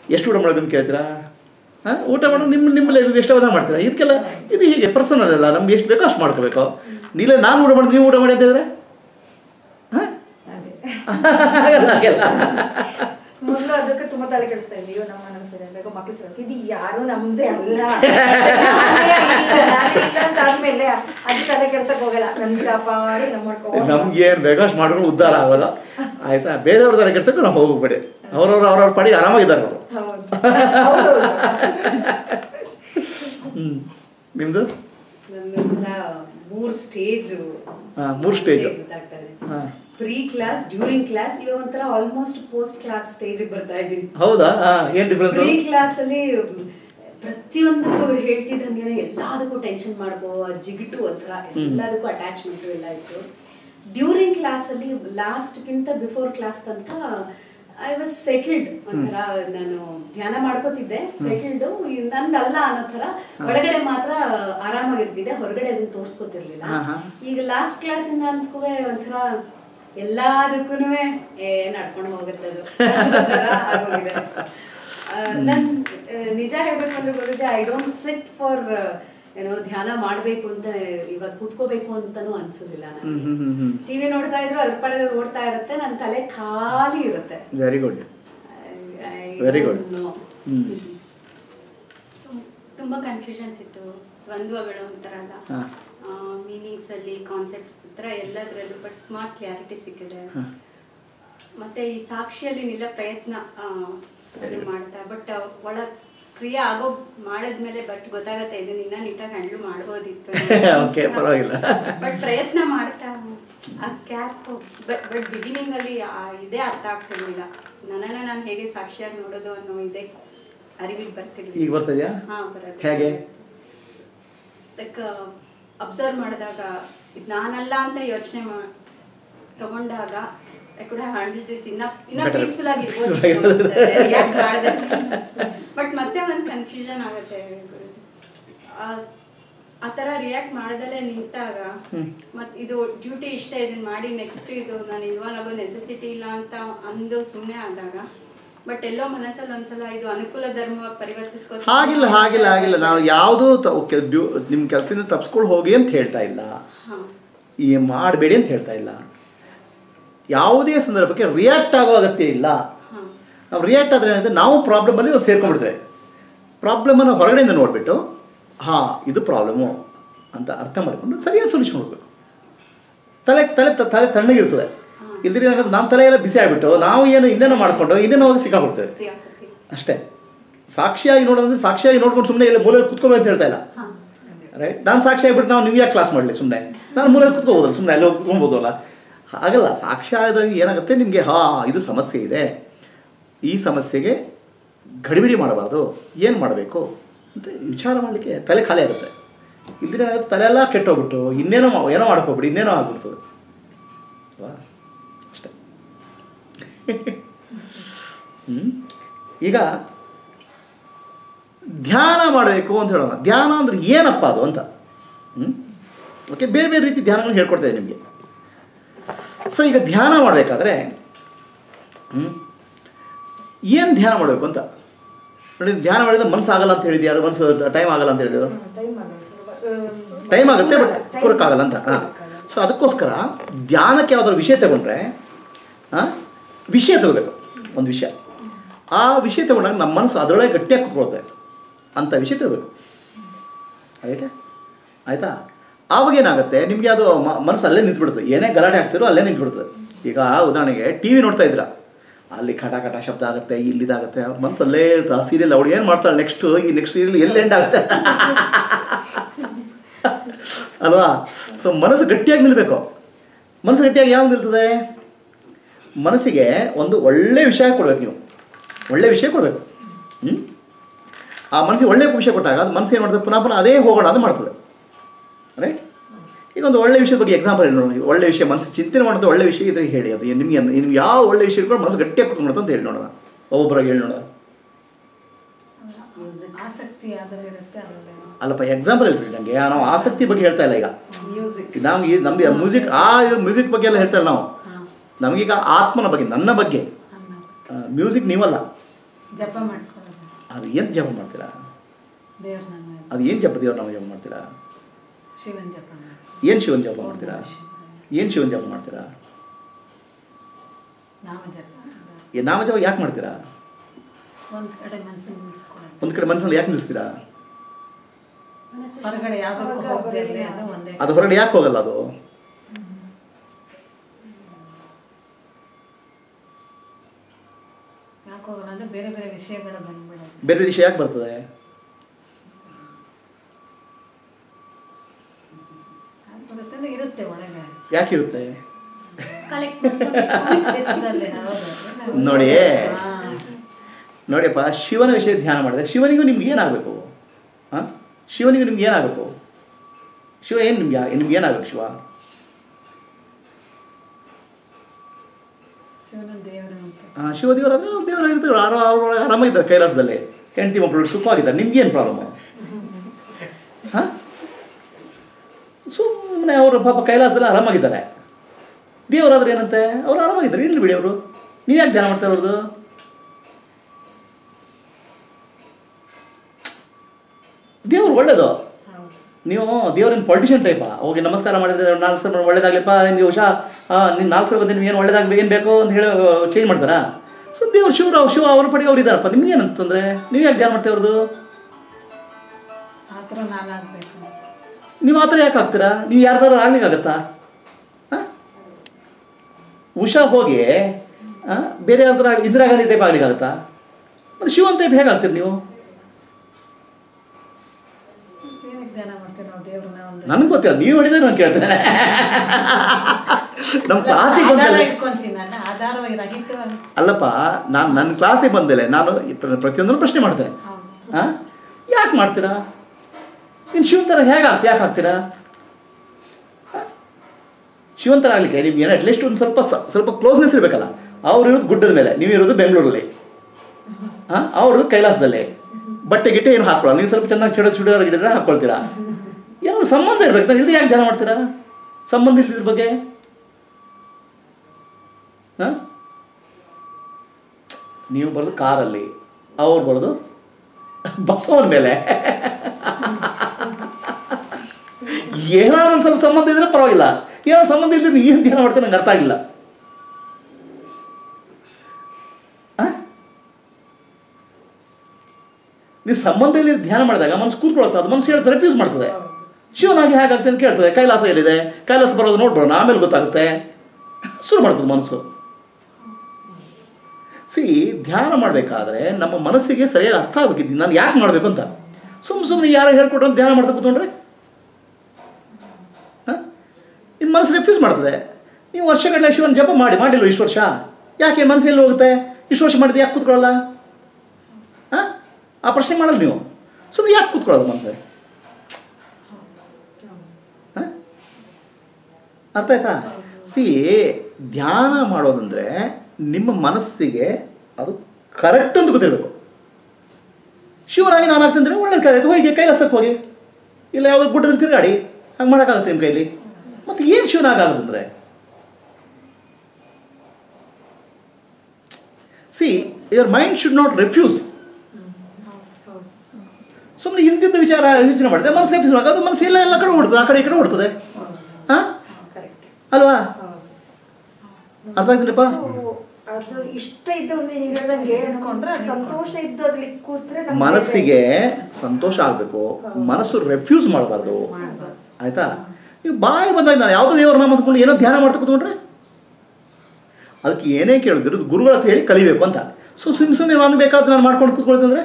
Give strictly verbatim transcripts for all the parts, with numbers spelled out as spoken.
ಎಷ್ಟು ಊಟ ಮಾಡೋದು ಅಂತ ಕೇಳ್ತೀರಾ? ಹಾಂ, ಊಟ ಮಾಡೋದು ನಿಮ್ಮ ನಿಮ್ಮಲ್ಲಿ ಎಷ್ಟು ಅವಧಾನ ಮಾಡ್ತೀರಾ? ಇದಕ್ಕೆಲ್ಲ ಇದು ಹೀಗೆ ಪರ್ಸನಲ್ ಅಲ್ಲ, ನಮ್ಗೆ ಎಷ್ಟು ಬೇಕೋ ಅಷ್ಟು ಮಾಡ್ಕೋಬೇಕು. ಇಲ್ಲ ನಾನು ಊಟ ಮಾಡಿ ನೀವು ಊಟ ಮಾಡಿ ಅಂತ ಹೇಳಿದ್ರೆ ಹಾಂ ಹಾಗೆಲ್ಲ ಹಾಗೆಲ್ಲ ಮೊದಲು ಅದಕ್ಕೆ ತುಂಬ ತಲೆ ಕೆಡಿಸ್ತಾ ಇದ್ದೆ. ಅಯ್ಯೋ ನಮ್ಮ ಮನೆ ಸರಿ ಆಗಬೇಕು, ಮಕ್ಕಳು ಸರಿ ಇದು ಯಾರು ನಮ್ಮದೇ ಅಲ್ಲ ಆದ್ಮೇಲೆ ಅದು ತಲೆ ಕೆಡ್ಸಕ್ಕೆ ಹೋಗಲ್ಲ. ನಮ್ಮ ಚಾಪಾಡಿ ನಮ್ಮ ಮಾಡ್ಕೊಂಡು ನಮ್ಗೆ ಏನು ಬೇಕೋ ಅಷ್ಟು ಮಾಡ್ಕೊಂಡು ಉದ್ಧಾರ ಆಗೋಲ್ಲ ಆಯಿತಾ. ಬೇರೆಯವ್ರ ತಲೆ ಕೆಡ್ಸಕ್ಕೆ ನಾವು ಹೋಗ್ಬೇಡಿ. ಅವ್ರವ್ರು ಅವ್ರವ್ರ ಪಾಡಿಗೆ ಆರಾಮಾಗಿದ್ದಾರೆ ಅವರು. ಹ್ಞೂ ನಿಮ್ಮದು ಮೂರು ಸ್ಟೇಜ್ ಹಾಂ ಮೂರು ಸ್ಟೇಜು ಹಾಂ ಪ್ರೀ ಕ್ಲಾಸ್, ಡ್ಯೂರಿಂಗ್ ಕ್ಲಾಸ್, ಇವಾಗ ಒಂಥರ ಆಲ್ಮೋಸ್ಟ್ ಪೋಸ್ಟ್ ಕ್ಲಾಸ್ ಸ್ಟೇಜ್ ಬರ್ತಾ ಇದ್ದೀನಿ. ಹೌದಾ? ಏನ್ ಡಿಫರೆನ್ಸ್? ಪ್ರೀ ಕ್ಲಾಸ್ ಅಲ್ಲಿ ಪ್ರತಿಯೊಂದಕ್ಕೂ ಹೇಳ್ತಿದ್ದಂಗೆ ಎಲ್ಲದಕ್ಕೂ ಟೆನ್ಷನ್ ಮಾಡ್ಕೋ, ಜಿಗಿಟು ಒಂಥರ ಎಲ್ಲದಕ್ಕೂ ಅಟ್ಯಾಚ್ಮೆಂಟ್ ಎಲ್ಲ ಇತ್ತು. ಡ್ಯೂರಿಂಗ್ ಕ್ಲಾಸ್ ಅಲ್ಲಿ ಲಾಸ್ಟ್ ಗಿಂತ ಬಿಫೋರ್ ಕ್ಲಾಸ್ ತನಕ ಐ ವಾಸ್ ಸೆಟಲ್ಡ್. ಒಂಥರ ನಾನು ಧ್ಯಾನ ಮಾಡ್ಕೋತಿದ್ದೆ, ಸೆಟಲ್ಡ್, ನಂದಲ್ಲ ಅನ್ನೋ ತರ. ಒಳಗಡೆ ಮಾತ್ರ ಆರಾಮಾಗಿರ್ತಿದ್ದೆ, ಹೊರಗಡೆ ಅದನ್ನ ತೋರ್ಸ್ಕೊತಿರ್ಲಿಲ್ಲ. ಈಗ ಲಾಸ್ಟ್ ಕ್ಲಾಸ್ ಇಂದ ಅಂದ್ಕೂ ಒಂಥರ ಎಲ್ಲದಕ್ಕೂ ಏ ನಡ್ಕೊಂಡು ಹೋಗುತ್ತೆ ಅದು ಆಗೋಗಿದೆ. ನನ್ ನಿಜ ಹೇಳ್ಬೇಕಂದ್ರೆ Guruji, I don't sit for ಏನೋ ಧ್ಯಾನ ಮಾಡ್ಬೇಕು ಅಂತ ಇವಾಗ ಕೂತ್ಕೋಬೇಕು ಅಂತಾನು ಅನ್ಸೋದಿಲ್ಲ. ನಾನು ಟಿವಿ ನೋಡ್ತಾ ಇದ್ರು ಅದ್ರ ಪಡೆ ಓಡ್ತಾ ಇರುತ್ತೆ, ನನ್ನ ತಲೆ ಖಾಲಿ ಇರುತ್ತೆ. Very good, very good. ತುಂಬಾ ಕನ್ಫ್ಯೂಷನ್ಸ್ ಇತ್ತು, ದ್ವಂದ್ವಗಳು ಒಂಥರ ಮೀನಿಂಗ್ಸ್ ಅಲ್ಲಿ, ಕಾನ್ಸೆಪ್ಟ್ ತರ ಎಲ್ಲದರಲ್ಲೂ. ಬಟ್ ಸ್ಮಾರ್ಟ್ ಕ್ಲಾರಿಟಿ ಸಿಕ್ಕಿದೆ. ಮತ್ತೆ ಈ ಸಾಕ್ಷಿಯಲ್ಲಿ ನಿಲ್ಲ ಪ್ರಯತ್ನ ಮಾಡ್ತಾ, ಬಟ್ ಒಳ ಕ್ರಿಯೆ ಆಗೋ ಮಾಡಿದ್ಮೇಲೆ ಬಟ್ ಗೊತ್ತಾಗತ್ತೆ ಇದನ್ನ ಇನ್ನ ನೀಟಾಗಿ ಹ್ಯಾಂಡಲ್ ಮಾಡ್ಬೋದಿತ್ತು. ಬಟ್ ಪ್ರಯತ್ನ ಮಾಡ್ತಾ ಆ ಕ್ಯಾಪ್, ಬಟ್ ಬಿಗಿನಿಂಗ್ ಅಲ್ಲಿ ಇದೇ ಅರ್ಥ ಆಗ್ತಿರ್ಲಿಲ್ಲ. ನನ್ನನ್ನ ನಾನು ಹೇಗೆ ಸಾಕ್ಷಿಯಾಗಿ ನೋಡೋದು ಅನ್ನೋ ಇದೇ ಅರಿವಿಗೆ ಬರ್ತಿರ್ಲಿಲ್ಲ. ಈಗ ಬರ್ತಿದ್ಯಾ? ಹಾ ಬರುತ್ತೆ. ಹೇಗೆ? ಲೈಕ್ ಅಬ್ಸರ್ವ್ ಮಾಡಿದಾಗ ಇದು ನಾನಲ್ಲ ಅಂತ ಯೋಚನೆ ತಗೊಂಡಾಗ I could have handle this ಇನ್ನ ಇನ್ನ ಪೀಸ್ಫುಲ್ ಆಗಿ ಇರ್ಬೋದು ರಿಯಾಕ್ಟ್ ಮಾಡಿದೆ. ಬಟ್ ಮತ್ತೆ ಒಂದು ಕನ್ಫ್ಯೂಷನ್ ಆಗುತ್ತೆ ಗುರುಜಿ, ಆ ಥರ ರಿಯಾಕ್ಟ್ ಮಾಡ್ದಲ್ಲೇ ನಿಂತಾಗ ಮತ್ತು ಇದು ಡ್ಯೂಟಿ ಇಷ್ಟ ಇದನ್ನ ಮಾಡಿ ನೆಕ್ಸ್ಟ್ ಇದು ನಾನು ಇನ್ವಾಲ್ವ್ ಆಗೋ ನೆಸೆಸಿಟಿ ಇಲ್ಲ ಅಂತ ಅಂದು ಸುಮ್ಮನೆ ಆದಾಗ, ಬಟ್ ಎಲ್ಲೋ ಮನಸ್ಸಲ್ಲಿ ಒಂದ್ಸಲ ಇದು ಅನುಕೂಲ ಧರ್ಮವಾಗಿ ಪರಿವರ್ತಿಸ್ಕೊ. ಹಾಗಿಲ್ಲ ಹಾಗಿಲ್ಲ ಹಾಗಿಲ್ಲ ನಾವು ಯಾವುದೂ ನಿಮ್ಮ ಕೆಲಸದಿಂದ ತಪ್ಸ್ಕೊಂಡು ಹೋಗಿ ಅಂತ ಹೇಳ್ತಾ ಇಲ್ಲ, ಈ ಮಾಡಬೇಡಿ ಅಂತ ಹೇಳ್ತಾ ಇಲ್ಲ. ಯಾವುದೇ ಸಂದರ್ಭಕ್ಕೆ ರಿಯಾಕ್ಟ್ ಆಗೋ ಅಗತ್ಯ ಇಲ್ಲ. ನಾವು ರಿಯಾಕ್ಟ್ ಆದರೆ ಏನಂದರೆ ನಾವು ಪ್ರಾಬ್ಲಮಲ್ಲಿ ಒಂದು ಸೇರ್ಕೊಂಡ್ಬಿಡ್ತೇವೆ. ಪ್ರಾಬ್ಲಮನ್ನು ಹೊರಗಡೆಯಿಂದ ನೋಡಿಬಿಟ್ಟು ಹಾಂ ಇದು ಪ್ರಾಬ್ಲಮ್ಮು ಅಂತ ಅರ್ಥ ಮಾಡಿಕೊಂಡು ಸರಿಯಾದ ಸೊಲ್ಯೂಷನ್ ಹೋಗ್ಬೇಕು. ತಲೆ ತಲೆ ತಲೆ ತಣ್ಣಗಿರ್ತದೆ. ಇಲ್ದಿರಿ ಏನಾಗುತ್ತೆ, ನಮ್ಮ ತಲೆ ಎಲ್ಲ ಬಿಸಿ ಆಗಿಬಿಟ್ಟು ನಾವು ಏನು ಇನ್ನೇನೋ ಮಾಡಿಕೊಂಡು ಇದನ್ನು ಹೋಗಿ ಸಿಕ್ಕಾಬಿಡ್ತೇವೆ ಅಷ್ಟೇ. ಸಾಕ್ಷಿಯಾಗಿ ನೋಡೋದಂದ್ರೆ ಸಾಕ್ಷಿಯಾಗಿ ನೋಡ್ಕೊಂಡು ಸುಮ್ಮನೆ ಇಲ್ಲ ಮೂಲೆಯಲ್ಲಿ ಕುತ್ಕೋಬೇಕು ಅಂತ ಹೇಳ್ತಾ ಇಲ್ಲ, ರೈಟ್? ನಾನು ಸಾಕ್ಷಿ ಆಗಿಬಿಟ್ಟು ನಾವು ನೀವು ಯಾಕೆ ಕ್ಲಾಸ್ ಮಾಡಲಿ, ಸುಮ್ಮನೆ ನಾನು ಮೂಲೆಯಲ್ಲಿ ಕುತ್ಕೋಬೋದಲ್ಲ, ಸುಮ್ಮನೆ ಎಲ್ಲೋ ಕುತ್ಕೊಬೋದಲ್ಲ. ಹಾಗಲ್ಲ, ಸಾಕ್ಷಿ ಆದಾಗ ಏನಾಗುತ್ತೆ ನಿಮಗೆ, ಹಾಂ ಇದು ಸಮಸ್ಯೆ ಇದೆ, ಈ ಸಮಸ್ಯೆಗೆ ಗಡಿಬಿಡಿ ಮಾಡಬಾರ್ದು, ಏನು ಮಾಡಬೇಕು ಅಂತ ವಿಚಾರ ಮಾಡಲಿಕ್ಕೆ ತಲೆ ಖಾಲಿ ಆಗುತ್ತೆ. ಇಲ್ದಿರ ಏನಾಗುತ್ತೆ, ತಲೆ ಎಲ್ಲ ಕೆಟ್ಟೋಗ್ಬಿಟ್ಟು ಇನ್ನೇನೋ ಏನೋ ಮಾಡ್ಕೋಬಿಡಿ, ಇನ್ನೇನೋ ಆಗ್ಬಿಡ್ತದೆ ಅಲ್ವಾ? ಅಷ್ಟೇ. ಹ್ಞೂ ಈಗ ಧ್ಯಾನ ಮಾಡಬೇಕು ಅಂತ ಹೇಳೋಣ. ಧ್ಯಾನ ಅಂದರೆ ಏನಪ್ಪ ಅದು ಅಂತ. ಹ್ಞೂ ಓಕೆ, ಬೇರೆ ಬೇರೆ ರೀತಿ ಧ್ಯಾನಗಳನ್ನು ಹೇಳ್ಕೊಡ್ತಾ ಇದೆ ನಿಮಗೆ. ಸೊ ಈಗ ಧ್ಯಾನ ಮಾಡಬೇಕಾದ್ರೆ ಹ್ಞೂ ಏನು ಧ್ಯಾನ ಮಾಡಬೇಕು ಅಂತ ನೋಡಿ. ಧ್ಯಾನ ಮಾಡಿದ್ರೆ ಮನಸ್ಸು ಆಗಲ್ಲ ಅಂತ ಹೇಳಿದ್ಯಾ, ಅದು ಮನಸ್ಸು ಟೈಮ್ ಆಗಲ್ಲ ಅಂತ ಹೇಳಿದ್ರು. ಟೈಮ್ ಆಗುತ್ತೆ ಬಟ್ ಕೊಡೋಕ್ಕಾಗಲ್ಲ ಅಂತ. ಹಾಂ, ಸೊ ಅದಕ್ಕೋಸ್ಕರ ಧ್ಯಾನಕ್ಕೆ ಯಾವ್ದಾದ್ರು ವಿಷಯ ತಗೊಂಡ್ರೆ ಹಾಂ ವಿಷಯ ತಗೋಬೇಕು. ಒಂದು ವಿಷಯ, ಆ ವಿಷಯ ತಗೊಂಡಾಗ ನಮ್ಮ ಮನಸ್ಸು ಅದರೊಳಗೆ ಗಟ್ಟಿಯಾಗಿ ಕೂತ್ಕೊಳ್ತದೆ ಅಂಥ ವಿಷಯ ತಗೋಬೇಕು. ಆಯ್ತಾ ಆಯಿತಾ ಆವಾಗ ಏನಾಗುತ್ತೆ ನಿಮಗೆ, ಅದು ಮನಸ್ಸು ಅಲ್ಲೇ ನಿಂತ್ಬಿಡ್ತದೆ. ಏನೇ ಗಲಾಟೆ ಆಗ್ತಿರೋ ಅಲ್ಲೇ ನಿಂತ್ಬಿಡ್ತದೆ. ಈಗ ಉದಾಹರಣೆಗೆ ಟಿ ವಿ ನೋಡ್ತಾ ಇದ್ದೀರಾ, ಅಲ್ಲಿ ಕಟ ಕಟ ಶಬ್ದ ಆಗುತ್ತೆ, ಇಲ್ಲಿದಾಗುತ್ತೆ, ಮನಸ್ಸಲ್ಲೇ ಸೀರಿಯಲ್ ಅವಳು ಏನು ಮಾಡ್ತಾಳೆ ನೆಕ್ಸ್ಟು, ಈ ನೆಕ್ಸ್ಟ್ ಸೀರಿಯಲ್ ಎಲ್ಲಿ ಎಂಡ್ ಆಗುತ್ತೆ ಅಲ್ವಾ? ಸೊ ಮನಸ್ಸು ಗಟ್ಟಿಯಾಗಿ ನಿಲ್ಲಬೇಕು. ಮನಸ್ಸು ಗಟ್ಟಿಯಾಗಿ ಯಾವಾಗ ನಿಲ್ತದೆ? ಮನಸ್ಸಿಗೆ ಒಂದು ಒಳ್ಳೆಯ ವಿಷಯ ಕೊಡಬೇಕು. ನೀವು ಒಳ್ಳೆಯ ವಿಷಯ ಕೊಡಬೇಕು. ಹ್ಞೂ ಆ ಮನಸ್ಸಿಗೆ ಒಳ್ಳೆಯ ವಿಷಯ ಕೊಟ್ಟಾಗ ಅದು ಮನಸ್ಸು ಏನು ಮಾಡ್ತದೆ, ಪುನಃ ಪುನಃ ಅದೇ ಹೋಗೋಣ ಅದು ಮಾಡ್ತದೆ, ರೈಟ್? ಈಗ ಒಂದು ಒಳ್ಳೆಯ ವಿಷಯದ ಬಗ್ಗೆ ಎಕ್ಸಾಂಪಲ್ ಹೇಳಿ ನೋಡೋಣ. ಒಳ್ಳೆ ವಿಷಯ ಮನಸ್ಸು ಚಿಂತನೆ ಮಾಡೋದು ಒಳ್ಳೆ ವಿಷಯ ಇದ್ರೆ ಹೇಳಿ, ಅದು ನಿಮಗೆ ನಿಮ್ಗೆ ಯಾವ ಒಳ್ಳೆ ವಿಷಯ ಇಟ್ಕೊಂಡು ಮನಸ್ಸು ಗಟ್ಟಿಯಾಗಿ ಕೂತ್ಕೊಳ್ತಾ ಅಂತ ಹೇಳಿ ನೋಡೋಣ. ಒಬ್ಬೊಬ್ಬರಾಗಿ ಹೇಳಿ ನೋಡೋಣ. ಅಲ್ಲಪ್ಪ, ಎಕ್ಸಾಂಪಲ್ ಹೇಳ್ತೀವಿ ನನಗೆ. ನಾವು ಆಸಕ್ತಿ ಬಗ್ಗೆ ಹೇಳ್ತಾ ಇಲ್ಲ. ಈಗ ನಮ್ಗೆ ನಮಗೆ ಮ್ಯೂಸಿಕ್ ಆ ಮ್ಯೂಸಿಕ್ ಬಗ್ಗೆ ಎಲ್ಲ ಹೇಳ್ತಾ ಇಲ್ಲ ನಾವು. ನಮಗೀಗ ಆತ್ಮನ ಬಗ್ಗೆ, ನನ್ನ ಬಗ್ಗೆ. ಮ್ಯೂಸಿಕ್ ನೀವಲ್ಲ, ಜಪ ಮಾಡ್ಕೊಳ್ಳೋದು. ಅದು ಏನು ಜಪ ಮಾಡ್ತೀರಾ? ದೇವ್ರ ನಾಮ. ಅದು ಏನು ಜಪ ದೇವ್ರ ನಾಮ ಜಪ ಮಾಡ್ತೀರಾ? ಶಿವನ್ ಜಪ. ಏನು ಶಿವನ್ ಜಪ ಮಾಡ್ತೀರಾ? ಏನು ಶಿವನ್ ಜಪ ಮಾಡ್ತೀರಾ? ನಾಮ ಜಪ. ಏ ನಾಮ ಜಪ ಯಾಕೆ ಮಾಡ್ತೀರಾ? ಒಂದು ಕಡೆ ಮನಸ್ಸನ್ನು ನಿಲ್ಲಿಸ್ಕೊಳ್ಳೋದು. ಒಂದು ಕಡೆ ಮನಸ್ಸಲ್ಲಿ ಯಾಕೆ ನಿಲ್ಲಿಸ್ತೀರಾ? ಹೊರಗಡೆ ಯಾವುದಕ್ಕೂ ಹೋಗದೆ ಇರಲಿ ಅದು ಒಂದೇ. ಅದು ಹೊರಗಡೆ ಯಾಕೆ ಹೋಗಲ್ಲ? ಅದು ಯಾಕೆ ಹೋಗಲ್ಲ ಅಂದರೆ ಬೇರೆ ಬೇರೆ ವಿಷಯಗಳು ಬಂದ್ಬಿಡೋದು. ಬೇರೆ ವಿಷಯ ಯಾಕೆ ಬರ್ತದೆ? ಬರುತ್ತೆ ಇರುತ್ತೆ ಒಳಗೆ. ಯಾಕಿರುತ್ತೆ? ಕಲೆಕ್ಟ್ ನೋಡಿ ನೋಡಿಯಪ್ಪ, ಶಿವನ ವಿಷಯ ಧ್ಯಾನ ಮಾಡಿದ್ರೆ ಶಿವನಿಗೂ ನಿಮ್ಗೆ ಏನಾಗಬೇಕು? ಹಾಂ, ಶಿವನಿಗೂ ನಿಮ್ಗೆ ಏನಾಗಬೇಕು? ಶಿವ ಏನು ನಿಮ್ಗೆ ನಿಮ್ಗೆ ಏನಾಗಬೇಕು? ಶಿವ ಹಾಂ, ಶಿವ ದೇವರಾದರೆ ದೇವರ ಇರ್ತಾರೆ, ಆರೋ ಅವ್ರ ಆರಾಮಾಗಿದ್ದಾರೆ ಕೈಲಾಸದಲ್ಲಿ, ಹೆಂಡತಿ ಮಕ್ಕಳು ಸುಖವಾಗಿದ್ದಾರೆ. ನಿಮ್ಗೇನು ಪ್ರಾಬ್ಲಮ್? ಹಾಂ, ಸುಮ್ಮನೆ ಅವರು ಪಾಪ ಕೈಲಾಸದಲ್ಲಿ ಆರಾಮಾಗಿದ್ದಾರೆ. ದೇವರಾದ್ರೆ ಏನಂತೆ? ಅವ್ರು ಆರಾಮಾಗಿದ್ದಾರೆ, ಇರಲಿ ಬಿಡಿ. ಅವರು ನೀವು ಯಾಕೆ ಧ್ಯಾನ ಮಾಡ್ತಾರೆ? ಅವ್ರದ್ದು ದೇವ್ರು ಒಳ್ಳೇದು. ನೀವು ದೇವ್ರೇನು ಪೊಲಿಟಿಷಿಯನ್ ಟೈಪಾ? ಹೋಗಿ ನಮಸ್ಕಾರ ಮಾಡಿದರೆ ನಾಲ್ಕು ಸಲ ಒಳ್ಳೇದಾಗಲಿಪ್ಪ ನಿಮಗೆ ಹುಷಾ, ನೀನು ನಾಲ್ಕು ಸಲ ಬಂದು ನಿಮ್ಗೆ ಏನು ಒಳ್ಳೇದಾಗಬೇಕು ಏನು ಬೇಕು ಅಂತ ಹೇಳಿ ಚೇಂಜ್ ಮಾಡ್ತಾರಾ? ಸೊ ದೇವ್ರು ಶಿವರಾವ್ ಶಿವ ಅವ್ರ ಪಡೆಗೆ ಅವ್ರು ಇದ್ದಾರಪ್ಪ. ನಿಮ್ಗೇನಂತಂದರೆ ನೀವು ಯಾಕೆ ಧ್ಯಾನ ಮಾಡ್ತೀವಿ ಅವ್ರದ್ದು? ನೀವು ಆ ಥರ ಯಾಕೆ ಆಗ್ತೀರಾ? ನೀವು ಯಾರ್ದಾರು ಆಗ್ಲಿಕ್ಕಾಗತ್ತಾ? ಹಾಂ, ಉಷಾ ಹೋಗಿ ಬೇರೆ ಯಾರ್ದಾರ ಇಂದಿರಾ ಗಾಂಧಿ ಟೈಪ್ ಆಗ್ಲಿಕ್ಕಾಗತ್ತಾ? ಮತ್ತು ಶಿವನ್ ಟೈಪ್ ಹೇಗೆ ಆಗ್ತೀರಿ ನೀವು? ನನಗೆ ಗೊತ್ತಿಲ್ಲ, ನೀವು ಹೇಳಿದ್ರೆ ನಾನು ಕೇಳ್ತೇನೆ. ನಮ್ಮ ಕ್ಲಾಸಿಗೆ ಬಂದಮೇಲೆ ಅಲ್ಲಪ್ಪ, ನಾನು ನನ್ನ ಕ್ಲಾಸಿಗೆ ಬಂದಮೇಲೆ ನಾನು ಪ್ರತಿಯೊಂದನ್ನು ಪ್ರಶ್ನೆ ಮಾಡ್ತೇನೆ. ಹಾಂ, ಯಾಕೆ ಮಾಡ್ತೀರಾ? ಇನ್ನು ಶಿವಂತರ ಹೇಗೆ ಆಗ್ತಿ ಯಾಕೆ ಆಗ್ತೀರಾ? ಶಿವಂತರ ಆಗಲಿಕ್ಕೆ ನಿಮ್ಗೆ ಏನೋ ಅಟ್ಲೀಸ್ಟ್ ಒಂದು ಸ್ವಲ್ಪ ಸ್ವಲ್ಪ ಕ್ಲೋಸ್ನೆಸ್ ಇರಬೇಕಲ್ಲ. ಅವ್ರು ಇರೋದು ಗುಡ್ಡದ ಮೇಲೆ, ನೀವು ಇರೋದು ಬೆಂಗಳೂರಲ್ಲಿ. ಹಾಂ, ಅವ್ರದ್ದು ಕೈಲಾಸದಲ್ಲಿ. ಬಟ್ಟೆ ಗಿಟ್ಟೆ ಏನು ಹಾಕೊಳ್ಳಲ್ಲ, ನೀವು ಸ್ವಲ್ಪ ಚೆನ್ನಾಗಿ ಚೂಡ ಚೂಡಿದಾರ ಗಿಡಿದ್ರೆ ಹಾಕ್ಕೊಳ್ತೀರಾ. ಏನಾದ್ರು ಸಂಬಂಧ ಇರ್ಬೇಕು, ನಾನು ಇಲ್ಲದೆ ಯಾಕೆ ಧ್ಯಾನ ಮಾಡ್ತೀರಾ? ಸಂಬಂಧ ಇಲ್ದಿದ್ರ ಬಗ್ಗೆ ಹಾಂ, ನೀವು ಬರೋದು ಕಾರಲ್ಲಿ, ಅವ್ರು ಬರೋದು ಬಸ್ಸವನ ಮೇಲೆ. ಏನಾದ್ರು ಒಂದು ಸ್ವಲ್ಪ ಸಂಬಂಧ ಇದ್ರೆ ಪರವಾಗಿಲ್ಲ, ಏನೋ ಸಂಬಂಧ ಇಲ್ದಿದ್ರೆ ಏನು ಧ್ಯಾನ ಮಾಡ್ತೀನಿ ನಂಗೆ ಅರ್ಥ ಆಗಿಲ್ಲ. ನೀವು ಸಂಬಂಧ ಇಲ್ಲಿ ಧ್ಯಾನ ಮಾಡಿದಾಗ ಮನಸ್ಸು ಕೂತ್ಕೊಳ್ತಾ, ಅದು ಮನಸ್ಸು ಹೇಳ್ತಾ ರೆಫ್ಯೂಸ್ ಮಾಡ್ತದೆ. ಶಿವನಾಗಿ ಹೇಗಾಗ್ತದೆ ಅಂತ ಕೇಳ್ತದೆ. ಕೈಲಾಸ ಎಲ್ಲಿದೆ, ಕೈಲಾಸ ಬರೋದು ನೋಡ್ಬೋಣ, ಆಮೇಲೆ ಗೊತ್ತಾಗುತ್ತೆ. ಶುರು ಮಾಡ್ತದೆ ಮನಸ್ಸು. ಸಿ, ಧ್ಯಾನ ಮಾಡಬೇಕಾದ್ರೆ ನಮ್ಮ ಮನಸ್ಸಿಗೆ ಸರಿಯಾಗಿ ಅರ್ಥ ಆಗಬೇಕಿದ್ದು ನಾನು ಯಾಕೆ ಮಾಡಬೇಕು ಅಂತ. ಸುಮ್ಮ ಸುಮ್ಮನೆ ಯಾರು ಹೇಳ್ಕೊಟ್ರು ಧ್ಯಾನ ಮಾಡ್ತಾ ಕೂತ್ಕೊಂಡ್ರೆ ಹಾಂ, ನಿಮ್ಮ ಮನಸ್ಸು ರೆಫ್ಯೂಸ್ ಮಾಡ್ತದೆ. ನೀವು ವರ್ಷಗಟ್ಟಲೆ ಶಿವನ ಜಪ ಮಾಡಿ ಮಾಡಿಲ್ಲ ಇಷ್ಟು ವರ್ಷ, ಯಾಕೆ ಮನಸ್ಸೆಲ್ಲಿ ಹೋಗುತ್ತೆ? ಇಷ್ಟು ವರ್ಷ ಮಾಡಿದ್ರೆ ಯಾಕೆ ಕೂತ್ಕೊಳ್ಳಲ್ಲ? ಹಾಂ, ಆ ಪ್ರಶ್ನೆ ಮಾಡಲ್ಲ ನೀವು. ಸುಮ್ಮನೆ ಯಾಕೆ ಕೂತ್ಕೊಳ್ಳೋದು ಮನಸ್ಸು? ಹಾಂ, ಅರ್ಥ ಆಯ್ತಾ? ಸಿ, ಧ್ಯಾನ ಮಾಡೋದಂದರೆ ನಿಮ್ಮ ಮನಸ್ಸಿಗೆ ಅದು ಕರೆಕ್ಟ್ ಅಂತ ಗೊತ್ತಿರಬೇಕು. ಶಿವನಾಗಿ ನಾನು ಆಗ್ತಂದ್ರೆ ಒಳ್ಳೆ ಕೈ ಹೋಗಿ ಕೈಲಾಸಕ್ಕೆ ಹೋಗಿ, ಇಲ್ಲ ಯಾವುದೋ ಗುಡ್ಡದಲ್ಲಿ ತಿರುಗಾಡಿ, ಹಂಗೆ ಮಾಡೋಕ್ಕಾಗುತ್ತೆ ನಿಮ್ಮ ಕೈಲಿ. ಮತ್ತು ಏನು ಶಿವನಾಗೋದಂದರೆ? See, your mind should not refuse. ಸುಮ್ಮನೆ ಇಲ್ದಿದ್ದ ವಿಚಾರ ಯೋಚನೆ ಮಾಡಿದೆ ಮನಸ್ಸು ರೆಫ್ಯೂಸ್ ಆಗ ಅದು ಮನಸ್ಸು ಎಲ್ಲ ಎಲ್ಲ ಕಡೆ ಓಡ್ತದೆ, ಆ ಕಡೆ ಈ ಕಡೆ ಓಡ್ತದೆ. ಹಾಂ ಅಲ್ವಾ? ಅರ್ಥ ಆಗ್ತೀನಪ್ಪ? ಅದು ಇಷ್ಟ ಇದ್ದವನ್ನೇ ಸಂತೋಷ ಇದ್ದೋದ್ಲಿ ಕೂತ್ರೆ ಮನಸ್ಸಿಗೆ ಸಂತೋಷ ಆಗಬೇಕು, ಮನಸ್ಸು ರೆಫ್ಯೂಸ್ ಮಾಡಬಾರ್ದು. ಆಯ್ತಾ? ನೀವು ಬಾಯಿ ಬಂದಾಗ ನಾನು ಯಾವುದೋ ದೇವರ ನಾಮ ಅಂದ್ಕೊಂಡು ಏನೋ ಧ್ಯಾನ ಮಾಡ್ತಾ ಕೂತ್ಕೊಂಡ್ರೆ ಅದಕ್ಕೆ ಏನೇ ಕೇಳಿದ್ರು ಗುರುಗಳ ಹತ್ರ ಹೇಳಿ ಕಲಿಬೇಕು ಅಂತ. ಸೊ ಸುಮ್ಮನೆ ಸುಮ್ಮನೆ ನಾನು ಬೇಕಾದ್ರೆ ನಾನು ಮಾಡ್ಕೊಂಡು ಕೂತ್ಕೊಳ್ತಂದ್ರೆ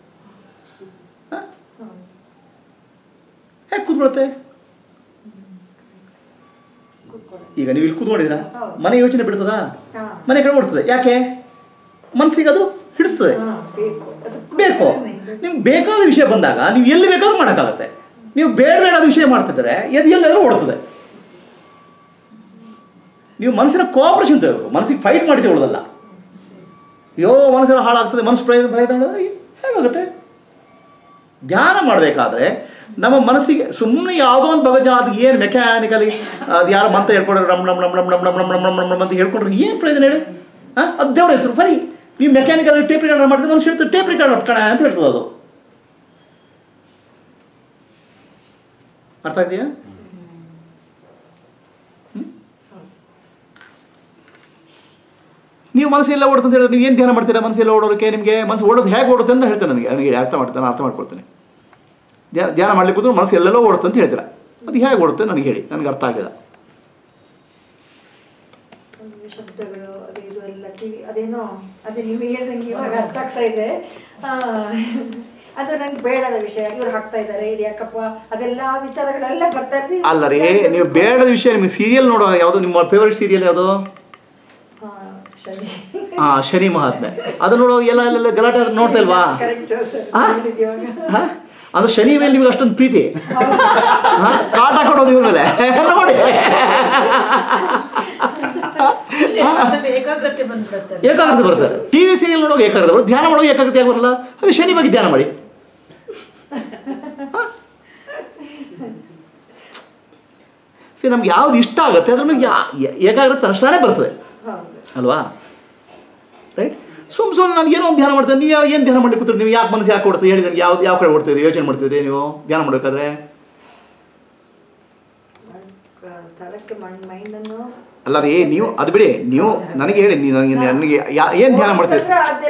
ಹೇಗೆ ಕೂತ್ಕೊಳುತ್ತೆ? ಈಗ ನೀವು ಇಲ್ಲಿ ಕೂತ್ಕೊಂಡಿದ್ದೀರಾ, ಮನೆ ಯೋಚನೆ ಬಿಡ್ತದಾ? ಮನೆ ಕಡೆ ಓಡ್ತದೆ. ಯಾಕೆ? ಮನಸ್ಸಿಗೆ ಅದು ಹಿಡಿಸ್ತದೆ, ಬೇಕು. ನಿಮ್ಗೆ ಬೇಕಾದ ವಿಷಯ ಬಂದಾಗ ನೀವು ಎಲ್ಲಿ ಬೇಕಾದ್ರೂ ಮಾಡೋಕ್ಕಾಗತ್ತೆ. ನೀವು ಬೇಡ ಬೇಡಾದ ವಿಷಯ ಮಾಡ್ತಿದ್ದಾರೆ, ಎದು ಎಲ್ಲಾದ್ರೂ ಓಡ್ತದೆ. ನೀವು ಮನಸ್ಸಿನ ಕೋಆಪರೇಷನ್ ತಗೋಬೇಕು, ಮನಸ್ಸಿಗೆ ಫೈಟ್ ಮಾಡಿ ತಗೊಳ್ಳೋದಲ್ಲ. ಅಯ್ಯೋ ಮನಸ್ಸೆಲ್ಲ ಹಾಳಾಗ್ತದೆ, ಮನಸ್ಸು ಪ್ರಯತ್ನ ಪ್ರಯತ್ನ ಹೇಗಾಗುತ್ತೆ? ಧ್ಯಾನ ಮಾಡಬೇಕಾದ್ರೆ ನಮ್ಮ ಮನಸ್ಸಿಗೆ ಸುಮ್ಮನೆ ಯಾವುದೋ ಒಂದು ಭಗಜ ಅದು ಏನು ಮೆಕ್ಯಾನಿಕಲಿ ಅದು ಯಾರು ಮಂತ್ರ ಹೇಳ್ಕೊಂಡ್ರೆ ರಮ್ ರಮ್ ರಮ್ ರಮ್ ರಮ್ ರಮ್ ರಮ್ ರಮ್ ರಮ್ ರಮ್ ಅಂತ ಹೇಳ್ಕೊಂಡ್ರೆ ಏನು ಪ್ರಯೋಜನ ಹೇಳಿ? ಹಾಂ, ಅದು ದೇವ್ರ ಹೆಸರು ಬರೀ ನೀವು ಮೆಕ್ಯಾನಿಕಲ್ ಟೇಪ್ ರಿಕಾರ್ಡರ್ ಮಾಡಿದ್ರೆ ಮನುಷ್ಯ ಹೇಳ್ತಾರೆ ಟೇಪ್ ರಿಕಾರ್ಡರ್ ಕಣ ಅಂತ ಹೇಳ್ತದೆ ಅದು. ಅರ್ಥ ಇದೆಯಾ? ನೀವು ಮನಸ್ಸೆಲ್ಲ ಓಡುತ್ತೆ ಅಂತ ಹೇಳಿದ್ರೆ ನೀವು ಏನು ಧ್ಯಾನ ಮಾಡ್ತೀರಾ? ಮನಸ್ಸೆಲ್ಲ ಓಡೋದಕ್ಕೆ ನಿಮಗೆ ಮನಸ್ಸು ಓಡೋದು ಹೇಗೆ ಓಡುತ್ತೆ ಅಂತ ಹೇಳ್ತೇನೆ ನನಗೆ ನನಗೆ ಅರ್ಥ ಮಾಡ್ತಾನೆ ಅರ್ಥ ಮಾಡ್ಕೊಳ್ತೇನೆ. ಧ್ಯಾನ ಧ್ಯಾನ ಮಾಡ್ಲಿಕ್ಕೆ ಕೂತ್ರು ಮನಸ್ಸು ಎಲ್ಲೆಲ್ಲೋ ಓಡುತ್ತೆ ಅಂತ ಹೇಳ್ತೀರಾ, ಅದು ಹೇಗೆ ಓಡುತ್ತೆ ನನಗೆ ಹೇಳಿ, ನನಗೆ ಅರ್ಥ ಆಗಿಲ್ಲ. ಶಬ್ದಗಳು ಅದು ಇದು ಎಲ್ಲ ಕಿವಿ ಅದೇನೋ ಅದೇ ನೀವು ಹೇಳ್ದಂಗೆ ಇವಾಗ ಅರ್ಥ ಆಗ್ತಾ ಇದೆ. ಅದು ನಂಗೆ ಬೇಡದ ವಿಷಯ, ಇವ್ರು ಹಾಕ್ತಾ ಇದ್ದಾರೆ ಇದು ಯಾಕಪ್ಪ ಅದೆಲ್ಲ ವಿಚಾರಗಳೆಲ್ಲ ಬರ್ತಾ ಇರ್ತೀವಿ. ಅಲ್ಲ ರೀ, ನೀವು ಬೇಡದ ವಿಷಯ ನಿಮಗೆ ಸೀರಿಯಲ್ ನೋಡೋ ಯಾವುದು ನಿಮ್ಮ ಫೇವ್ರೆಟ್ ಸೀರಿಯಲ್ ಯಾವುದು? ಹಾ, ಶನಿ ಮಹಾತ್ಮೆ. ಅದು ನೋಡೋ ಎಲ್ಲ ಎಲ್ಲ ಗಲಾಟೆ ನೋಡ್ತಾ ಇಲ್ವಾ? ಅದು ಶನಿ ಮೇಲೆ ನಿಮಗೆ ಅಷ್ಟೊಂದು ಪ್ರೀತಿ, ಕಾಟ ಕೊಡೋದು ಇವ್ರ ಮೇಲೆ ನೋಡಿ. ಏಕಾಗ್ರತೆ ಬಂದ್ಬಿಡುತ್ತೆ. ಏಕಾಗ್ರತೆ ಬರ್ತದೆ. ಟಿವಿ ಸೀರಿಯಲ್ ನೋಡುವಾಗ ಏಕಾಗ್ರತೆ ಬರುತ್ತೆ, ಧ್ಯಾನ ಮಾಡುವಾಗ ಏಕಾಗ್ರತೆ ಯಾಕೆ ಬರಲ್ಲ? ಅದು ಶನಿ ಬಗ್ಗೆ ಧ್ಯಾನ ಮಾಡಿ. ಸರಿ, ನಮ್ಗೆ ಯಾವ್ದು ಇಷ್ಟ ಆಗುತ್ತೆ ಅದ್ರ ಮೇಲೆ ಏಕಾಗ್ರತೆ ತಕ್ಷಣ ಬರ್ತದೆ ಅಲ್ವಾ? ರೈಟ್. ಸುಮ್ ಸುಮ್ಮನೆ ನಾನು ಏನೋ ಒಂದು ಧ್ಯಾನ ಮಾಡ್ತೇನೆ. ನೀವು ಏನು ಧ್ಯಾನ ಮಾಡಿ ಕೂತ್ರು? ನೀವು ಯಾಕೆ ಮನಸ್ಸು ಯಾಕೆ ಕೊಡ್ತೀರಿ ಹೇಳಿ ನನಗೆ? ಯಾವ್ದು ಯಾವ ಕಡೆ ಓಡ್ತಿದ್ರಿ ಯೋಚನೆ ಮಾಡ್ತಿದ್ರಿ ನೀವು ಧ್ಯಾನ ಮಾಡಬೇಕಾದ್ರೆ? ಅಲ್ಲ ರೀ, ನೀವು ಅದು ಬಿಡಿ, ನೀವು ನನಗೆ ಹೇಳಿ, ನೀವು ನನಗೆ ನನಗೆ ಏನು ಧ್ಯಾನ ಮಾಡ್ತೀರಿ?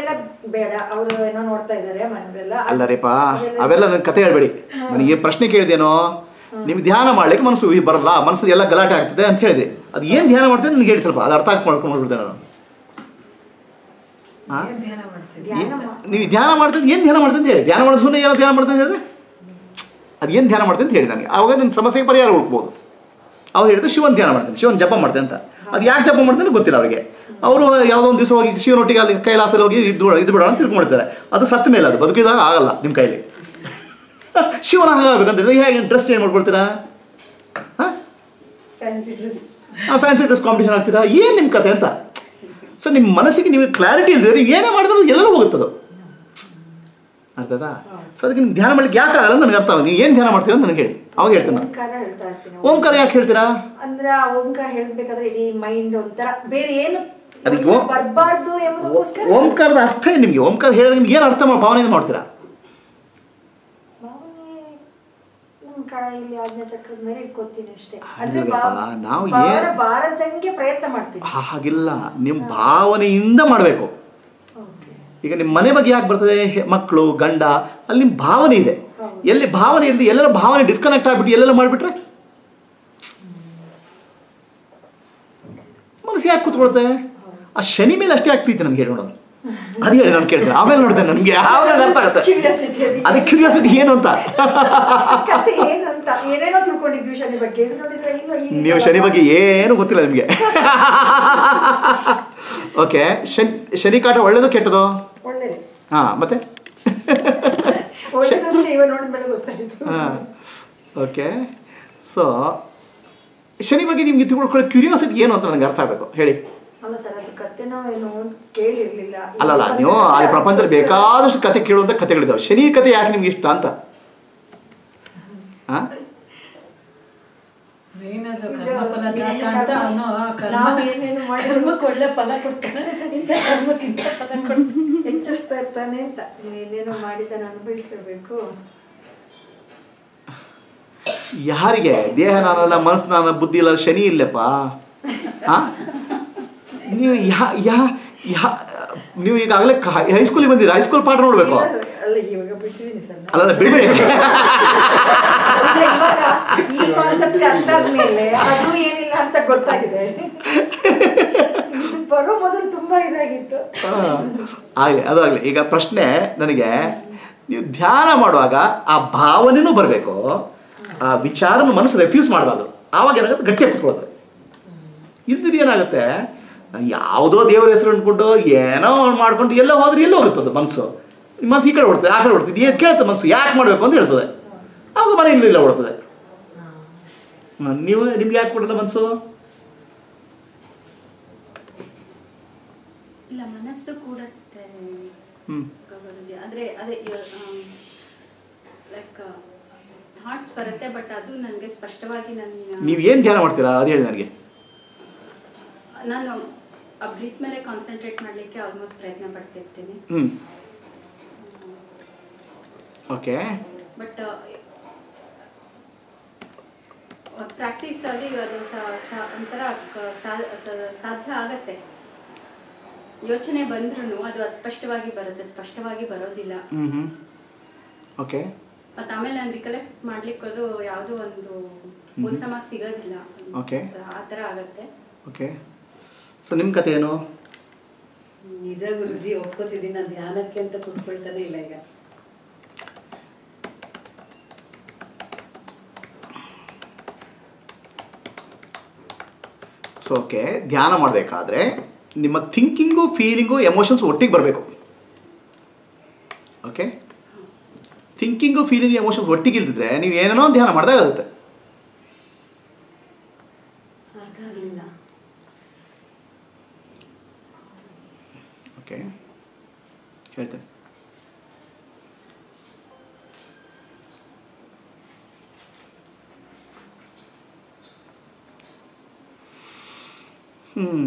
ಅಲ್ಲ ರೀಪಾ, ಅವೆಲ್ಲ ನನ್ನ ಕತೆ ಹೇಳ್ಬೇಡಿ. ನನಗೆ ಪ್ರಶ್ನೆ ಕೇಳಿದೇನೋ, ನಿಮ್ಗೆ ಧ್ಯಾನ ಮಾಡ್ಲಿಕ್ಕೆ ಮನಸ್ಸು ಬರಲ್ಲ, ಮನಸ್ಸು ಎಲ್ಲ ಗಲಾಟೆ ಆಗ್ತದೆ ಅಂತ ಹೇಳಿದೆ. ಅದು ಏನು ಧ್ಯಾನ ಮಾಡ್ತೇನೆ ನನಗೆ ಹೇಳಿ ಸ್ವಲ್ಪ, ಅದು ಅರ್ಥ ಮಾಡ್ಕೊಂಡು ಮಾಡ್ಬಿಡ್ತೇನೆ ನಾನು. ಹಾಂ, ನೀವು ಧ್ಯಾನ ಮಾಡ್ತೇನೆ ಏನು ಧ್ಯಾನ ಮಾಡ್ತೇನೆ ಅಂತ ಹೇಳಿ. ಧ್ಯಾನ ಮಾಡೋದು ಸುಮ್ಮನೆ ಏನೋ ಧ್ಯಾನ ಮಾಡ್ತೇನೆ ಹೇಳಿದ್ರೆ ಅದು ಏನು ಧ್ಯಾನ ಮಾಡ್ತೇನೆ ಅಂತ ಹೇಳಿ ನನಗೆ. ಆವಾಗ ನನ್ನ ಸಮಸ್ಯೆಗೆ ಪರಿಹಾರ ಹುಡ್ಬೋದು. ಅವ್ರು ಹೇಳಿದ್ರು ಶಿವನ್ ಧ್ಯಾನ ಮಾಡ್ತೇನೆ, ಶಿವನ್ ಜಪ ಮಾಡ್ತೇನೆ ಅಂತ. ಅದು ಯಾಕೆ ಜಪ ಮಾಡ್ತೇನೆ ಗೊತ್ತಿಲ್ಲ ಅವರಿಗೆ. ಅವರು ಯಾವುದೋ ಒಂದು ದಿವಸ ಹೋಗಿ ಶಿವನೊಟ್ಟಿಗೆ ಅಲ್ಲಿ ಕೈಲಾಸಲ್ಲಿ ಹೋಗಿ ಇದು ಇದು ಬಿಡೋಣ ಅಂತ ತಿಳ್ಕೊಂಡಿರ್ತಾರೆ. ಅದು ಸತ್ತ ಮೇಲೆ, ಅದು ಬದುಕಿದಾಗ ಆಗಲ್ಲ ನಿಮ್ಮ ಕೈಲಿ. ಶಿವನ ಹಾಗಾಗಬೇಕಂತ ಹೇಗೆ ಡ್ರೆಸ್ ಚೇಂಜ್ ಮಾಡ್ಕೊಳ್ತೀರಾ? ಹಾಂ, ಫ್ಯಾನ್ಸಿ ಡ್ರೆಸ್ ಕಾಂಪಿಟೇಷನ್ ಆಗ್ತೀರಾ? ಏನು ನಿಮ್ಮ ಕತೆ ಅಂತ. ಸೊ ನಿಮ್ಮ ಮನಸ್ಸಿಗೆ ನೀವು ಕ್ಲಾರಿಟಿ ಇಲ್ಲದೆ ನೀವು ಏನೇ ಮಾಡಿದ್ರು ಎಲ್ಲರೂ ಹೋಗುತ್ತದು. ಅರ್ಥದಾ? ಸೊ ಅದಕ್ಕೆ ನಿಮ್ಗೆ ಧ್ಯಾನ ಮಾಡ್ಲಿಕ್ಕೆ ಯಾಕೆ ಆಗಲ್ಲ ನನಗೆ ಅರ್ಥ ಆಗ. ನೀವು ಏನು ಧ್ಯಾನ ಮಾಡ್ತೀರಾ ಅಂತ ನನಗೆ ಹೇಳಿ, ಅವಾಗ ಹೇಳ್ತೇನೆ ನಾನು. ಓಂಕಾರ ಯಾಕೆ ಹೇಳ್ತೀರಾ? ಅಂದ್ರೆ ಆ ಓಂಕಾರ ಹೇಳ್ಬೇಕಾದ್ರೆ ಇಡೀ ಮೈಂಡ್ ಒಂಥರ ಬೇರೆ ಏನು ಅದಕ್ಕೆ ಬರಬಾರ್ದು ಎಂಬುದಕ್ಕೋಸ್ಕರ. ಓಂಕಾರದ ಅರ್ಥ ಏನು ನಿಮಗೆ? ಓಂಕಾರ ಹೇಳಿದ್ರೆ ನಿಮ್ಗೆ ಏನು ಅರ್ಥ ಮಾಡಿ ಭಾವನೆ ಮಾಡ್ತೀರಾ? ಇಲ್ಲಿ ಆಜ್ಞಾ ಚಕ್ರದ ಮೇಲೆ ಇಟ್ಕೋತೀನಿ ಅಷ್ಟೇ. ನಾವು ಬಾರದಂಗೆ ಪ್ರಯತ್ನ ಮಾಡ್ತೀವಿ. ಹಾಗಿಲ್ಲ, ನಿಮ್ಮ ಭಾವನೆಯಿಂದ ಮಾಡಬೇಕು. ಈಗ ನಿಮ್ಮ ಮನೆ ಬಗ್ಗೆ ಯಾಕೆ ಬರ್ತದೆ? ಮಕ್ಕಳು, ಗಂಡ, ಅಲ್ಲಿ ನಿಮ್ಮ ಭಾವನೆ ಇದೆ. ಎಲ್ಲಿ ಭಾವನೆ ಇಲ್ಲದೆ ಎಲ್ಲರ ಭಾವನೆ ಡಿಸ್ಕನೆಕ್ಟ್ ಆಗ್ಬಿಟ್ಟು ಎಲ್ಲೆಲ್ಲ ಮಾಡಿಬಿಟ್ರೆ ಮನಸ್ಸು ಯಾಕೆ ಕೂತ್ಕೊಳುತ್ತೆ? ಆ ಶನಿ ಮೇಲೆ ಅಷ್ಟೇ ಯಾಕೆ ಪ್ರೀತಿ ನನಗೆ ಹೇಳಿ ನೋಡೋಣ. ಅದು ಹೇಳಿ ನಾನು ಕೇಳ್ತೇನೆ, ಆಮೇಲೆ ನೋಡ್ತೇನೆ ನನಗೆ ಯಾವಾಗ ಅರ್ಥ ಆಗುತ್ತೆ. ಅದಕ್ಕೆ ಕ್ಯೂರಿಯಾಸಿಟಿ ಏನು ಅಂತ. ನೀವು ಶನಿ ಬಗ್ಗೆ ಏನು ಗೊತ್ತಿಲ್ಲ ನಿಮಗೆ. ಓಕೆ, ಶನಿ ಶನಿ ಕಾಟ ಒಳ್ಳೇದು ಕೆಟ್ಟದು? ಹಾಂ, ಮತ್ತೆ ಹಾಂ, ಓಕೆ. ಸೊ ಶನಿ ಬಗ್ಗೆ ನಿಮ್ಗೆ ತಿಳ್ಕೊಳ್ಳೋ ಕ್ಯೂರಿಯಾಸಿಟಿ ಏನು ಅಂತ ನನಗೆ ಅರ್ಥ ಆಗಬೇಕು, ಹೇಳಿ. ಅಲ್ಲಲ್ಲ, ನೀವು ಅಲ್ಲಿ ಪ್ರಪಂಚದಲ್ಲಿ ಬೇಕಾದಷ್ಟು ಕತೆ ಕೇಳುವಂಥ ಕತೆಗಳಿದ್ದಾವೆ. ಶನಿ ಕತೆ ಯಾಕೆ ನಿಮ್ಗೆ ಇಷ್ಟ ಅಂತ? ಹಾಂ, ಯಾರಿಗೆ? ದೇಹ ನಾನಲ್ಲ, ಮನಸ್ಸು ನಾನು, ಬುದ್ಧಿ ಇಲ್ಲ, ಶನಿ ಇಲ್ಲಪ್ಪ. ಹಾಂ, ನೀವು ಯಾ ಯಾ ಯಾ ನೀವು ಈಗಾಗಲೇ ಹೈಸ್ಕೂಲಿಗೆ ಬಂದಿರಿ, ಹೈಸ್ಕೂಲ್ ಪಾಠ ನೋಡಬೇಕು. ಅಲ್ಲ ಬಿಡಬೇಡಿ, ಆಗಲಿ ಅದು ಆಗಲಿ. ಈಗ ಪ್ರಶ್ನೆ ನನಗೆ, ನೀವು ಧ್ಯಾನ ಮಾಡುವಾಗ ಆ ಭಾವನೆನೂ ಬರಬೇಕು, ಆ ವಿಚಾರನ ಮನಸ್ಸು ರೆಫ್ಯೂಸ್ ಮಾಡಬಾರ್ದು. ಆವಾಗ ಏನಾಗುತ್ತೆ, ಗಟ್ಟಿಯಾಗಿ ಕುತ್ಕೊಳ್ಳೋದು. ಇಲ್ದಿರಿ ಏನಾಗುತ್ತೆ, ಯಾವುದೋ ದೇವರ ಹೆಸರು ಅಂದ್ಕೊಂಡು ಏನೋ ಮಾಡ್ಕೊಂಡು ಎಲ್ಲ ಹೋದ್ರೆ ಎಲ್ಲೋ ಹೋಗುತ್ತದೆ ಮನಸ್ಸು. ಮನಸ್ಸು ಈ ಕಡೆ ಓಡ್ತದೆ, ಆ ಕಡೆ ಓಡ್ತದೆ, ಏನು ಕೇಳ್ತದೆ ಮನಸ್ಸು, ಯಾಕೆ ಮಾಡಬೇಕು ಅಂತ ಹೇಳ್ತದೆ. ಆವಾಗ ಮನೆ ಇಲ್ಲ ಇಲ್ಲ ಓಡ್ತದೆ. ನೀವು ನಿಮ್ಗೆ ಯಾಕೆ ಕೊಡಲ್ಲ ಮನಸ್ಸು? ಇಲ್ಲ, ಮನಸ್ಸು ಕೂಡತ್ತೆ ಅಂದ್ರೆ ಅದೇ ಲೈಕ್ ಥಾಟ್ಸ್ ಬರುತ್ತೆ, ಬಟ್ ಅದು ನನಗೆ ಸ್ಪಷ್ಟವಾಗಿ ನನ್ನ. ನೀವು ಏನು ಧ್ಯಾನ ಮಾಡ್ತೀರಾ ಅದು ಹೇಳಿ ನನಗೆ. ನಾನು ಆ ಬ್ರೀತ್ ಮೇಲೆ ಕಾನ್ಸಂಟ್ರೇಟ್ ಮಾಡಲಿಕ್ಕೆ ಆಲ್ಮೋಸ್ಟ್ ಪ್ರಯತ್ನ ಪಡ್ತಿರ್ತೀನಿ. ಹ್ಞೂ ಓಕೆ. ಬಟ್ ಪ್ರಾಕ್ಟೀಸಲ್ಲಿ ಅದು ಒಂಥರ ಸಾಧ್ಯ ಆಗತ್ತೆ. ಯೋಚನೆ ಬಂದ್ರೂ ಅದು ಅಸ್ಪಷ್ಟವಾಗಿ ಬರುತ್ತೆ, ಸ್ಪಷ್ಟವಾಗಿ ಬರೋದಿಲ್ಲ. ಹ್ಞೂ ಓಕೆ. ಮತ್ತು ಆಮೇಲೆ ನಾನು ರಿಕಲೆಕ್ಟ್ ಮಾಡ್ಲಿಕ್ಕೂ ಯಾವುದೋ ಒಂದು ಉತ್ಸಮಾಗಿ ಸಿಗೋದಿಲ್ಲ. ಓಕೆ, ಆ ಥರ ಆಗತ್ತೆ. ಓಕೆ. ಸೊ ನಿಮ್ಮ ಕತೆ ಏನು? ನಿಜ ಗುರುಜಿ, ಒಪ್ಕೋತಿದ್ದೀನಿ. ನಾನು ಧ್ಯಾನಕ್ಕೆ ಅಂತ ಕೂತ್ಕೊಳ್ತಾನೆ ಇಲ್ಲ ಈಗ. ಸೊ ಓಕೆ, ಧ್ಯಾನ ಮಾಡಬೇಕಾದ್ರೆ ನಿಮ್ಮ ಥಿಂಕಿಂಗು, ಫೀಲಿಂಗು, ಎಮೋಷನ್ಸ್ ಒಟ್ಟಿಗೆ ಬರಬೇಕು. ಓಕೆ, ಥಿಂಕಿಂಗು, ಫೀಲಿಂಗು, ಎಮೋಷನ್ಸ್ ಒಟ್ಟಿಗೆ ಇಲ್ದಿದ್ರೆ ನೀವು ಏನೇನೋ ಧ್ಯಾನ ಮಾಡಿದಾಗುತ್ತೆ. ಓಕೆ, ಹೇಳ್ತೇನೆ. ಹ್ಞೂ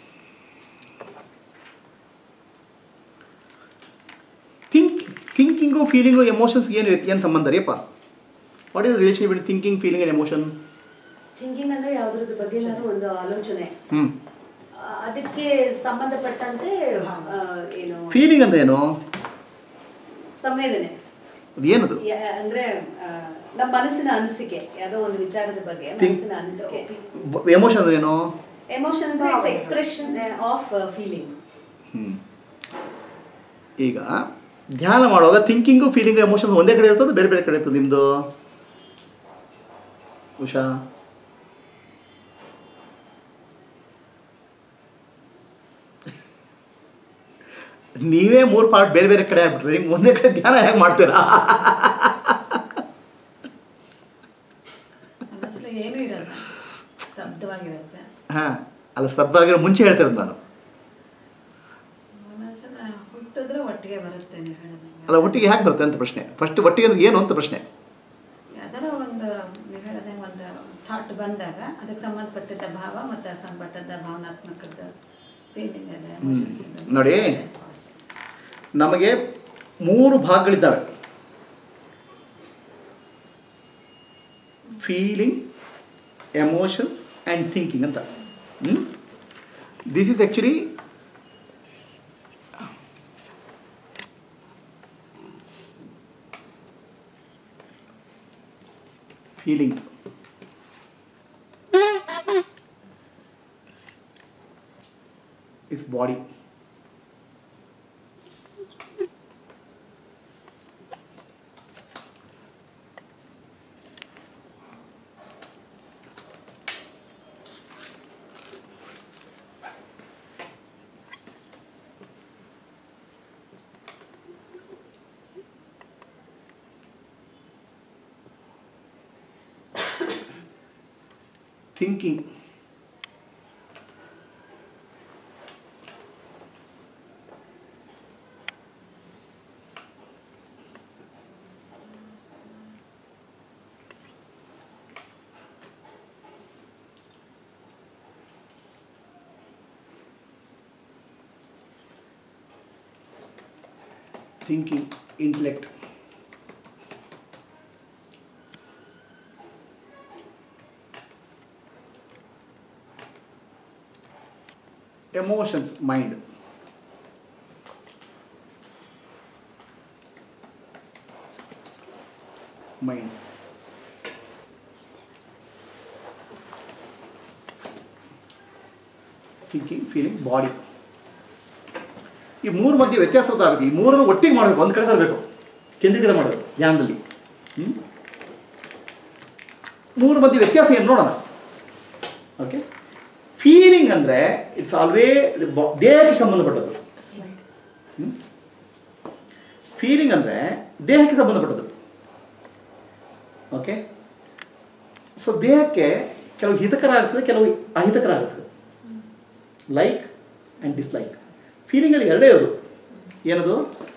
ಥಿಂಕ್ ಥಿಂಕಿಂಗು, ಫೀಲಿಂಗು, ಎಮೋಷನ್ಸ್ಗೆ ಏನು ಏನು ಸಂಬಂಧ ರೀಪ್ಪ? What is relation between thinking, feeling and emotion? Thinking ಅಂದರೆ ಯಾವುದ್ರದ್ದು ಬಗ್ಗೆ ನಾನು ಒಂದು ಆಲೋಚನೆ, ಹ್ಞೂ ಅದಕ್ಕೆ ಸಂಬಂಧಪಟ್ಟಂತೆ ಏನು. ಫೀಲಿಂಗ್ ಅಂದ್ರೆ ಏನು? ಸಂವೇದನೆ. ಅದೇನದು? ಅಂದ್ರೆ ನಮ್ಮ ಮನಸ್ಸಿನ ಅನಿಸಿಕೆ, ಯಾವುದೋ ಒಂದು ವಿಚಾರದ ಬಗ್ಗೆ ಮನಸ್ಸಿನ ಅನಿಸಿಕೆ. ಎಮೋಷನ್ ಅಂದ್ರೆ ಏನು? ಎಮೋಷನ್ ಅಂದ್ರೆ ಇಟ್ಸ್ ಎಕ್ಸ್ಪ್ರೆಷನ್ ಆಫ್ ಫೀಲಿಂಗ್. ಹ್ಞೂ ಈಗ ಧ್ಯಾನ ಮಾಡುವಾಗ ಥಿಂಕಿಂಗು, ಫೀಲಿಂಗು, ಎಮೋಷನ್ಸ್ ಒಂದೇ ಕಡೆ ಇರ್ತದೆ, ಬೇರೆ ಬೇರೆ ಕಡೆ ಇರ್ತದೆ ನಿಮ್ಮದು? ಉಷಾ, ನೀವೇ ಮೂರು ಪಾರ್ಟ್ ಬೇರೆ ಬೇರೆ ಕಡೆ ಆಗ್ಬಿಟ್ರೆ ನಿಮ್ಗೆ ಒಂದೇ ಕಡೆ ಧ್ಯಾನ ಹೇಗೆ ಮಾಡ್ತೀರಾ? ಏನೂ ಇರಲ್ಲ, ಸ್ತಬ್ಧವಾಗಿರುತ್ತೆ. ಹಾಂ, ಅಲ್ಲ, ಸ್ತಬ್ಧ ಆಗಿರೋ ಮುಂಚೆ ಹೇಳ್ತಿರೋದು ನಾನು. ಹುಟ್ಟಿದ್ರೆ ಒಟ್ಟಿಗೆ ಬರುತ್ತೆ. ಅಲ್ಲ, ಒಟ್ಟಿಗೆ ಹೇಗೆ ಬರುತ್ತೆ ಅಂತ ಪ್ರಶ್ನೆ. ಫಸ್ಟ್ ಒಟ್ಟಿಗೆ ಅಂದ್ರೆ ಏನು ಅಂತ ಪ್ರಶ್ನೆ. ಯಾವ್ದಾರ ಒಂದು ನೀವು ಹೇಳ್ದಂಗೆ ಒಂದು ಥಾಟ್ ಬಂದಾಗ ಅದಕ್ಕೆ ಸಂಬಂಧಪಟ್ಟಿದ್ದ ಭಾವ ಮತ್ತು ಸಂಬಂಧಪಟ್ಟದ ಭಾವನಾತ್ಮಕದ ಫೀಲಿಂಗ್ ಅದ. ನೋಡಿ, ನಮಗೆ ಮೂರು ಭಾಗಗಳಿದ್ದಾವೆ: ಫೀಲಿಂಗ್, ಎಮೋಷನ್ಸ್ ಆ್ಯಂಡ್ ಥಿಂಕಿಂಗ್ ಅಂತ. This is actually feeling. Is body. Thinking. Thinking, intellect. Emotions, mind. Mind. Thinking, feeling, body. ಈ ಮೂರು ಮಧ್ಯೆ ವ್ಯತ್ಯಾಸ ಗೊತ್ತಾಗಬೇಕು. ಈ ಮೂರನ್ನು ಒಟ್ಟಿಗೆ ಮಾಡಬೇಕು, ಒಂದು ಕಡೆ ತರಬೇಕು, ಕೇಂದ್ರೀಕೃತ ಮಾಡಬೇಕು ಧ್ಯಾನದಲ್ಲಿ. ಹ್ಞೂ ಮೂರು ಮಧ್ಯೆ ವ್ಯತ್ಯಾಸ ಏನು ನೋಡೋಣ. ಓಕೆ, ಫೀಲಿಂಗ್ ಅಂದರೆ ಇಟ್ಸ್ ಆಲ್ವೇ ದೇಹಕ್ಕೆ ಸಂಬಂಧಪಟ್ಟದ್ದು. ಫೀಲಿಂಗ್ ಅಂದರೆ ದೇಹಕ್ಕೆ ಸಂಬಂಧಪಟ್ಟದ್ದು. ಓಕೆ, ಸೊ ದೇಹಕ್ಕೆ ಕೆಲವು ಹಿತಕರ ಆಗ್ತದೆ, ಕೆಲವು ಅಹಿತಕರ ಆಗ್ತದೆ. Like and dislike. ಫೀಲಿಂಗಲ್ಲಿ ಎರಡೇ ಇರೋದು. ಏನದು?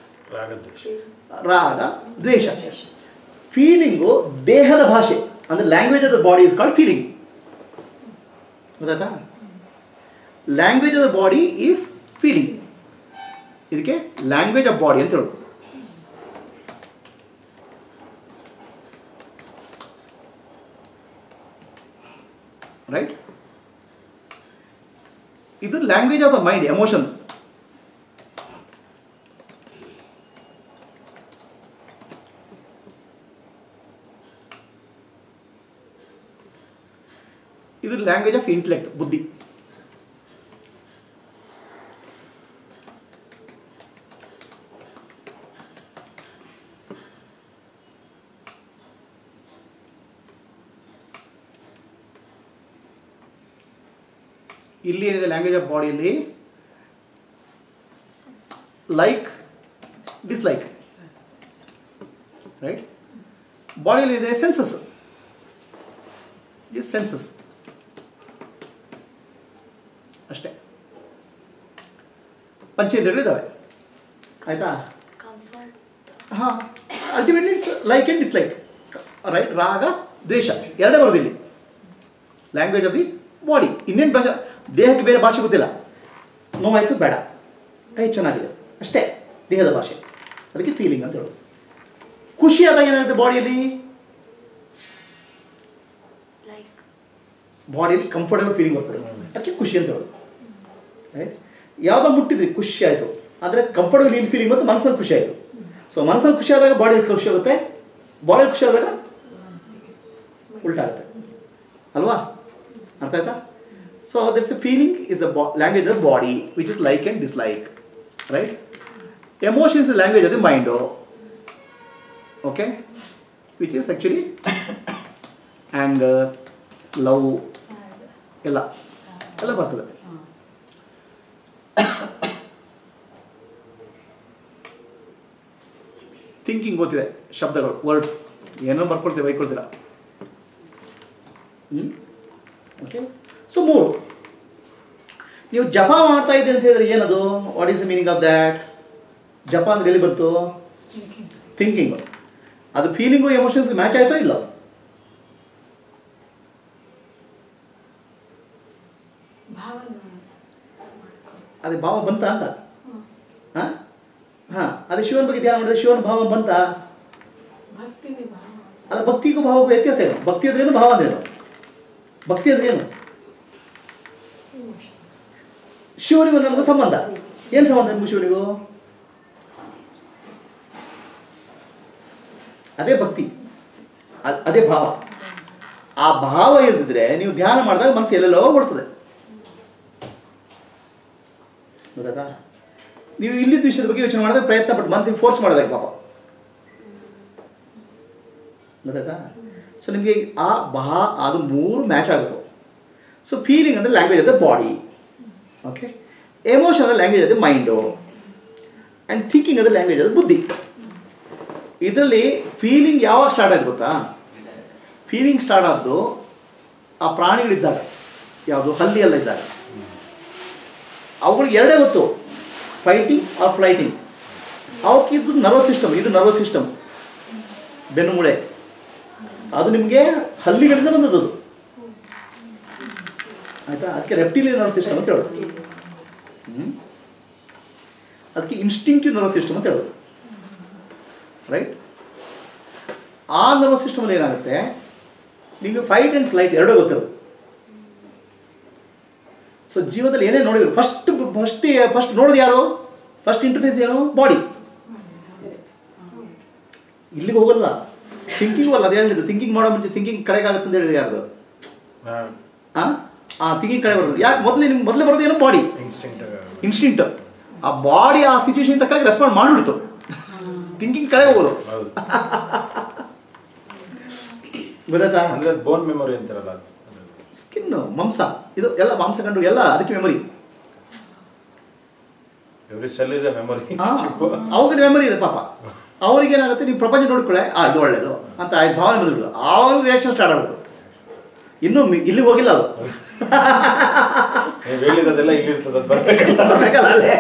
ರಾಗ, ದ್ವೇಷ. ಫೀಲಿಂಗು ದೇಹದ ಭಾಷೆ, ಅಂದರೆ language of the body is called feeling. ಗೊತ್ತಾಯ್ತಾ? Language of the body is feeling. ಇದಕ್ಕೆ ಲ್ಯಾಂಗ್ವೇಜ್ ಆಫ್ ಬಾಡಿ ಅಂತ ಹೇಳೋದು. ರೈಟ್. ಇದು language of the mind, emotion. ಇದು ಲ್ಯಾಂಗ್ವೇಜ್ ಆಫ್ ಇಂಟೆಲೆಕ್ಟ್, ಬುದ್ಧಿ. ಇಲ್ಲಿ ಏನಿದೆ ಲ್ಯಾಂಗ್ವೇಜ್ ಆಫ್ ಬಾಡಿಯಲ್ಲಿ, ಲೈಕ್ ಡಿಸ್ಲೈಕ್. ರೈಟ್. ಬಾಡಿಯಲ್ಲಿ ಇದೆ ಸೆನ್ಸಸ್, ಈ ಸೆನ್ಸಸ್ ಅಷ್ಟೇ. ಪಂಚೇಂದ್ರಿಯಗಳಿದ್ದಾವೆ. ಆಯ್ತಾ? ಹಾಂ. Ultimately it's like and dislike. Right. ರಾಗ ದ್ವೇಷ ಎರಡೇ ಬರೋದು ಇಲ್ಲಿ. Language of the body. ಇನ್ನೇನು ಭಾಷೆ, ದೇಹಕ್ಕೆ ಬೇರೆ ಭಾಷೆ ಗೊತ್ತಿಲ್ಲ. ನೋವಾಯಿತು ಬೇಡ, ಕೈ ಚೆನ್ನಾಗಿದೆ ಅಷ್ಟೇ ದೇಹದ ಭಾಷೆ. ಅದಕ್ಕೆ ಫೀಲಿಂಗ್ ಅಂತ ಹೇಳೋದು. ಖುಷಿ ಆದಾಗ ಏನಾಗುತ್ತೆ ಬಾಡಿಯಲ್ಲಿ? ಬಾಡಿಯಲ್ಲಿ ಕಂಫರ್ಟಬಲ್ ಫೀಲಿಂಗ್ ಬರ್ತದೆ, ಅದಕ್ಕೆ ಖುಷಿ ಅಂತ ಹೇಳೋದು. ರೈಟ್. ಯಾವುದೋ ಮುಟ್ಟಿದ್ರಿ ಖುಷಿ ಆಯಿತು, ಆದರೆ ಕಂಫರ್ಟಬಲ್ ಇಲ್ಲಿ ಫೀಲಿಂಗ್ ಮತ್ತು ಮನಸ್ಸಲ್ಲಿ ಖುಷಿ ಆಯಿತು. ಸೊ ಮನಸ್ಸಲ್ಲಿ ಖುಷಿ ಆದಾಗ ಬಾಡಿಯಲ್ಲಿ ಖುಷಿ ಆಗುತ್ತೆ, ಬಾಡಿಯಲ್ಲಿ ಖುಷಿ ಆದಾಗ ಉಲ್ಟಾಗುತ್ತೆ ಅಲ್ವಾ? ಅರ್ಥ ಆಯ್ತಾ? So that's a feeling is the language of body which is like and dislike. Right. Emotion is the language of the mind. Okay. Which is actually anger, love ಎಲ್ಲ ಎಲ್ಲ ಬರ್ತದೆ. ಥಿಂಕಿಂಗ್ ಗೊತ್ತಿದೆ, ಶಬ್ದಗಳು, ವರ್ಡ್ಸ್ ಏನೋ ಬರ್ಕೊಳ್ತೀವಿ, ಬೈಕೊಳ್ತೀರ. ಹ್ಞೂ. ಓಕೆ. ಸೊ ಮೂರು. ನೀವು ಜಪ ಮಾಡ್ತಾ ಇದ್ದೆ ಅಂತ ಹೇಳಿದ್ರೆ ಏನದು? What is the meaning of that? ಜಪ ಅಂದ್ರೆ ಎಲ್ಲಿ ಬಂತು? ಥಿಂಕಿಂಗು. ಅದು ಫೀಲಿಂಗು ಎಮೋಷನ್ಸ್ಗೆ ಮ್ಯಾಚ್ ಆಯಿತೋ ಇಲ್ಲ? ಅದೇ ಭಾವ ಬಂತ ಅಂತ. ಹಾಂ ಹಾಂ. ಅದೇ ಶಿವನ ಬಗ್ಗೆ ಧ್ಯಾನ ಮಾಡಿದ್ರೆ ಶಿವನ ಭಾವ ಬಂತ? ಅಲ್ಲ, ಭಕ್ತಿಗೂ ಭಾವಕ್ಕೂ ವ್ಯತ್ಯಾಸ ಏನು? ಭಕ್ತಿ ಅಂದ್ರೆ ಏನು, ಭಾವ ಅಂದ್ರೆ ಏನು? ಭಕ್ತಿ ಅಂದ್ರೆ ಏನು? ಶಿವನಿಗೂ ನಮಗೂ ಸಂಬಂಧ. ಏನು ಸಂಬಂಧ ನಿಮಗೂ ಶಿವನಿಗೂ? ಅದೇ ಭಕ್ತಿ, ಅದೇ ಭಾವ. ಆ ಭಾವ ಇಲ್ಲದಿದ್ರೆ ನೀವು ಧ್ಯಾನ ಮಾಡಿದಾಗ ಮನಸ್ಸು ಎಲ್ಲೆಲ್ಲೋ ಬರ್ತದೆ. ಗೊತ್ತಾಯ್ತಾ? ನೀವು ಇಲ್ಲಿದ್ದ ವಿಷಯದ ಬಗ್ಗೆ ಯೋಚನೆ ಮಾಡಿದಾಗ ಪ್ರಯತ್ನ ಪಟ್ಟು ಮನಸ್ಸಿಗೆ ಫೋರ್ಸ್ ಮಾಡೋದಾಗ ಪಾಪ. ಗೊತ್ತಾಯ್ತಾ? ಸೊ ನಿಮಗೆ ಆ ಭಾ ಅದು ಮೂರು ಮ್ಯಾಚ್ ಆಗಬೇಕು. ಸೊ ಫೀಲಿಂಗ್ ಅಂದರೆ language of the body. Okay. Emotion ಅಂದರೆ language of the mind. And thinking ಅಂದರೆ ಲ್ಯಾಂಗ್ವೇಜ್ ಆಫ್ ದ ಬುದ್ಧಿ. ಇದರಲ್ಲಿ ಫೀಲಿಂಗ್ ಯಾವಾಗ ಸ್ಟಾರ್ಟ್ ಆಯ್ತು ಗೊತ್ತಾ? ಫೀಲಿಂಗ್ ಸ್ಟಾರ್ಟ್ ಆದ್ದು ಆ ಪ್ರಾಣಿಗಳಿದ್ದಾಗ, ಯಾವುದು ಹಲ್ಲಿ ಎಲ್ಲ ಇದ್ದಾಗ. ಅವುಗಳಿಗೆ ಎರಡೇ ಗೊತ್ತು, ಫೈಟಿಂಗ್ ಆರ್ ಫ್ಲೈಟಿಂಗ್. ಅವಕ್ಕಿದ್ದು ನರ್ವಸ್ ಸಿಸ್ಟಮ್, ಇದು ನರ್ವಸ್ ಸಿಸ್ಟಮ್, ಬೆನ್ನು ಮೂಳೆ. ಅದು ನಿಮಗೆ ಹಲ್ಲಿಗಳಿಂದ ಬಂದದ್ದು. ಆಯಿತಾ? ಅದಕ್ಕೆ ರೆಪ್ಟಿಲಿಯನ್ ನರ್ವಸ್ ಸಿಸ್ಟಮ್ ಅಂತ ಹೇಳೋದು. ಹ್ಞೂ. ಅದಕ್ಕೆ ಇನ್ಸ್ಟಿಂಕ್ಟಿವ್ ನರ್ವಸ್ ಸಿಸ್ಟಮ್ ಅಂತ ಹೇಳೋದು. ರೈಟ್. ಆ ನರ್ವಸ್ ಸಿಸ್ಟಮಲ್ಲಿ ಏನಾಗುತ್ತೆ, ನಿಮಗೆ ಫೈಟ್ ಆ್ಯಂಡ್ ಫ್ಲೈಟ್ ಎರಡೂ ಗೊತ್ತಿರೋದು. ಸೊ ಜೀವನದಲ್ಲಿ ಏನೇ ನೋಡಿದ್ರು ಫಸ್ಟ್ ಫಸ್ಟ್ ಫಸ್ಟ್ ನೋಡೋದು ಯಾರು? ಫಸ್ಟ್ ಇಂಟರ್ಫೇಸ್ ಏನು? ಬಾಡಿ. ಇಲ್ಲಿಗೆ ಹೋಗಲ್ಲ, ಥಿಂಕಿಂಗ್ ಅಲ್ಲ. ಅದೇನು ಹೇಳಿದ್ದು, ಥಿಂಕಿಂಗ್ ಮಾಡೋ ಮುಂಚೆ ಥಿಂಕಿಂಗ್ ಕಡೆಗಾಗುತ್ತೆ ಅಂತ ಹೇಳಿದ್ರು ಯಾರ್ದು? ಹಾಂ ಆ ಥಿಂಕಿಂಗ್ ಕಡೆ ಬರೋದು ಯಾಕೆ? ಮೊದಲೇ ನಿಮ್ಗೆ ಮೊದಲೇ ಬರೋದು ಏನು? Body instinct. ಆ ಬಾಡಿ ಆ ಸಿಚುವೇಶನ್ ತಕ್ಕಾಗಿ ರೆಸ್ಪಾಂಡ್ ಮಾಡಿಬಿಡ್ತು, ಥಿಂಕಿಂಗ್ ಕಡೆ ಹೋಗೋದು. ಗೊತ್ತಾಯ್ತಾ? ಅಂದ್ರೆ ಬೋನ್ ಮೆಮೊರಿ ಅಂತಾರಲ್ಲ, ಸ್ಕಿನ್, ಮಾಂಸ, ಇದು ಎಲ್ಲ ಮಾಂಸ ಕಂಡು ಎಲ್ಲ ಅದಕ್ಕೆ memory. Every cell is a memory. ಅವ್ರಿಗೆ ಮೆಮೊರಿ ಇದೆ ಪಾಪ. ಅವ್ರಿಗೆ ಏನಾಗುತ್ತೆ, ನೀವು ಪ್ರಪಂಚ ನೋಡ್ಕೊಳ್ಳೆ, ಆ ಇದು ಒಳ್ಳೇದು ಅಂತ ಆಯ್ತು ಭಾವನೆ ಬಂದ್ಬಿಡೋದು. ಆವಾಗ ರಿಯಾಕ್ಷನ್ ಸ್ಟಾರ್ಟ್ ಆಗ್ಬಿಡೋದು. ಇನ್ನೂ ಇಲ್ಲಿ ಹೋಗಿಲ್ಲ ಅದು. ಹೇಳಿರೋದೆಲ್ಲ ಇಲ್ಲಿರ್ತದೆ, ಬರ್ಬೇಕಲ್ಲ ಅಲ್ಲೇ.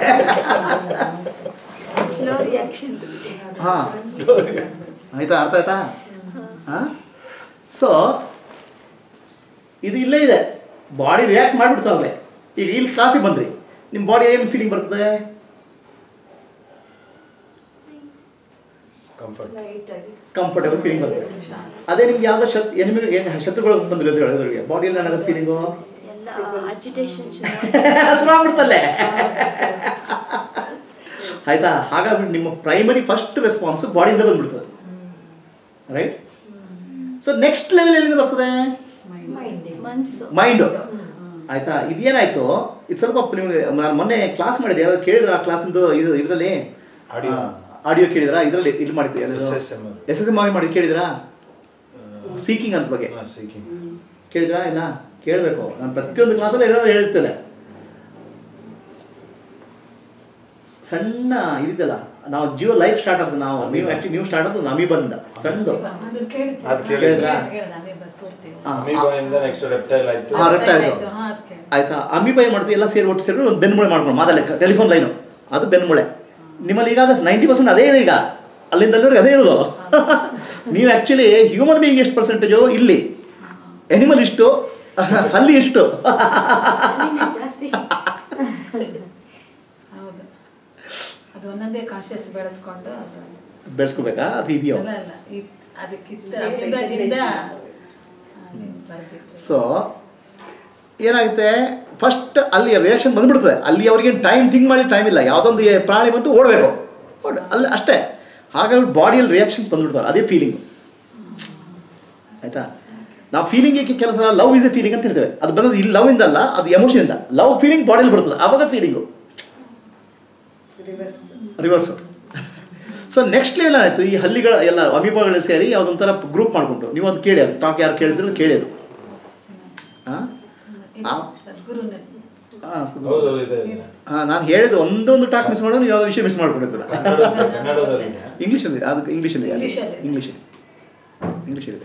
Slow reaction. ಹಾಂ ಆಯ್ತಾ? ಅರ್ಥ ಆಯ್ತಾ? ಹಾಂ. ಸೊ ಇದು ಇಲ್ಲೇ ಇದೆ, ಬಾಡಿ ರಿಯಾಕ್ಟ್ ಮಾಡಿಬಿಡ್ತಾವೆ. ಈಗ ಇಲ್ಲಿ ಕ್ಲಾಸಿಗೆ ಬಂದ್ರಿ, ನಿಮ್ಮ ಬಾಡಿ ಏನು ಫೀಲಿಂಗ್ ಬರ್ತದೆ? ಕಂಫರ್ಟ್, ಕಂಫರ್ಟಬಲ್ ಫೀಲಿಂಗ್ ಬರ್ತದೆ. ಅದೇ ನಿಮ್ಗೆ ಯಾವ್ದೋ ಶತ್ ಎನಿಮಿ ಏನು ಶತ್ರುಗಳು ಬಂದ್ರೆ ಹೇಳೋದ್ರಿಗೆ ಬಾಡಿಯಲ್ಲಿ ಏನಾಗುತ್ತೆ ಫೀಲಿಂಗು? ಸುಮಾಗ್ಬಿಡ್ತಲ್ಲೇ ಆಯ್ತಾ? ಹಾಗಾಗಿ ನಿಮ್ಮ ಪ್ರೈಮರಿ ಫಸ್ಟ್ ರೆಸ್ಪಾನ್ಸ್ ಬಾಡಿಯಿಂದ ಬಂದ್ಬಿಡ್ತದೆ, ರೈಟ್? ಸೊ ನೆಕ್ಸ್ಟ್ ಲೆವೆಲ್ ಎಲ್ಲಿಂದ ಬರ್ತದೆ? ಮೈಂಡು. ಆಯ್ತಾ? ಇದೇನಾಯ್ತು, ಇದು ಸ್ವಲ್ಪ ನಿಮಗೆ ನಾನು ಮೊನ್ನೆ ಕ್ಲಾಸ್ ಮಾಡಿದೆ, ಯಾರು ಕೇಳಿದ್ರ ಆ ಕ್ಲಾಸಿಂದು? ಇದು ಇದರಲ್ಲಿ ಆಡಿಯೋ ಕೇಳಿದ್ರಾ? ಇದರಲ್ಲಿ ಇದು ಮಾಡಿದ್ದೆ, ಎಸ್ ಎಸ್ ಎಮ್ ಆರ್ ಮಾಡಿ ಕೇಳಿದ್ರಾ? ಸೀಕಿಂಗ್ ಅಂತ ಬಗ್ಗೆ ಕೇಳಿದ್ರಾ? ಇಲ್ಲ, ಕೇಳಬೇಕು. ನಾನು ಪ್ರತಿಯೊಂದು ಕ್ಲಾಸಲ್ಲಿ ಏನಾದ್ರು ಹೇಳ್ತೇನೆ. ಸಣ್ಣ ಇದಿದ್ದಲ್ಲ, ನಾವು ಜೀವ ಲೈಫ್ ಸ್ಟಾರ್ಟ್ ಆಯ್ತು, ನಾವು ನೀವು ಆಕ್ಚುಲಿ ನೀವು ಸ್ಟಾರ್ಟ್ ಆಯ್ತು ನಮಿ ಬಂದ ಸಣ್ಣದು ಕೇಳಿದ್ರಾ? ಆಯ್ತಾ? ಅಮೀಬಾ ಏನು ಮಾಡ್ತೀವಿ, ಎಲ್ಲ ಸೇರಿ ಒಟ್ಟು ಸೇರಿ ಒಂದು ಬೆನ್ಮೂಳೆ ಮಾಡ್ಕೊಂಡು ಮಾತಾಡಲಿ, ಟೆಲಿಫೋನ್ ಲೈನು ಅದು ಬೆನ್ಮೂಳೆ. ನಿಮ್ಮಲ್ಲಿ ಈಗ ನೈಂಟಿ ಪರ್ಸೆಂಟ್ ಅದೇ ಇದೆ, ಈಗ ಅಲ್ಲಿಂದ ಅಲ್ಲಿವರೆಗೆ ಅದೇ ಇರೋದು. ನೀವು ಆ್ಯಕ್ಚುಲಿ ಹ್ಯೂಮನ್ ಬೀಯಿಂಗ್ ಎಷ್ಟು ಪರ್ಸೆಂಟೇಜು ಇಲ್ಲಿ, ಎನಿಮಲ್ ಇಷ್ಟು, ಅಲ್ಲಿ ಇಷ್ಟು. ಬೆಳೆಸ್ಕೋಬೇಕಾ? ಅದು ಇದೆಯೋ? ಸೊ ಏನಾಗುತ್ತೆ, ಫಸ್ಟ್ ಅಲ್ಲಿ ರಿಯಾಕ್ಷನ್ ಬಂದ್ಬಿಡ್ತದೆ. ಅಲ್ಲಿ ಅವ್ರಿಗೆ ಟೈಮ್ ಥಿಂಕ್ ಮಾಡಿ ಟೈಮ್ ಇಲ್ಲ, ಯಾವುದೊಂದು ಪ್ರಾಣಿ ಬಂತು ಓಡಬೇಕು ಅಲ್ಲಿ ಅಷ್ಟೇ. ಹಾಗಾಗಿ ಬಾಡಿಯಲ್ಲಿ ರಿಯಾಕ್ಷನ್ಸ್ ಬಂದ್ಬಿಡ್ತಾರೆ, ಅದೇ ಫೀಲಿಂಗು. ಆಯಿತಾ? ನಾವು ಫೀಲಿಂಗಿಗೆ ಕೆಲಸ ಲವ್ ಇಸ್ ಎ ಫೀಲಿಂಗ್ ಅಂತ ಹೇಳ್ತೇವೆ. ಅದು ಬಂದದ್ದು ಇಲ್ಲಿ ಲವ್ ಇಂದಲ್ಲ, ಅದು ಎಮೋಷನಿಂದ. ಲವ್ ಫೀಲಿಂಗ್ ಬಾಡಿಯಲ್ಲಿ ಬರ್ತದೆ, ಆವಾಗ feeling reverse. So next level ಆಯಿತು, ಈ ಹಲ್ಲಿಗಳ ಎಲ್ಲ ಅಮೀಬಾಗಳು ಸೇರಿ ಯಾವುದೊಂಥರ ಗ್ರೂಪ್ ಮಾಡಿಕೊಂಡು ನೀವು ಅದು ಕೇಳಿ, ಅದು ಟಾಕ್ ಯಾರು ಕೇಳಿದ್ರು ಕೇಳಿ. ಅದು ಹಾಂ ಹಾಂ ನಾನು ಹೇಳಿದ್ದು ಒಂದೊಂದು ಟಾಕ್ ಮಿಸ್ ಮಾಡೋದು, ಯಾವುದೋ ವಿಷಯ ಮಿಸ್ ಮಾಡ್ಕೊಂಡಿರ್ತದೆ. ಇಂಗ್ಲೀಷಲ್ಲಿ, ಅದು ಇಂಗ್ಲೀಷಲ್ಲಿ ಇಂಗ್ಲೀಷಲ್ಲಿ ಇಂಗ್ಲೀಷಲ್ಲಿದೆ.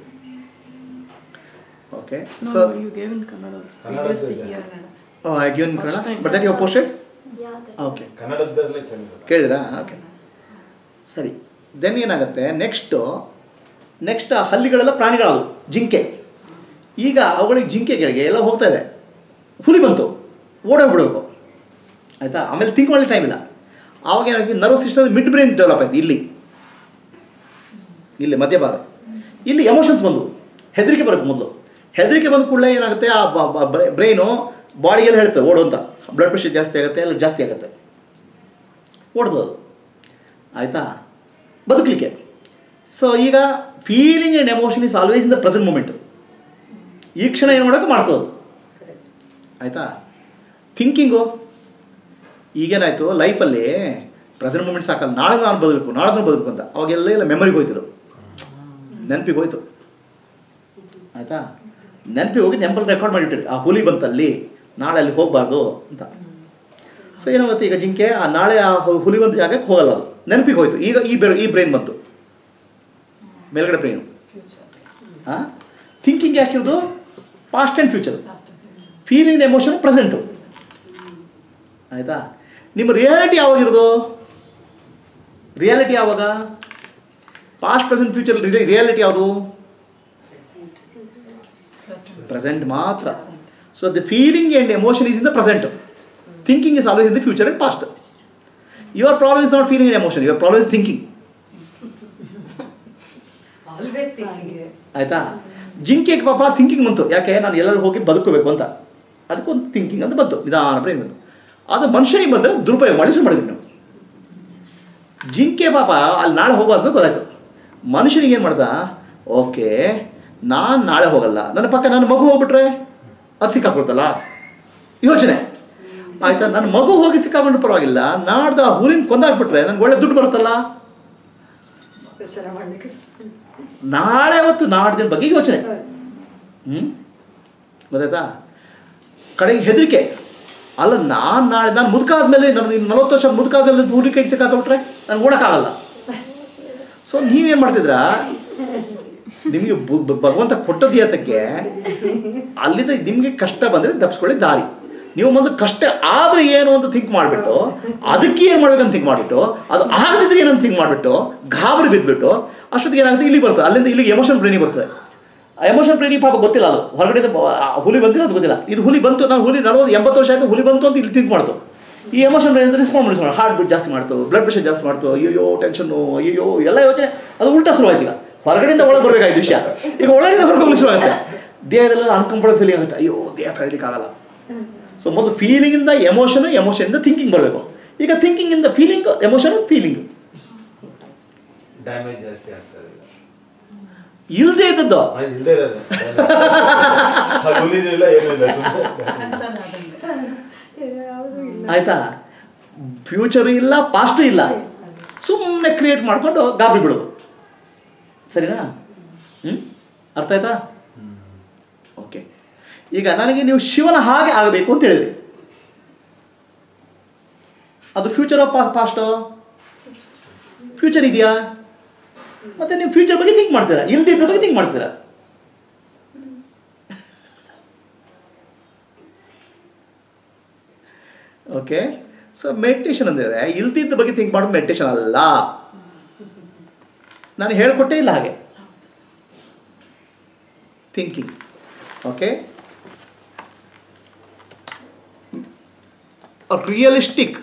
Okay. So you gave in Kannada previously here. Oh, I gave in Kannada, but that you have posted? Yeah. Okay. ಕನ್ನಡದಲ್ಲೇ ಕೇಳಿದ್ರು. ಕೇಳಿದ್ರಾ? ಓಕೆ, ಸರಿ. ದೆನ್ ಏನಾಗುತ್ತೆ, ನೆಕ್ಸ್ಟು ನೆಕ್ಸ್ಟ್ ಆ ಹಲ್ಲಿಗಳೆಲ್ಲ ಪ್ರಾಣಿಗಳವು, ಜಿಂಕೆ. ಈಗ ಅವುಗಳಿಗೆ ಜಿಂಕೆಗಳಿಗೆ ಎಲ್ಲ ಹೋಗ್ತಾ ಇದೆ, ಹುಲಿ ಬಂತು, ಓಡೋಗ್ಬಿಡ್ಬೇಕು. ಆಯಿತಾ? ಆಮೇಲೆ ಥಿಂಕ್ ಮಾಡಲಿ ಟೈಮ್ ಇಲ್ಲ. ಆವಾಗ ಏನಾಗ್ತದೆ, nervous system mid brain develop ಆಯ್ತು. ಇಲ್ಲಿ ಇಲ್ಲಿ ಮಧ್ಯಭಾಗ, ಇಲ್ಲಿ ಎಮೋಷನ್ಸ್ ಬಂದು ಹೆದರಿಕೆ ಬರೋಕ್ಕೆ ಮೊದಲು. ಹೆದರಿಕೆ ಬಂದ ಕೂಡಲೇ ಏನಾಗುತ್ತೆ, ಆ ಬ್ರೈನು ಬಾಡಿಗೆಲ್ಲ ಹೇಳ್ತದೆ ಓಡು ಅಂತ. ಬ್ಲಡ್ ಪ್ರೆಷರ್ ಜಾಸ್ತಿ ಆಗುತ್ತೆ, ಎಲ್ಲ ಜಾಸ್ತಿ ಆಗುತ್ತೆ, ಓಡ್ತದೆ. ಆಯಿತಾ? ಬದುಕಲಿಕ್ಕೆ. ಸೊ ಈಗ feeling and emotion is always in the present moment. ಈ ಕ್ಷಣ ಏನು ಮಾಡೋಕ್ಕೆ ಮಾಡ್ತದೆ. ಆಯಿತಾ? ಥಿಂಕಿಂಗು ಈಗೇನಾಯಿತು, ಲೈಫಲ್ಲಿ ಪ್ರೆಸೆಂಟ್ ಮೂಮೆಂಟ್ ಸಾಕಲ್ಲ, ನಾಳೆ ನಾನು ಬದುಕಬೇಕು, ನಾಳೆ ಬದುಕಬೇಕು ಅಂತ. ಅವಾಗೆಲ್ಲ ಎಲ್ಲ ಮೆಮರಿಗೆ ಹೋಯ್ತದು, ನೆನಪಿಗೆ ಹೋಯ್ತು. ಆಯಿತಾ? ನೆನಪಿಗೆ ಹೋಗಿ ನೆನಪಲ್ಲಿ ರೆಕಾರ್ಡ್ ಮಾಡಿಬಿಟ್ಟಿರಿ, ಆ ಹುಲಿ ಬಂತಲ್ಲಿ, ನಾಳೆ ಅಲ್ಲಿ ಹೋಗಬಾರ್ದು ಅಂತ. ಸೊ ಏನಾಗುತ್ತೆ, ಈಗ ಜಿಂಕೆ ಆ ನಾಳೆ ಆ ಹುಲಿ ಬಂದ ಜಾಗಕ್ಕೆ ಹೋಗಲ್ಲ, ಅದು ನೆನಪಿಗೆ ಹೋಯ್ತು. ಈಗ ಈ ಬೆ ಈ ಬ್ರೈನ್ ಬಂತು, ಮೇಲ್ಗಡೆ ಬ್ರೈನು. ಹಾಂ, ಥಿಂಕಿಂಗ್ ಯಾಕಿರೋದು past and future, feeling emotion present. ಆಯಿತಾ? ನಿಮ್ಮ ರಿಯಾಲಿಟಿ ಯಾವಾಗಿರೋದು? ರಿಯಾಲಿಟಿ ಯಾವಾಗ? Past present future. ರಿಯಾಲಿಟಿ ಯಾವುದು? ಪ್ರೆಸೆಂಟ್ ಮಾತ್ರ. So the feeling and emotion is in the present. Thinking is always in the future and past. Your problem is not feeling and emotion, your problem is thinking. ಆಯಿತಾ? ಜಿಂಕೆಗೆ ಪಾಪ thinking ಬಂತು, ಯಾಕೆ ನಾನು ಎಲ್ಲರೂ ಹೋಗಿ ಬದುಕಬೇಕು ಅಂತ, ಅದಕ್ಕೊಂದು ಥಿಂಕಿಂಗ್ ಅಂತ ಬಂತು, ನಿಧಾನ ಬ್ರೈನ್ ಬಂತು. ಅದು ಮನುಷ್ಯನಿಗೆ ಬಂದರೆ ದುರುಪಯೋಗ ಮಾಡಿ ಶುರು ಮಾಡಿದ್ವಿ ನಾವು. ಜಿಂಕೆ ಪಾಪ ಅಲ್ಲಿ ನಾಳೆ ಹೋಗೋದು ಗೊತ್ತಾಯ್ತು. ಮನುಷ್ಯನಿಗೆ ಏನು ಮಾಡ್ದ, ಓಕೆ ನಾನು ನಾಳೆ ಹೋಗಲ್ಲ, ನನ್ನ ಪಕ್ಕ ನನ್ನ ಮಗು ಹೋಗ್ಬಿಟ್ರೆ ಅದು ಸಿಕ್ಕಾಕೊಳ್ತಲ್ಲ ಯೋಚನೆ. ಆಯಿತಾ? ನನ್ನ ಮಗು ಹೋಗಿ ಸಿಕ್ಕಾಕೊಂಡು ಪರವಾಗಿಲ್ಲ, ನಾಡ್ದು ಆ ಹುಲಿನ ಕೊಂದಾಕ್ಬಿಟ್ರೆ ನನಗೆ ಒಳ್ಳೆ ದುಡ್ಡು ಬರುತ್ತಲ್ಲ. ನಾಳೆ ಮತ್ತು ನಾಡ್ದಿನ ಬಗ್ಗೆ ಯೋಚನೆ. ಹ್ಞೂ ಗೊತ್ತಾಯ್ತಾ? ಕಡೆಗೆ ಹೆದರಿಕೆ. ಅಲ್ಲ, ನಾನು ನಾಳೆ ನಾನು ಮುದುಕಾದ್ಮೇಲೆ ನನಗೆ ನಲವತ್ತು ವರ್ಷ ಮುದುಕಾದ್ಮೇಲೆ ಹುಲಿ ಕೈಗೆ ಸಿಕ್ಕಾಕೊಂಡ್ಬಿಟ್ರೆ ನನಗೆ ಓಡೋಕ್ಕಾಗಲ್ಲ. ಸೊ ನೀವೇನು ಮಾಡ್ತಿದ್ರಾ, ನಿಮಗೆ ಭಗವಂತ ಕೊಟ್ಟದ್ದು ಯಾತಕ್ಕೆ, ಅಲ್ಲಿಂದ ನಿಮಗೆ ಕಷ್ಟ ಬಂದರೆ ತಪ್ಪಿಸ್ಕೊಳ್ಳಿ ದಾರಿ. ನೀವು ಮೊದಲು ಕಷ್ಟ ಆದರೆ ಏನು ಅಂತ ಥಿಂಕ್ ಮಾಡಿಬಿಟ್ಟು, ಅದಕ್ಕೆ ಏನು ಮಾಡ್ಬೇಕಂತ ಥಿಂಕ್ ಮಾಡಿಬಿಟ್ಟು, ಅದು ಆಗದಿದ್ರೆ ಏನಂತ ಥಿಂಕ್ ಮಾಡಿಬಿಟ್ಟು ಗಾಬರಿ ಬಿದ್ದುಬಿಟ್ಟು ಅಷ್ಟೊತ್ತಿಗೆ ಏನಾಗುತ್ತೆ, ಇಲ್ಲಿಗೆ ಬರ್ತದೆ, ಅಲ್ಲಿಂದ ಇಲ್ಲಿಗೆ ಎಮೋಷನ್ ಬ್ರೈನಿಗೆ ಬರ್ತದೆ. ಎಮೋಷನ್ ಟ್ರೈನಿಂಗ್ ಪಾಪ ಗೊತ್ತಿಲ್ಲ ಅದು ಹೊರಗಡೆ ಹುಲಿ ಬಂದಿಲ್ಲ ಅದು ಗೊತ್ತಿಲ್ಲ. ಇದು ಹುಲಿ ಬಂತು, ನಾನು ಹುಲಿ ನಲವತ್ತು ಎಂಬತ್ತು ವರ್ಷ ಆಯಿತು ಹುಲಿ ಬಂತು ಅಂತ ಇಲ್ಲಿ ಥಿಂಕ್ ಮಾಡ್ತು. ಈ ಎಮೋಷನ್ ಟ್ರೈನಿಂಗ್ ರೆಸ್ಪಾನ್ಸ್ ಮಾಡಿ ಹಾರ್ಟ್ ಬೀಟ್ ಜಾಸ್ತಿ ಮಾಡ್ತು, ಬ್ಲಡ್ ಪ್ರೆಷರ್ ಜಾಸ್ತಿ ಮಾಡ್ತು, ಅಯ್ಯೋ ಟೆನ್ಷನ್ನು, ಅಯ್ಯೋ ಎಲ್ಲ ಯೋಚನೆ, ಅದು ಉಲ್ಟಾ ಶುರುವಾಯ್ತು. ಈಗ ಹೊರಗಡೆಯಿಂದ ಒಳಗೆ ಬರಬೇಕಾಯ್ತು ವಿಷಯ, ಈಗ ಒಳಗಡೆ ಹೊರಗೆ ಶುರುವಾಗುತ್ತೆ. ದೇಹದಲ್ಲೆಲ್ಲ ಅನ್ಕಂಫರ್ಟಬಲ್ ಫೀಲಿಂಗ್ ಆಗುತ್ತೆ, ಅಯ್ಯೋ ದೇಹ ತಡೆಯಲಿಕ್ಕಾಗಲ್ಲ. ಸೊ ಮೊದಲು ಫೀಲಿಂಗಿಂದ ಎಮೋಷನು, ಎಮೋಷನಿಂದ ಥಿಂಕಿಂಗ್ ಬರಬೇಕು. ಈಗ ಥಿಂಕಿಂಗಿಂದ ಫೀಲಿಂಗ್, ಎಮೋಷನ್ ಫೀಲಿಂಗ್ ಡ್ಯಾಮೇಜ್ ಜಾಸ್ತಿ ಆಗ್ತದೆ. ಇಲ್ಲದೆ ಇದ್ದದ್ದು ಇಲ್ಲದೆ ಇರೋದು ಹುಲಿನಿಲ್ಲ ಏನಿಲ್ಲ ಆಯ್ತಾ. ಫ್ಯೂಚರು ಇಲ್ಲ, ಪಾಸ್ಟು ಇಲ್ಲ, ಸುಮ್ಮನೆ ಕ್ರಿಯೇಟ್ ಮಾಡಿಕೊಂಡು ಗಾಬರಿ ಬಿಡೋದು. ಸರಿನಾ? ಹ್ಞೂ ಅರ್ಥ ಆಯ್ತಾ? ಓಕೆ. ಈಗ ನನಗೆ ನೀವು ಶಿವನ ಹಾಗೆ ಆಗಬೇಕು ಅಂತ ಹೇಳಿದ್ರಿ, ಅದು ಫ್ಯೂಚರೋ ಪಾ ಪಾಸ್ಟೋ? ಫ್ಯೂಚರ್ ಇದೆಯಾ? ಮತ್ತೆ ನೀವು ಫ್ಯೂಚರ್ ಬಗ್ಗೆ ಥಿಂಕ್ ಮಾಡ್ತೀರಾ, ಇಲ್ದಿದ್ದ ಬಗ್ಗೆ ಥಿಂಕ್ ಮಾಡ್ತೀರಾ. ಓಕೆ. ಸೊ ಮೆಡಿಟೇಷನ್ ಅಂದರೆ ಇಲ್ದಿದ್ದ ಬಗ್ಗೆ ಥಿಂಕ್ ಮಾಡೋದು ಮೆಡಿಟೇಷನ್ ಅಲ್ಲ. ನಾನು ಹೇಳಿಕೊಟ್ಟೇ ಇಲ್ಲ ಹಾಗೆ thinking. Okay. Realistic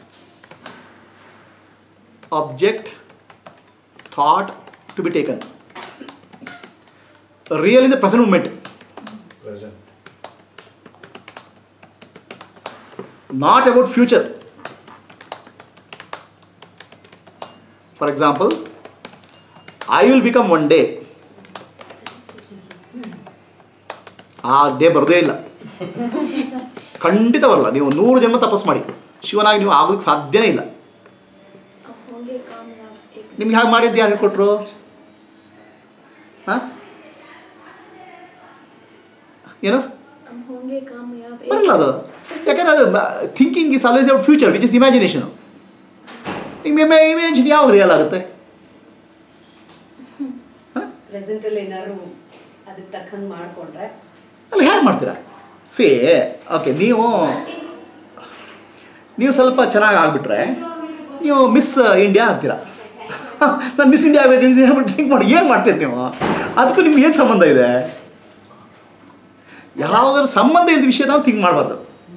object thought to be taken. Real in the present moment. Present. Not about future. For example, I will become one day. ಆ ಡೇ ಬರೋದೇ ಇಲ್ಲ, ಖಂಡಿತ ಬರಲ್ಲ. ನೀವು ನೂರು ಜನ್ಮ ತಪಸ್ ಮಾಡಿ ಶಿವನಾಗಿ ನೀವು ಆಗೋದಕ್ಕೆ ಸಾಧ್ಯನೇ ಇಲ್ಲ. ನಿಮ್ಗೆ ಹಾಗೆ ಮಾಡಿದ್ದು ಯಾರು ಹೇಳ್ಕೊಟ್ರು? ಹಾಂ ಏನು ಬರಲ್ಲ ಅದು. ಯಾಕಂದರೆ ಅದು thinking is always out future which is imagination. ನಿಮ್ಮ ಇಮೇಜಿನ್ ಯಾವಾಗ ರಿಯಲ್ ಆಗುತ್ತೆ? ಪ್ರೆಸೆಂಟಲ್ಲಿ ಏನಾದ್ರು ಅದಕ್ಕೆ ತಕ್ಕಂಗೆ ಮಾಡಿಕೊಂಡ್ರೆ ಅಲ್ಲ ಹೇಗೆ ಮಾಡ್ತೀರಾ? ಸೇ ಓಕೆ, ನೀವು ನೀವು ಸ್ವಲ್ಪ ಚೆನ್ನಾಗಿ ಆಗಿಬಿಟ್ರೆ ನೀವು ಮಿಸ್ ಇಂಡಿಯಾ ಆಗ್ತೀರಾ. ನಾನು ಮಿಸ್ ಇಂಡಿಯಾ ಆಗಬೇಕು ಹೇಳ್ಬಿಟ್ಟು ಥಿಂಕ್ ಮಾಡಿ ಏನು ಮಾಡ್ತೀರಿ ನೀವು? ಅದಕ್ಕೂ ನಿಮ್ಗೆ ಏನು ಸಂಬಂಧ ಇದೆ? ಯಾವುದಾದ್ರು ಸಂಬಂಧ ಇಲ್ಲದ ವಿಷಯ ನಾವು ಥಿಂಕ್ ಮಾಡಬಾರ್ದು.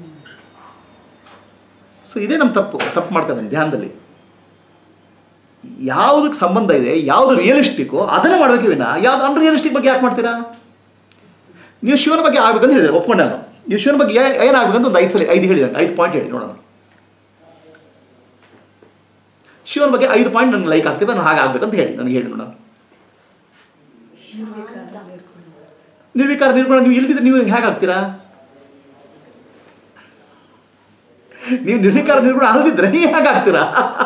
ಸೊ ಇದೇ ನಮ್ಮ ತಪ್ಪು ತಪ್ಪು ಮಾಡ್ತಾರೆ ನಮ್ಮ ಧ್ಯಾನದಲ್ಲಿ. ಯಾವುದಕ್ಕೆ ಸಂಬಂಧ ಇದೆ, ಯಾವುದು ರಿಯಲಿಸ್ಟಿಕ್ಕು ಅದನ್ನೇ ಮಾಡಬೇಕು ವಿನ ಯಾವುದು ಅನ್ರಿಯಲಿಸ್ಟಿಕ್ ಬಗ್ಗೆ ಯಾಕೆ ಮಾಡ್ತೀರಾ? ನೀವು ಶಿವನ ಬಗ್ಗೆ ಆಗ್ಬೇಕಂತ ಹೇಳಿದ್ರೆ ಒಪ್ಕೊಂಡೆ ನಾನು. ನೀವು ಶಿವನ ಬಗ್ಗೆ ಏನಾಗಬೇಕಂತ ಒಂದು ಐದು ಸಲ ಐದು ಹೇಳಿದೆ, ಐದು ಪಾಯಿಂಟ್ ಹೇಳಿ ನೋಡೋಣ. ಶಿವನ ಬಗ್ಗೆ ಐದು ಪಾಯಿಂಟ್ ನನಗೆ ಲೈಕ್ ಆಗ್ತೇವೆ, ನಾನು ಹಾಗೆ ಆಗ್ಬೇಕಂತ ಹೇಳಿ ನನಗೆ ಹೇಳಿ ನೋಡೋಣ. ನಿರ್ವಿಕಾರ ನಿರ್ಗುಣ ನೀವು ಇಲ್ದಿದ್ರೆ ನೀವು ಹೇಗೆ ಆಗ್ತೀರಾ? ನೀವು ನಿರ್ವಿಕಾರ ನಿರ್ಗುಣ ಅಲ್ದಿದ್ರೆ ನೀವು ಹೇಗೆ ಆಗ್ತೀರಾ?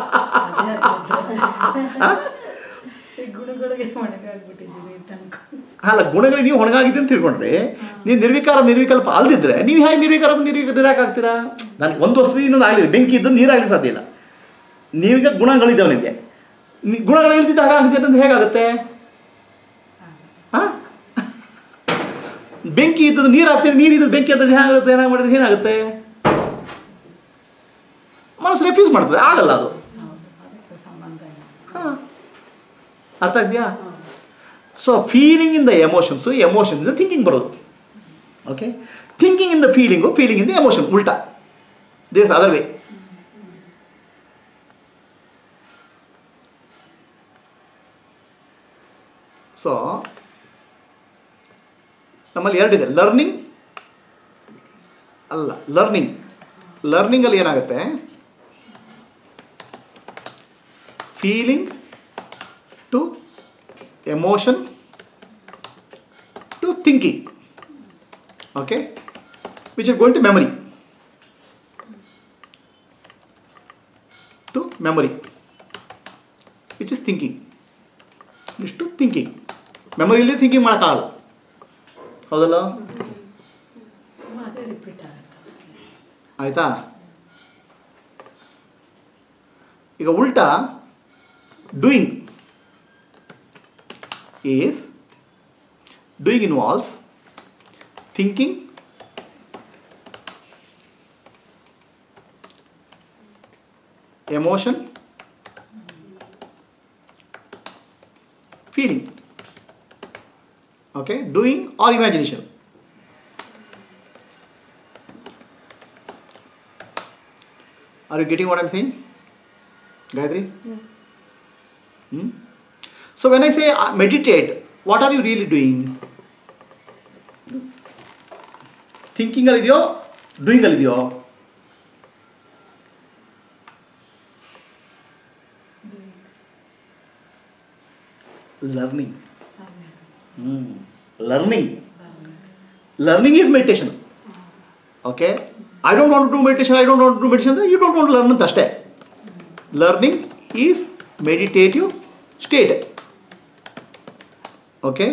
ಅಲ್ಲ, ಗುಣಗಳಿಗೆ ನೀವು ಹೊಣಗಾಗಿದೆ ಅಂತ ತಿಳ್ಕೊಂಡ್ರೆ ನೀವು ನಿರ್ವಿಕಾರ ನಿರ್ವಿಕಲ್ಪ ಅಲ್ದಿದ್ರೆ ನೀವು ಹೇಗೆ ನಿರ್ವಿಕಾರ ನಿರ್ವಿಕ ನಿರಾಕ ಆಗ್ತೀರಾ? ನನಗೆ ಒಂದು ವಸ್ತು ಇನ್ನೊಂದು ಆಗಲಿ, ಬೆಂಕಿ ಇದ್ದು ನೀರಾಗಲಿ ಸಾಧ್ಯ ಇಲ್ಲ. ನೀವೀಗ ಗುಣಗಳಿದ್ದಾವೆ, ನಿಮಗೆ ಗುಣಗಳು ಇಲ್ದಿದ್ದ ಹಾಗಾಗ್ತಿದೆ ಅಂತ ಹೇಗಾಗುತ್ತೆ? ಹಾಂ, ಬೆಂಕಿ ಇದ್ದದ್ದು ನೀರು ಹಾಕ್ತೀರಿ, ನೀರು ಇದ್ದದ್ದು ಬೆಂಕಿ ಇದ್ದದ್ದು ಹೇಗಾಗುತ್ತೆ? ಏನಾಗ ಮಾಡಿದ್ರೆ ಏನಾಗುತ್ತೆ? ಮನಸ್ಸು ರೆಫ್ಯೂಸ್ ಮಾಡ್ತದೆ, ಆಗಲ್ಲ ಅದು. ಹಾಂ, ಅರ್ಥ ಆಗ್ತೀಯಾ? ಸೊ ಫೀಲಿಂಗ್ ಇಂದ ಎಮೋಷನ್ಸು, ಎಮೋಷನ್ ಇಂದ ಥಿಂಕಿಂಗ್ ಬರೋದು. ಓಕೆ, ಥಿಂಕಿಂಗ್ ಇಂದ ಫೀಲಿಂಗು, ಫೀಲಿಂಗ್ ಇಂದ ಎಮೋಷನ್, ಉಲ್ಟಾ. This other way. ಸೊ ನಮ್ಮಲ್ಲಿ ಎರಡಿದೆ, ಲರ್ನಿಂಗ್ ಅಲ್ಲ ಲರ್ನಿಂಗ್. ಲರ್ನಿಂಗಲ್ಲಿ ಏನಾಗುತ್ತೆ? Feeling to emotion to thinking. Okay, which is going to memory to memory which is thinking. ಇಷ್ಟು ಥಿಂಕಿಂಗ್. ಮೆಮೊರಿ ಇಲ್ಲದೆ ಥಿಂಕಿಂಗ್ ಮಾಡೋಕ್ಕಾಗಲ್ಲ, ಹೌದಲ್ಲ? ಆಯಿತಾ? ಈಗ ಉಲ್ಟಾ doing is doing involves thinking, emotion, feeling. Okay, doing or imagination. Are you getting what I'm saying, Gayatri? Yeah. Hmm? So when I say uh, meditate, what are you really doing? Thinking alidiyo, doing alidiyo? Learning. Hmm. Learning. Learning is meditation. Okay? I don't want to do meditation, I don't want to do meditation, you don't want to learn ಅಂತ ಅಷ್ಟೇ. Learning is meditative state. Okay?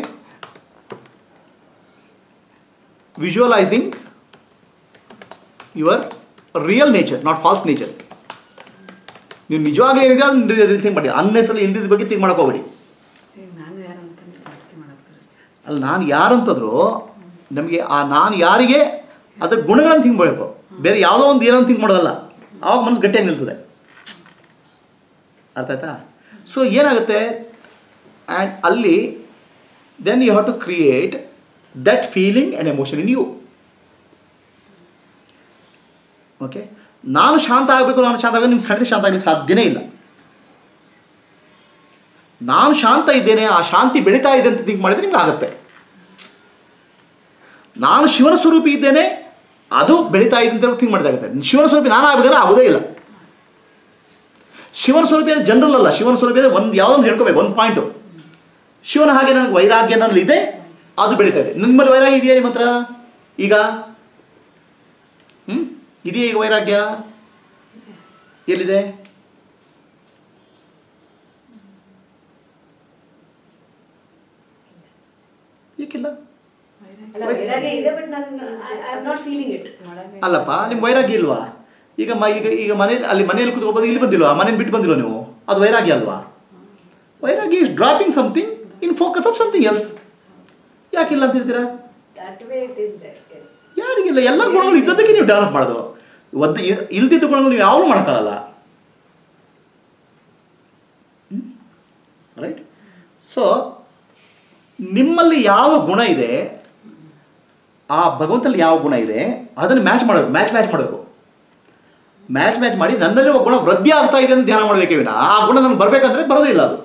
Visualizing your real nature, not false nature. ನೀವು ನಿಜವಾಗ್ಲೂ ಏನಿದೆ ಅದನ್ನ think ಮಾಡಿ, unnecessary ಇಲ್ದಿದ್ದ ಬಗ್ಗೆ think ಮಾಡಕ್ಕೆ ಹೋಗ್ಬೇಡಿ. ನಾನು ಯಾರಂತ ಜಾಸ್ತಿ ಮಾಡೋದು ಬರುತ್ತೆ. ಅಲ್ಲ, ನಾನು ಯಾರಂತಂದ್ರು ನಮಗೆ ಆ ನಾನು ಯಾರಿಗೆ ಅದ್ರ ಗುಣಗಳನ್ನು ಥಿಂಕ್ ಮಾಡಬೇಕು, ಬೇರೆ ಯಾವುದೋ ಒಂದು ಏನೋ ಥಿಂಕ್ ಮಾಡೋದಲ್ಲ. ಆವಾಗ ಮನಸ್ಸು ಗಟ್ಟಿಯಾಗಿ ನಿಲ್ತದೆ. ಅರ್ಥ ಆಯ್ತಾ? ಸೊ ಏನಾಗುತ್ತೆ, ಆ್ಯಂಡ್ ಅಲ್ಲಿ then you have to create that feeling and emotion in you. Okay, ನಾನು ಶಾಂತ ಆಗಬೇಕು, ನಾನು ಶಾಂತ ಆಗಬೇಕು, ನಿಮ್ಗೆ ಖಂಡಿತ ಶಾಂತ ಆಗಲಿಕ್ಕೆ ಸಾಧ್ಯನೇ ಇಲ್ಲ. ನಾನು ಶಾಂತ ಇದ್ದೇನೆ, ಆ ಶಾಂತಿ ಬೆಳೀತಾ ಇದೆ ಅಂತ ಥಿಂಕ್ ಮಾಡಿದರೆ ನಿಮ್ಗೆ ಆಗುತ್ತೆ. ನಾನು ಶಿವನ ಸ್ವರೂಪಿ ಇದ್ದೇನೆ, ಅದು ಬೆಳೀತಾ ಇದೆ ಅಂತ ಥಿಂಕ್ ಮಾಡಿದಾಗುತ್ತೆ. ಶಿವನ ಸ್ವರೂಪಿ ನಾನು ಆಗಬೇಕಂದ್ರೆ ಆಗೋದೇ ಇಲ್ಲ. ಶಿವನ ಸ್ವರೂಪಿ ಜನರಲ್ ಅಲ್ಲ, ಶಿವನ ಸ್ವರೂಪಿ ಒಂದು ಯಾವುದನ್ನು ಹೇಳ್ಕೋಬೇಕು, ಒಂದು ಪಾಯಿಂಟು. ಶಿವನ ಹಾಗೆ ನನಗೆ ವೈರಾಗ್ಯ ನನ್ನಲ್ಲಿ ಇದೆ, ಅದು ಬೆಳೀತಾ ಇದೆ. ನಿಮ್ಮಲ್ಲಿ ವೈರಾಗ್ಯ ಇದೆಯಾ ನಿಮ್ಮ ಹತ್ರ ಈಗ? ಹ್ಞೂ ಇದೆಯಾ ಈಗ ವೈರಾಗ್ಯ? ಎಲ್ಲಿದೆ? ಏಕಿಲ್ಲ? ಅಲ್ಲ, ವೈರಾಗ್ಯ ಇದೆ, ಬಟ್ ನಾನು I am not feeling it. ಅಲ್ಲಪ್ಪ, ನಿಮ್ಮ ವೈರಾಗ್ಯ ಇಲ್ವಾ? ಈಗ ಮ ಈಗ ಈಗ ಮನೇಲಿ ಅಲ್ಲಿ ಮನೆಯಲ್ಲಿ ಕೂತ್ಕೊಬೋದು, ಇಲ್ಲಿ ಬಂದಿಲ್ವಾ? ಮನೇಲಿ ಬಿಟ್ಟು ಬಂದಿಲ್ವ ನೀವು? ಅದು ವೈರಾಗ್ಯ ಅಲ್ವಾ? ವೈರಾಗ್ಯ is dropping something in focus of something else. ಯಾಕಿಲ್ಲ ಅಂತ ಹೇಳ್ತೀರಾ? That way it is there. Yes. ಯಾರಿಗಿಲ್ಲ? ಎಲ್ಲ ಗುಣಗಳು ಇದ್ದದಕ್ಕೆ ನೀವು ಡೆವಲಪ್ ಮಾಡೋದು. ಒದ್ದು ಇಲ್ದಿದ್ದ ಗುಣಗಳು ನೀವು ಯಾವಾಗಲೂ ಮಾಡೋಕ್ಕಾಗಲ್ಲ. ರೈಟ್? ಸೊ ನಿಮ್ಮಲ್ಲಿ ಯಾವ ಗುಣ ಇದೆ, ಆ ಭಗವಂತಲ್ಲಿ ಯಾವ ಗುಣ ಇದೆ, ಅದನ್ನು ಮ್ಯಾಚ್ ಮಾಡಬೇಕು. ಮ್ಯಾಚ್ ಮ್ಯಾಚ್ ಮಾಡಬೇಕು. ಮ್ಯಾಚ್ ಮ್ಯಾಚ್ ಮಾಡಿ ನನ್ನಲ್ಲಿರುವ ಗುಣ ವೃದ್ಧಿ ಆಗ್ತಾ ಇದೆ ಅಂತ ಧ್ಯಾನ ಮಾಡಬೇಕೇ ವಿನ ಆ ಗುಣ ನನಗೆ ಬರಬೇಕಂದ್ರೆ ಬರೋದೇ ಇಲ್ಲ ಅದು.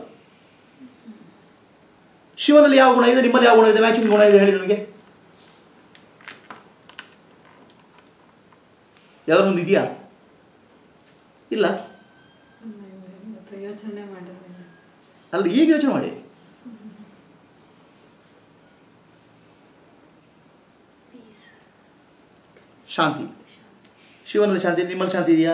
ಶಿವನಲ್ಲಿ ಯಾವ ಗುಣ ಇದೆ, ನಿಮ್ಮಲ್ಲಿ ಯಾವ ಗುಣ ಇದೆ, ಮ್ಯಾಚಿಂಗ್ ಗುಣ ಇದೆ ಹೇಳಿ ನನಗೆ. ಯಾವ್ದಾರು ಒಂದು ಇದೆಯಾ? ಇಲ್ಲ. ಯೋಚನೆ ಮಾಡೋದಿಲ್ಲ. ಅಲ್ಲ, ಈಗ ಯೋಚನೆ ಮಾಡಿ. ಶಾಂತಿ. ಶಿವನಲ್ಲಿ ಶಾಂತಿ, ನಿಮ್ಮಲ್ಲಿ ಶಾಂತಿ ಇದೆಯಾ?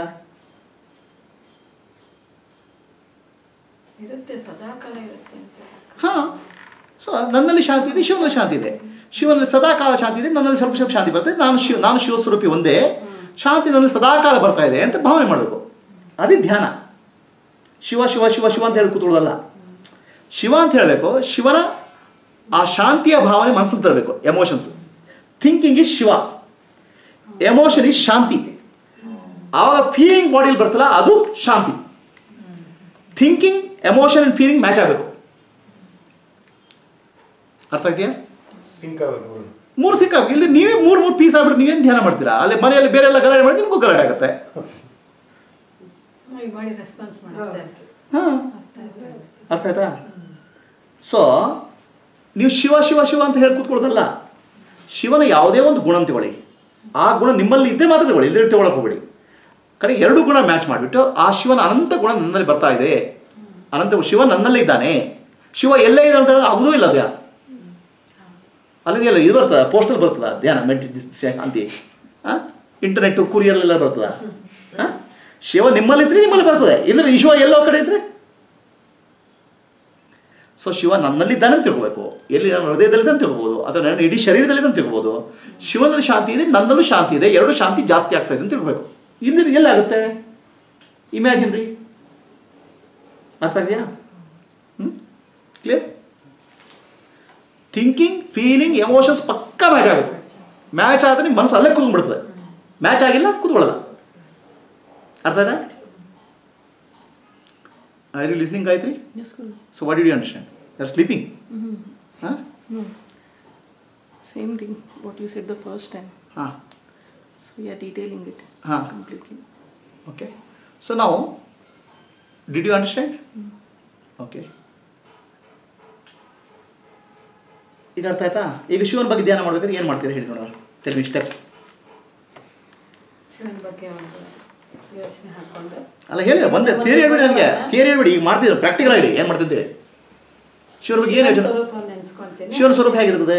ಇರುತ್ತೆ, ಸದಾಕಾಲ ಇರುತ್ತೆ ಅಂತ. ಹಾಂ. ಸೊ ನನ್ನಲ್ಲಿ ಶಾಂತಿ ಇದೆ, ಶಿವನಲ್ಲಿ ಶಾಂತಿ ಇದೆ. ಶಿವನಲ್ಲಿ ಸದಾಕಾಲ ಶಾಂತಿ ಇದೆ, ನನ್ನಲ್ಲಿ ಸ್ವಲ್ಪ ಸ್ವಲ್ಪ ಶಾಂತಿ ಬರ್ತದೆ. ನಾನು ಶಿವ ನಾನು ಶಿವಸ್ವರೂಪಿ ಒಂದೇ, ಶಾಂತಿ ನನ್ನಲ್ಲಿ ಸದಾಕಾಲ ಬರ್ತಾ ಇದೆ ಅಂತ ಭಾವನೆ ಮಾಡಬೇಕು. ಅದೇ ಧ್ಯಾನ. ಶಿವ ಶಿವ ಶಿವ ಶಿವ ಅಂತ ಹೇಳಿ ಕೂತ್ಕೊಳ್ಳೋದಲ್ಲ. ಶಿವ ಅಂತ ಹೇಳಬೇಕು, ಶಿವನ ಆ ಶಾಂತಿಯ ಭಾವನೆ ಮನಸ್ಸಲ್ಲಿ ತರಬೇಕು. Emotions. Thinking is Shiva, emotion is ಶಾಂತಿ. ಆವಾಗ ಫೀಲಿಂಗ್ ಬಾಡಿಯಲ್ಲಿ ಬರ್ತಲ್ಲ, ಅದು ಶಾಂತಿ. Thinking, emotion and feeling match ಆಗಬೇಕು. ಅರ್ಥ ಆಗ್ತೀಯಾ? ಸಿಂಕ್ ಆಗಬೇಕು. ಮೂರು ಸಿಂಕ್ ಆಗಬೇಕು. ಇಲ್ಲಿ ನೀವೇ ಮೂರು ಮೂರು ಪೀಸ್ ಆಗ್ಬಿಟ್ಟು ನೀವೇನು ಧ್ಯಾನ ಮಾಡ್ತೀರಾ? ಅಲ್ಲಿ ಮನೆಯಲ್ಲಿ ಬೇರೆ ಎಲ್ಲ ಗಲಾಟೆ ಮಾಡಿ ನಿಮಗೂ ಗಲಾಟೆ ಆಗುತ್ತೆ. ಮಾಡಿ ರೆಸ್ಪಾನ್ಸ್ ಮಾಡುತ್ತೆ. ಹಾಂ, ಅರ್ಥ ಆಯ್ತಾ? ಸೊ ನೀವು ಶಿವ ಶಿವ ಶಿವ ಅಂತ ಹೇಳಿ ಕೂತ್ಕೊಳ್ಳೋದಲ್ಲ. ಶಿವನ ಯಾವುದೇ ಒಂದು ಗುಣ ತಗೊಳ್ಳಿ, ಆ ಗುಣ ನಿಮ್ಮಲ್ಲಿ ಇದ್ದೇ ಮಾತ್ರ ತಗೊಳ್ಳಿ, ಇಲ್ಲದೆ ತಗೊಳಕ್ಕೆ ಹೋಗ್ಬೇಡಿ. ಕಡೆ ಎರಡು ಗುಣ ಮ್ಯಾಚ್ ಮಾಡಿಬಿಟ್ಟು ಆ ಶಿವನ ಅನಂತ ಗುಣ ನನ್ನಲ್ಲಿ ಬರ್ತಾ ಇದೆ, ಅನಂತ ಶಿವ ನನ್ನಲ್ಲೇ ಇದ್ದಾನೆ. ಶಿವ ಎಲ್ಲೇ ಇದೆ ಅಂತ ಆಗುದೂ ಇಲ್ಲ ಧ್ಯಾನ. ಅಲ್ಲಿದೆಯಲ್ಲ, ಇದು ಬರ್ತದ, ಪೋಸ್ಟಲ್ ಬರ್ತದ ಧ್ಯಾನ, ಮೆಂಟಿ ಶಾಂತಿ. ಹಾಂ, ಇಂಟರ್ನೆಟ್ಟು ಕುರಿಯಲ್ಲೆಲ್ಲ ಬರ್ತದ. ಹಾಂ, ಶಿವ ನಿಮ್ಮಲ್ಲಿದ್ದರೆ ನಿಮ್ಮಲ್ಲಿ ಬರ್ತದೆ, ಇಲ್ಲದ್ರೆ ಶಿವ ಎಲ್ಲೋ ಕಡೆ ಇದ್ದರೆ. ಸೊ ಶಿವ ನನ್ನಲ್ಲಿದ್ದಾನೆ ಅಂತ ತಿಳ್ಕೋಬೇಕು. ಎಲ್ಲಿ ನನ್ನ ಹೃದಯದಲ್ಲಿದ್ದಾನೆ ತಿಳ್ಕೊಬೋದು, ಅಥವಾ ನನ್ನ ಇಡೀ ಶರೀರದಲ್ಲಿದೆ ಅಂತ ತಿಳ್ಕೊಬೋದು. ಶಿವನಲ್ಲಿ ಶಾಂತಿ ಇದೆ, ನನ್ನಲ್ಲೂ ಶಾಂತಿ ಇದೆ, ಎರಡು ಶಾಂತಿ ಜಾಸ್ತಿ ಆಗ್ತಾ ಇದೆ ಅಂತ ತಿಳ್ಕೋಬೇಕು. ಇಲ್ಲಿ ಎಲ್ಲಾಗುತ್ತೆ? ಇಮ್ಯಾಜಿನ್ ರೀ. ಅರ್ಥ ಇದೆಯಾ? ಹ್ಞೂ, ಕ್ಲಿಯರ್? ಥಿಂಕಿಂಗ್, ಫೀಲಿಂಗ್, ಎಮೋಷನ್ಸ್ ಪಕ್ಕಾ ಮ್ಯಾಚ್ ಆಗಬೇಕು. ಮ್ಯಾಚ್ ಆದರೆ ನಿಮ್ಮ ಮನಸ್ಸು ಅಲ್ಲೇ ಕೂತ್ಕೊಂಡ್ಬಿಡ್ತದೆ. ಮ್ಯಾಚ್ ಆಗಿಲ್ಲ, ಕೂತ್ಕೊಳ್ಳಲ್ಲ. ಅರ್ಥ ಆಯ್ತಾ? Are you listening, Gayatri? Yes, Guru. So what did you understand? You are sleeping? Mm-hmm. Huh? No. Same thing, what you said the first time. ಹಾಂ So we are detailing it Huh. completely. Okay so ನಾವು did you understand okay ಈಗ ಅರ್ಥ ಆಯ್ತಾ? ಈಗ ಶಿವನ ಬಗ್ಗೆ ಧ್ಯಾನ ಮಾಡ್ಬೇಕಾದ್ರೆ ಏನು ಮಾಡ್ತೀರಾ ಹೇಳಿ ನೋಡೋಣ. Tell me steps. ಶಿವನ ಬಗ್ಗೆ ಒಂದು ಯೋಚನೆ ಹಾಕೊಂಡು ಅಲ್ಲ ಹೇಳಿ, ಒಂದೇ ಥಿಯರಿ ಹೇಳ್ಬೇಡಿ ನನಗೆ, ಥಿಯರಿ ಹೇಳ್ಬೇಡಿ. ಈಗ ಮಾಡ್ತಿದ್ರು ಪ್ರಾಕ್ಟಿಕಲ್ ಹೇಳಿ ಏನು ಮಾಡ್ತಿದ್ದೀವಿ. ಶಿವನ ಬಗ್ಗೆ ಏನು ಯೋಚನೆ, ಸ್ವರೂಪ ನೆನೆಸ್ಕೊಂತೀನಿ. ಶಿವನ ಸ್ವರೂಪ ಹೇಗಿರ್ತದೆ?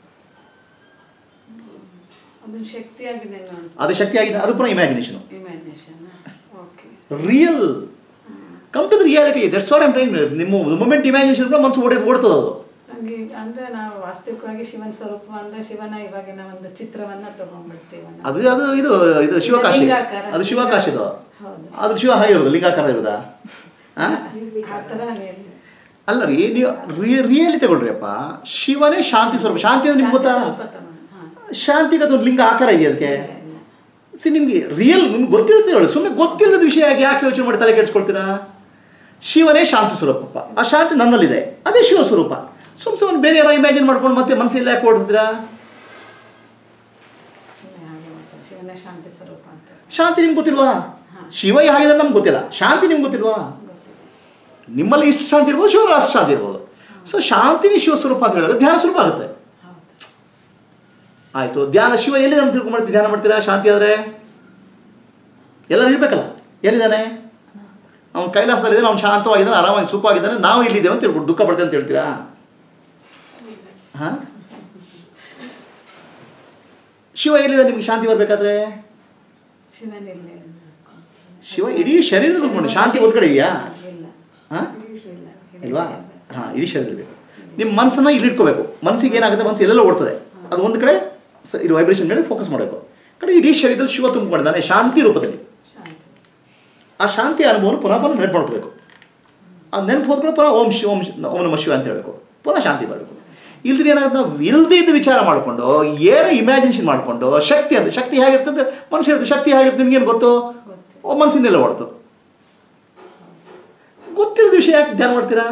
ಅದು ಶಕ್ತಿಯಾಗಿದೆ ಅದು ಶಕ್ತಿ ಆಗಿದೆ, ಅದು ಪುನಃ imagination. Imagination. Okay. Real come to the reality. That's what I am trying. ನಿಮ್ಮ ಮೂಮೆಂಟ್ ಇಮ್ಯಾಜಿನೇಷನ್ ಕೂಡ ಮನಸ್ಸು ಓಡಿ ಓಡ್ತದೆ ಅದು. ಹಂಗೆ ಅಂದ್ರೆ ನಾವು ವಾಸ್ತವಿಕವಾಗಿ ಶಿವನ ಸ್ವರೂಪ ಅಂದ್ರೆ ಶಿವನ ಇವಾಗಿನ ಒಂದು ಚಿತ್ರವನ್ನ ತಗೊಂಡ್ಬಿಡ್ತೀವಿ. ಅದು ಅದು ಇದು ಇದು ಶಿವಕಾಶಿ, ಅದು ಶಿವಕಾಶಿ ಇದು. ಅದು ಶಿವ ಹಾಗೆ ಇರೋದು, ಲಿಂಗಾಕಾರ ಇರೋದಾ? ಆ ಥರ ಅಲ್ಲ ರೀ, ನೀವು ರಿಯಲಿ ತಗೊಳ್ರಿ ಅಪ್ಪ. ಶಿವನೇ ಶಾಂತಿ ಸ್ವರೂಪ. ಶಾಂತಿ ಅಂದ್ರೆ ನಿಮ್ಗೆ ಗೊತ್ತಾ? ಶಾಂತಿಗೆ ಅದು ಲಿಂಗ ಆಕಾರ ಇದೆಯಾ ಅದಕ್ಕೆ? ಸಿ ನಿಮಗೆ ರಿಯಲ್ ನಿಮ್ಗೆ ಗೊತ್ತಿರುತ್ತೆ ಹೇಳಿ. ಸುಮ್ಮನೆ ಗೊತ್ತಿಲ್ಲದ ವಿಷಯ ಯಾಕೆ ಯೋಚನೆ ಮಾಡಿ ತಲೆ ಕೆಡಿಸ್ಕೊಳ್ತೀರಾ? ಶಿವನೇ ಶಾಂತಿ ಸ್ವರೂಪಪ್ಪ. ಆ ಶಾಂತಿ ನನ್ನಲ್ಲಿದೆ, ಅದೇ ಶಿವ ಸ್ವರೂಪ. ಸುಮ್ಮ ಸುಮ್ಮನೆ ಬೇರೆ ಯಾರೋ ಇಮ್ಯಾಜಿನ್ ಮಾಡ್ಕೊಂಡು ಮತ್ತೆ ಮನಸ್ಸಲ್ಲಿ ಯಾಕೆ ಓಡ್ತೀರಾ? ಶಿವನ ಶಾಂತಿ ಸ್ವರೂಪ ಅಂತ. ಶಾಂತಿ ನಿಮ್ಗೆ ಗೊತ್ತಿಲ್ವಾ? ಶಿವ ಹಾಗೆ ನಮ್ಗೆ ಗೊತ್ತಿಲ್ಲ, ಶಾಂತಿ ನಿಮ್ಗೆ ಗೊತ್ತಿಲ್ವಾ? ನಿಮ್ಮಲ್ಲಿ ಇಷ್ಟು ಶಾಂತಿ ಇರ್ಬೋದು, ಶಿವನ ಅಷ್ಟು ಶಾಂತಿ ಇರ್ಬೋದು. ಸೊ ಶಾಂತಿನೇ ಶಿವ ಸ್ವರೂಪ ಅಂತ ಹೇಳಿದಾಗ ಧ್ಯಾನ ಸ್ವರೂಪ ಆಗುತ್ತೆ. ಆಯಿತು, ಧ್ಯಾನ ಶಿವ ಎಲ್ಲಿದೆ ಅಂತ ತಿಳ್ಕೊಂಡ್ಬಿಡ್ತೀವಿ. ಧ್ಯಾನ ಮಾಡ್ತೀರಾ ಶಾಂತಿ ಆದರೆ? ಎಲ್ಲ ಇರಬೇಕಲ್ಲ. ಎಲ್ಲಿದ್ದಾನೆ? ಅವ್ನು ಕೈಲಾಸದಲ್ಲಿದ್ದಾನೆ, ಅವ್ನು ಶಾಂತವಾಗಿದ್ದಾನೆ, ಆರಾಮಾಗಿ ಸುಖವಾಗಿದ್ದಾನೆ. ನಾವು ಇಲ್ಲಿದ್ದೇವೆ ಅಂತ ಹೇಳ್ಬಿಟ್ಟು ದುಃಖ ಪಡ್ತೇವೆ ಅಂತ ಹೇಳ್ತೀರಾ? ಹಾಂ, ಶಿವ ಎಲ್ಲಿದೆ ನಿಮ್ಗೆ ಶಾಂತಿ ಬರಬೇಕಾದ್ರೆ? ಶಿವ ಇಡೀ ಶರೀರ ತಿಳ್ಕೊಂಡು ಶಾಂತಿ ಒಂದು ಕಡೆ ಇದೆಯಾ? ಹಾಂ ಇಲ್ವಾ? ಹಾಂ, ಇಡೀ ಶರೀರ ಇರಬೇಕು. ನಿಮ್ಮ ಮನಸ್ಸನ್ನು ಇಲ್ಲಿ ಇಟ್ಕೋಬೇಕು. ಮನಸ್ಸಿಗೆ ಏನಾಗುತ್ತೆ, ಮನಸ್ಸು ಎಲ್ಲೆಲ್ಲ ಓಡ್ತದೆ, ಅದು ಒಂದು ಕಡೆ ಸ ಇದು ವೈಬ್ರೇಷನ್ ಮೇಲೆ ಫೋಕಸ್ ಮಾಡಬೇಕು. ಕಡೆ ಇಡೀ ಶರೀರದಲ್ಲಿ ಶಿವ ತುಂಬಿಕೊಂಡಿದ್ದಾನೆ ಶಾಂತಿ ರೂಪದಲ್ಲಿ. ಆ ಶಾಂತಿ ಅನುಭವವನ್ನು ಪುನಃ ಪುನಃ ನೆನಪು ಮಾಡ್ಕೋಬೇಕು. ಆ ನೆನಪು ಹೋದ್ಕೊಂಡು ಪುನಃ ಓಂ ಶಿವ ಓಂ ಓಂ ನಮ ಶಿವ ಅಂತ ಹೇಳಬೇಕು. ಪುನಃ ಶಾಂತಿ ಬರಬೇಕು. ಇಲ್ದ್ರೆ ಏನಾಗುತ್ತೆ, ನಾವು ಇಲ್ದೇ ಇದ್ದು ವಿಚಾರ ಮಾಡಿಕೊಂಡು ಏನೋ ಇಮ್ಯಾಜಿನೇಷನ್ ಮಾಡಿಕೊಂಡು ಶಕ್ತಿ ಅಂತ ಶಕ್ತಿ ಹೇಗಿರ್ತದೆ ಮನುಷ್ಯ ಇರುತ್ತೆ. ಶಕ್ತಿ ಹೇಗಿರುತ್ತೆ ನಿಮಗೇನು ಗೊತ್ತು? ಓ ಮನಸ್ಸಿನೆಲ್ಲ ಓಡ್ತು. ಗೊತ್ತಿಲ್ಲದ ವಿಷಯ ಯಾಕೆ ಧ್ಯಾನ ಮಾಡ್ತೀರಾ?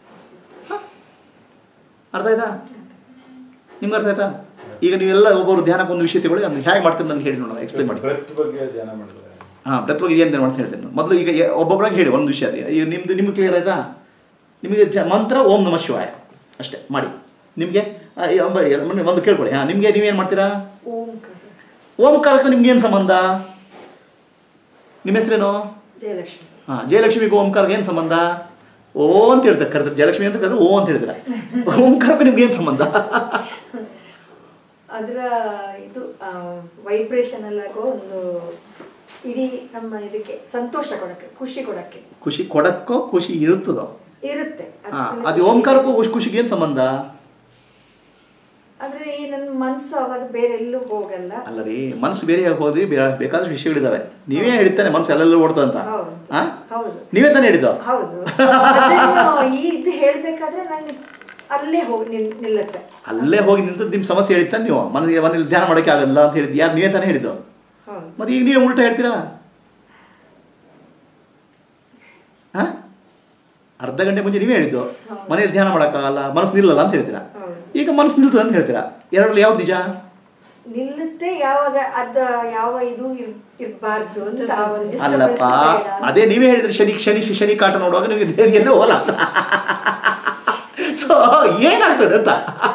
ಅರ್ಥ ಆಯ್ತಾ? ನಿಮ್ಗೆ ಅರ್ಥ ಆಯ್ತಾ? ಈಗ ನೀವೆಲ್ಲ ಒಬ್ಬರು ಧ್ಯಾನಕ್ಕೆ ಒಂದು ವಿಷಯ ತಗೊಳ್ಳಿ, ಅದನ್ನು ಹೇಗೆ ಮಾಡ್ತೀನಿ ನನಗೆ ಹೇಳಿ ನೋಡೋಣ, ಎಕ್ಸ್ಪ್ಲೇನ್ ಮಾಡಿ. ಬ್ರೆತ್ ಬಗ್ಗೆ ಧ್ಯಾನ ಮಾಡಿದ್ರೆ ಹಾಂ, ಬ್ರೆತ್ ಬಗ್ಗೆ ಏನು ಧ್ಯಾನ ಮಾಡ್ತೀನಿ ಹೇಳ್ತೇನೆ ನಾನು. ಮೊದಲು ಈಗ ಒಬ್ಬೊಬ್ಬರಾಗಿ ಹೇಳಿ ಒಂದು ವಿಷಯ. ಈಗ ನಿಮ್ಮದು ನಿಮ್ಗೆ ಕ್ಲಿಯರ್ ಆಯ್ತಾ? ನಿಮಗೆ ಜ ಮಂತ್ರ ಓಂ ನಮ ಶಿವಾಯ ಅಷ್ಟೇ ಮಾಡಿ. ನಿಮಗೆ ಒಂದು ಕೇಳ್ಕೊಳ್ಳಿ. ಹಾಂ, ನಿಮಗೆ ನೀವೇನು ಮಾಡ್ತೀರಾ? ಓಂಕಾರ. ಓಂಕಾರಕ್ಕೆ ನಿಮ್ಗೆ ಏನು ಸಂಬಂಧ? ನಿಮ್ಮ ಹೆಸರೇನು? ಜಯಲಕ್ಷ್ಮಿ. ಹಾಂ, ಜಯಲಕ್ಷ್ಮಿಗೆ ಓಂಕಾರಕ್ಕೆ ಏನು ಸಂಬಂಧ? ಓ ಅಂತ ಹೇಳ್ತಾರೆ, ಕರೆದ್ರೆ ಜಯಲಕ್ಷ್ಮಿ ಅಂತ ಕರೆದ್ರೆ ಓ ಅಂತ ಹೇಳ್ತಾರೆ. ಓಂಕಾರಕ್ಕೆ ನಿಮ್ಗೆ ಏನು ಸಂಬಂಧ? ಅದರ ಇದು ವೈಬ್ರೇಷನ್ ಎಲ್ಲ ಒಂದು ಇಡೀ ನಮ್ಮ ಇದಕ್ಕೆ ಸಂತೋಷ ಕೊಡಕ್ಕೆ, ಖುಷಿ ಕೊಡಕ್ಕೆ. ಖುಷಿ ಕೊಡಕ್ಕೋ ಖುಷಿ ಇರುತ್ತದೋ? ಇರುತ್ತೆ. ಹಾಂ, ಅದು ಓಂಕಾರಕ್ಕೂ ಖುಷಿಗೆ ಏನು ಸಂಬಂಧ? ಆದ್ರೆ ಈ ನನ್ನ ಮನಸ್ಸು ಅವಾಗ ಬೇರೆ ಎಲ್ಲೂ ಹೋಗಲ್ಲ. ಅಲ್ಲ ರೀ, ಮನಸ್ಸು ಬೇರೆ ಹೋದ್ರಿ ಬೇಕಾದಷ್ಟು ವಿಷಯಗಳಿದಾವೆ. ನೀವೇ ಹೇಳಿದ್ದಾನೆ ಮನಸ್ಸು ಎಲ್ಲೆಲ್ಲ ಓಡ್ತದಂತ. ಹಾಂ, ಹೌದು, ನೀವೇ ತಾನೇ ಹೇಳಿದ್ದು. ಹೌದು. ಈ ಇದು ಹೇಳ್ಬೇಕಾದ್ರೆ ನಂಗೆ ಅಲ್ಲೇ ಹೋಗಿ ನಿಲ್ ನಿಲ್ಲುತ್ತೆ. ಅಲ್ಲೇ ಹೋಗಿ ನಿಂತದ್ದು ನಿಮ್ಮ ಸಮಸ್ಯೆ ಹೇಳಿತ್ತಾನೆ. ನೀವು ಮನಸ್ಸಿಗೆ ಮನೇಲಿ ಧ್ಯಾನ ಮಾಡೋಕ್ಕೆ ಆಗಲ್ಲ ಅಂತ ಹೇಳಿದ್ದು ಯಾರು? ನೀವೇ ತಾನೇ ಹೇಳಿದ್ದು. ಮತ್ತೆ ಈಗ ನೀವೇ ಉಲ್ಟಾ ಹೇಳ್ತೀರಾ? ಹಾಂ, ಅರ್ಧ ಗಂಟೆ ಮುಂಚೆ ನೀವೇ ಹೇಳಿದ್ದು ಮನೇಲಿ ಧ್ಯಾನ ಮಾಡೋಕ್ಕಾಗಲ್ಲ, ಮನಸ್ಸು ನಿಲ್ಲಲ್ಲ ಅಂತ ಹೇಳ್ತೀರಾ. ಈಗ ಮನಸ್ಸು ನಿಲ್ತದೆ ಅಂತ ಹೇಳ್ತೀರಾ. ಎರಡರಲ್ಲಿ ಯಾವ್ದು ನಿಜ? ನಿಲ್ಲುತ್ತೆ ಯಾವಾಗ ಅದ ಯಾವ ಇದು ಇರಬಾರ್ದು ಅಂತ. ಅಲ್ಲಪ್ಪ, ಅದೇ ನೀವೇ ಹೇಳಿದ್ರೆ ಶನಿ ಶನಿ ಶನಿ ಕಾಟ ನೋಡುವಾಗ ನಿಮಗೆ ಎಲ್ಲೋ ಹೋಗಲ್ಲ ಅಂತ. ಸೊ ಏನಾಗ್ತದೆ ಅಂತ.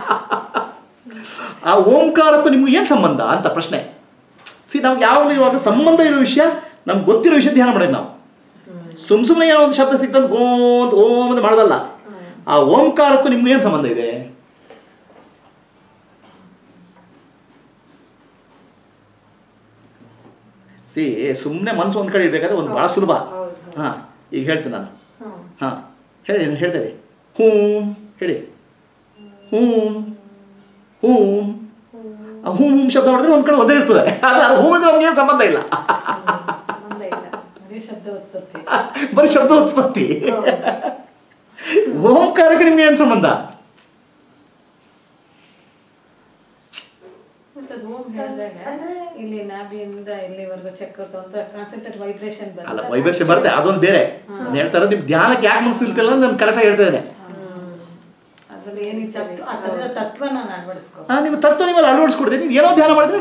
ಆ ಓಂಕಾರಕ್ಕೂ ನಿಮ್ಗೆ ಏನು ಸಂಬಂಧ ಅಂತ ಪ್ರಶ್ನೆ. ಸಿ, ನಾವು ಯಾವಾಗಲೂ ಇವಾಗ ಸಂಬಂಧ ಇರೋ ವಿಷಯ, ನಮ್ಗೆ ಗೊತ್ತಿರೋ ವಿಷಯ ಧ್ಯಾನ ಮಾಡೋದು ನಾವು. ಸುಮ್ ಸುಮ್ಮನೆ ಏನೋ ಒಂದು ಶಬ್ದ ಸಿಗ್ತಂತ ಗೋಂತ ಓಂ ಅಂತ ಮಾಡೋದಲ್ಲ. ಆ ಓಂಕಾರಕ್ಕೂ ನಿಮ್ಗೆ ಏನು ಸಂಬಂಧ ಇದೆ? ಸಿ, ಸುಮ್ಮನೆ ಮನಸ್ಸು ಒಂದು ಕಡೆ ಇರಬೇಕಾದ್ರೆ ಒಂದು ಭಾಳ ಸುಲಭ. ಹಾಂ, ಈಗ ಹೇಳ್ತೇನೆ ನಾನು. ಹಾಂ, ಹೇಳಿ ಹೇಳ್ತೇನೆ. ಹೂಂ ಹೇಳಿ. ಹೂಂ ಹೂಂ ಹೂಂ ಹೂಂ ಶಬ್ದ ಮಾಡಿದ್ರೆ ಒಂದು ಕಡೆ ಒಂದೇ ಇರ್ತದೆ. ಆದರೆ ಅದು ಹೂಮಿಗೆ ನಮ್ಗೆ ಏನು ಸಂಬಂಧ ಇಲ್ಲ. ಬರೀ ಶಬ್ದ ಉತ್ಪತ್ತಿ. ಓಂಕಾರಕ್ಕೆ ನಿಮ್ಗೆ ಏನು ಸಂಬಂಧ? ಇಲ್ಲಿ ನಾಭಿಯಿಂದ ಇಲ್ಲಿವರೆಗೂ ಚಕ್ರ ಅಂತ ಕಾನ್ಸಂಟ್ರೇಟ್ ವೈಬ್ರೇಷನ್ ಬರುತ್ತೆ. ಅಲ್ಲ, ವೈಬ್ರೇಷನ್ ಬರುತ್ತೆ, ಅದೊಂದು ಬೇರೆ. ನಾನು ಹೇಳ್ತಾ ಇರೋದು ನಿಮ್ ಧ್ಯಾನಕ್ಕೆ ಯಾಕೆ ಮನಸ್ಸು ನಿಲ್ತಿಲ್ಲ ಅಂತ ನಾನು ಕರೆಕ್ಟಾಗಿ ಹೇಳ್ತಾ ಇದ್ದೇನೆ. ಅದ್ರಲ್ಲಿ ನೀನ್ ತತ್ವ ಅದರ ತತ್ವ ನಾನು ಅಳವಡಿಸ್ಕೊ ಹಾಂ ನಿಮ್ಮ ತತ್ವ ನಿಮ್ಮಲ್ಲಿ ಅಳವಡಿಸ್ಕೊಡ್ತೀನಿ. ನೀವು ಏನೋ ಧ್ಯಾನ ಮಾಡಿದ್ರೆ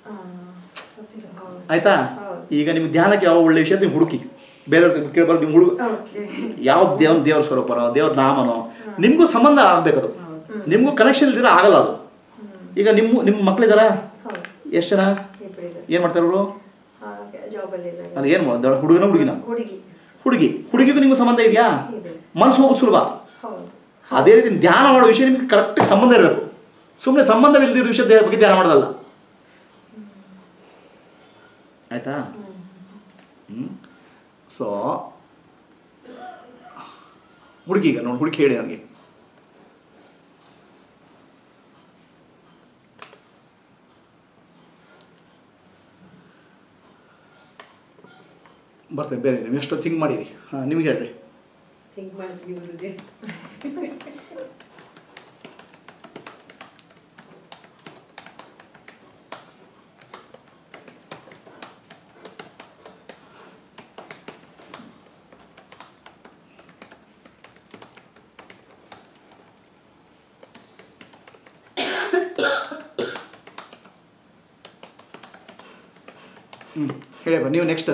ಆಯ್ತಾ. ಈಗ ನಿಮ್ಗೆ ಧ್ಯಾನಕ್ಕೆ ಯಾವ ಒಳ್ಳೆ ವಿಷಯ ನೀವು ಹುಡುಕಿ, ಬೇರೆ ಕೇಳಬಾರ್ದು. ನೀವು ಹುಡುಗ ಯಾವ ದೇವ್ರ ದೇವ್ರ ಸ್ವರೂಪನೋ ದೇವ್ರ ನಾಮನೋ ನಿಮಗೂ ಸಂಬಂಧ ಆಗಬೇಕದು, ನಿಮಗೂ ಕನೆಕ್ಷನ್ ಇಲ್ದಿರ ಆಗಲ್ಲ ಅದು. ಈಗ ನಿಮ್ಮ ನಿಮ್ಮ ಮಕ್ಕಳಿದಾರ ಎಷ್ಟು ಜನ? ಏನು ಮಾಡ್ತಾರೆ ಅವರು? ಅಲ್ಲಿ ಏನು ಹುಡುಗನ ಹುಡುಗಿನ? ಹುಡುಗಿ. ಹುಡುಗಿಗೂ ನಿಮ್ಗೆ ಸಂಬಂಧ ಇದೆಯಾ? ಮನಸ್ಸು ಹೋಗೋದು ಸುಲಭ. ಅದೇ ರೀತಿ ಧ್ಯಾನ ಮಾಡೋ ವಿಷಯ ನಿಮ್ಗೆ ಕರೆಕ್ಟಾಗಿ ಸಂಬಂಧ ಇರಬೇಕು. ಸುಮ್ಮನೆ ಸಂಬಂಧವಿಲ್ಲದಿರೋ ವಿಷಯದ ಬಗ್ಗೆ ಧ್ಯಾನ ಮಾಡೋದಲ್ಲ. ಆಯ್ತಾ? ಹ್ಞೂ. ಸೊ ಹುಡುಗಿ, ಈಗ ನೋಡಿ ಹುಡುಗಿ ಹೇಳಿ ನನಗೆ. ಬರ್ತೇನೆ ಬೇರೆ, ನೀವು ಎಷ್ಟೋ ಥಿಂಕ್ ಮಾಡಿರಿ. ಹಾಂ, ನಿಮ್ಗೆ ಹೇಳ್ರಿ. ಥಿಂಕ್ ಮಾಡ್ತೀವಿ ಗುರುಜಿ. ಹ್ಞೂ ಹೇಳಿಯಪ್ಪ, ನೀವು ನೆಕ್ಸ್ಟ್.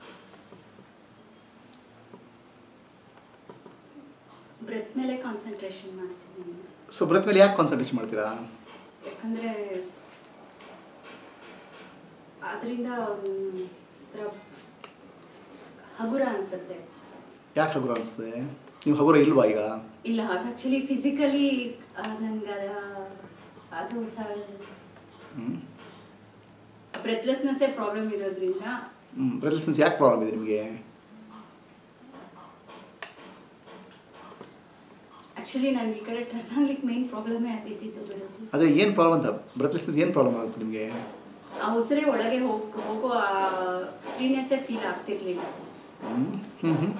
ಬ್ರೆತ್ ಮೇಲೆ ಕಾನ್ಸಂಟ್ರೇಷನ್ ಮಾಡ್ತೀನಿ. ಸೊ ಬ್ರೆತ್ ಮೇಲೆ ಯಾಕೆ ಕಾನ್ಸಂಟ್ರೇಷನ್ ಮಾಡ್ತೀರಾ? ಯಾಕಂದರೆ ಅದರಿಂದ ಹಗುರ ಅನಿಸುತ್ತೆ. ಯಾಕೆ ಹಗುರ ಅನಿಸ್ತದೆ? ನೀವು ಹಗುರ ಇಲ್ವಾ ಈಗ? ಇಲ್ಲ, ಆ್ಯಕ್ಚುಲಿ ಫಿಸಿಕಲಿ ನನಗೆ ಅದು ಸಹ ಬ್ರೆತ್ಲೆಸ್ನೆಸ್ಸೇ ಪ್ರಾಬ್ಲಮ್ ಇರೋದ್ರಿಂದ. ಹ್ಞೂ ಬ್ರೆತ್ಲೆಸ್ನೆಸ್ ಯಾಕೆ ಪ್ರಾಬ್ಲಮ್ ಇದೆ ನಿಮಗೆ? ಆ್ಯಕ್ಚುಲಿ ನನಗೆ ಈ ಕಡೆ ಟರ್ನ್ ಆಗ್ಲಿಕ್ಕೆ ಮೇನ್ ಪ್ರಾಬ್ಲಮೇ ಆಗಿದ್ದಿತ್ತು ಗುರುಜಿ. ಅದೇ ಏನು ಪ್ರಾಬ್ಲಮ್ ಅಂತ? ಬ್ರೆತ್ಲೆಸ್ನೆಸ್ ಏನು ಪ್ರಾಬ್ಲಮ್ ಆಗುತ್ತೆ ನಿಮಗೆ? ಆ ಉಸಿರೇ ಒಳಗೆ ಹೋಗಿ ಹೋಗೋ ಆ ಫ್ರೀನೆಸ್ಸೇ ಫೀಲ್ ಆಗ್ತಿರ್ಲಿಲ್ಲ. ಹ್ಞೂ ಹ್ಞೂ ಹ್ಞೂ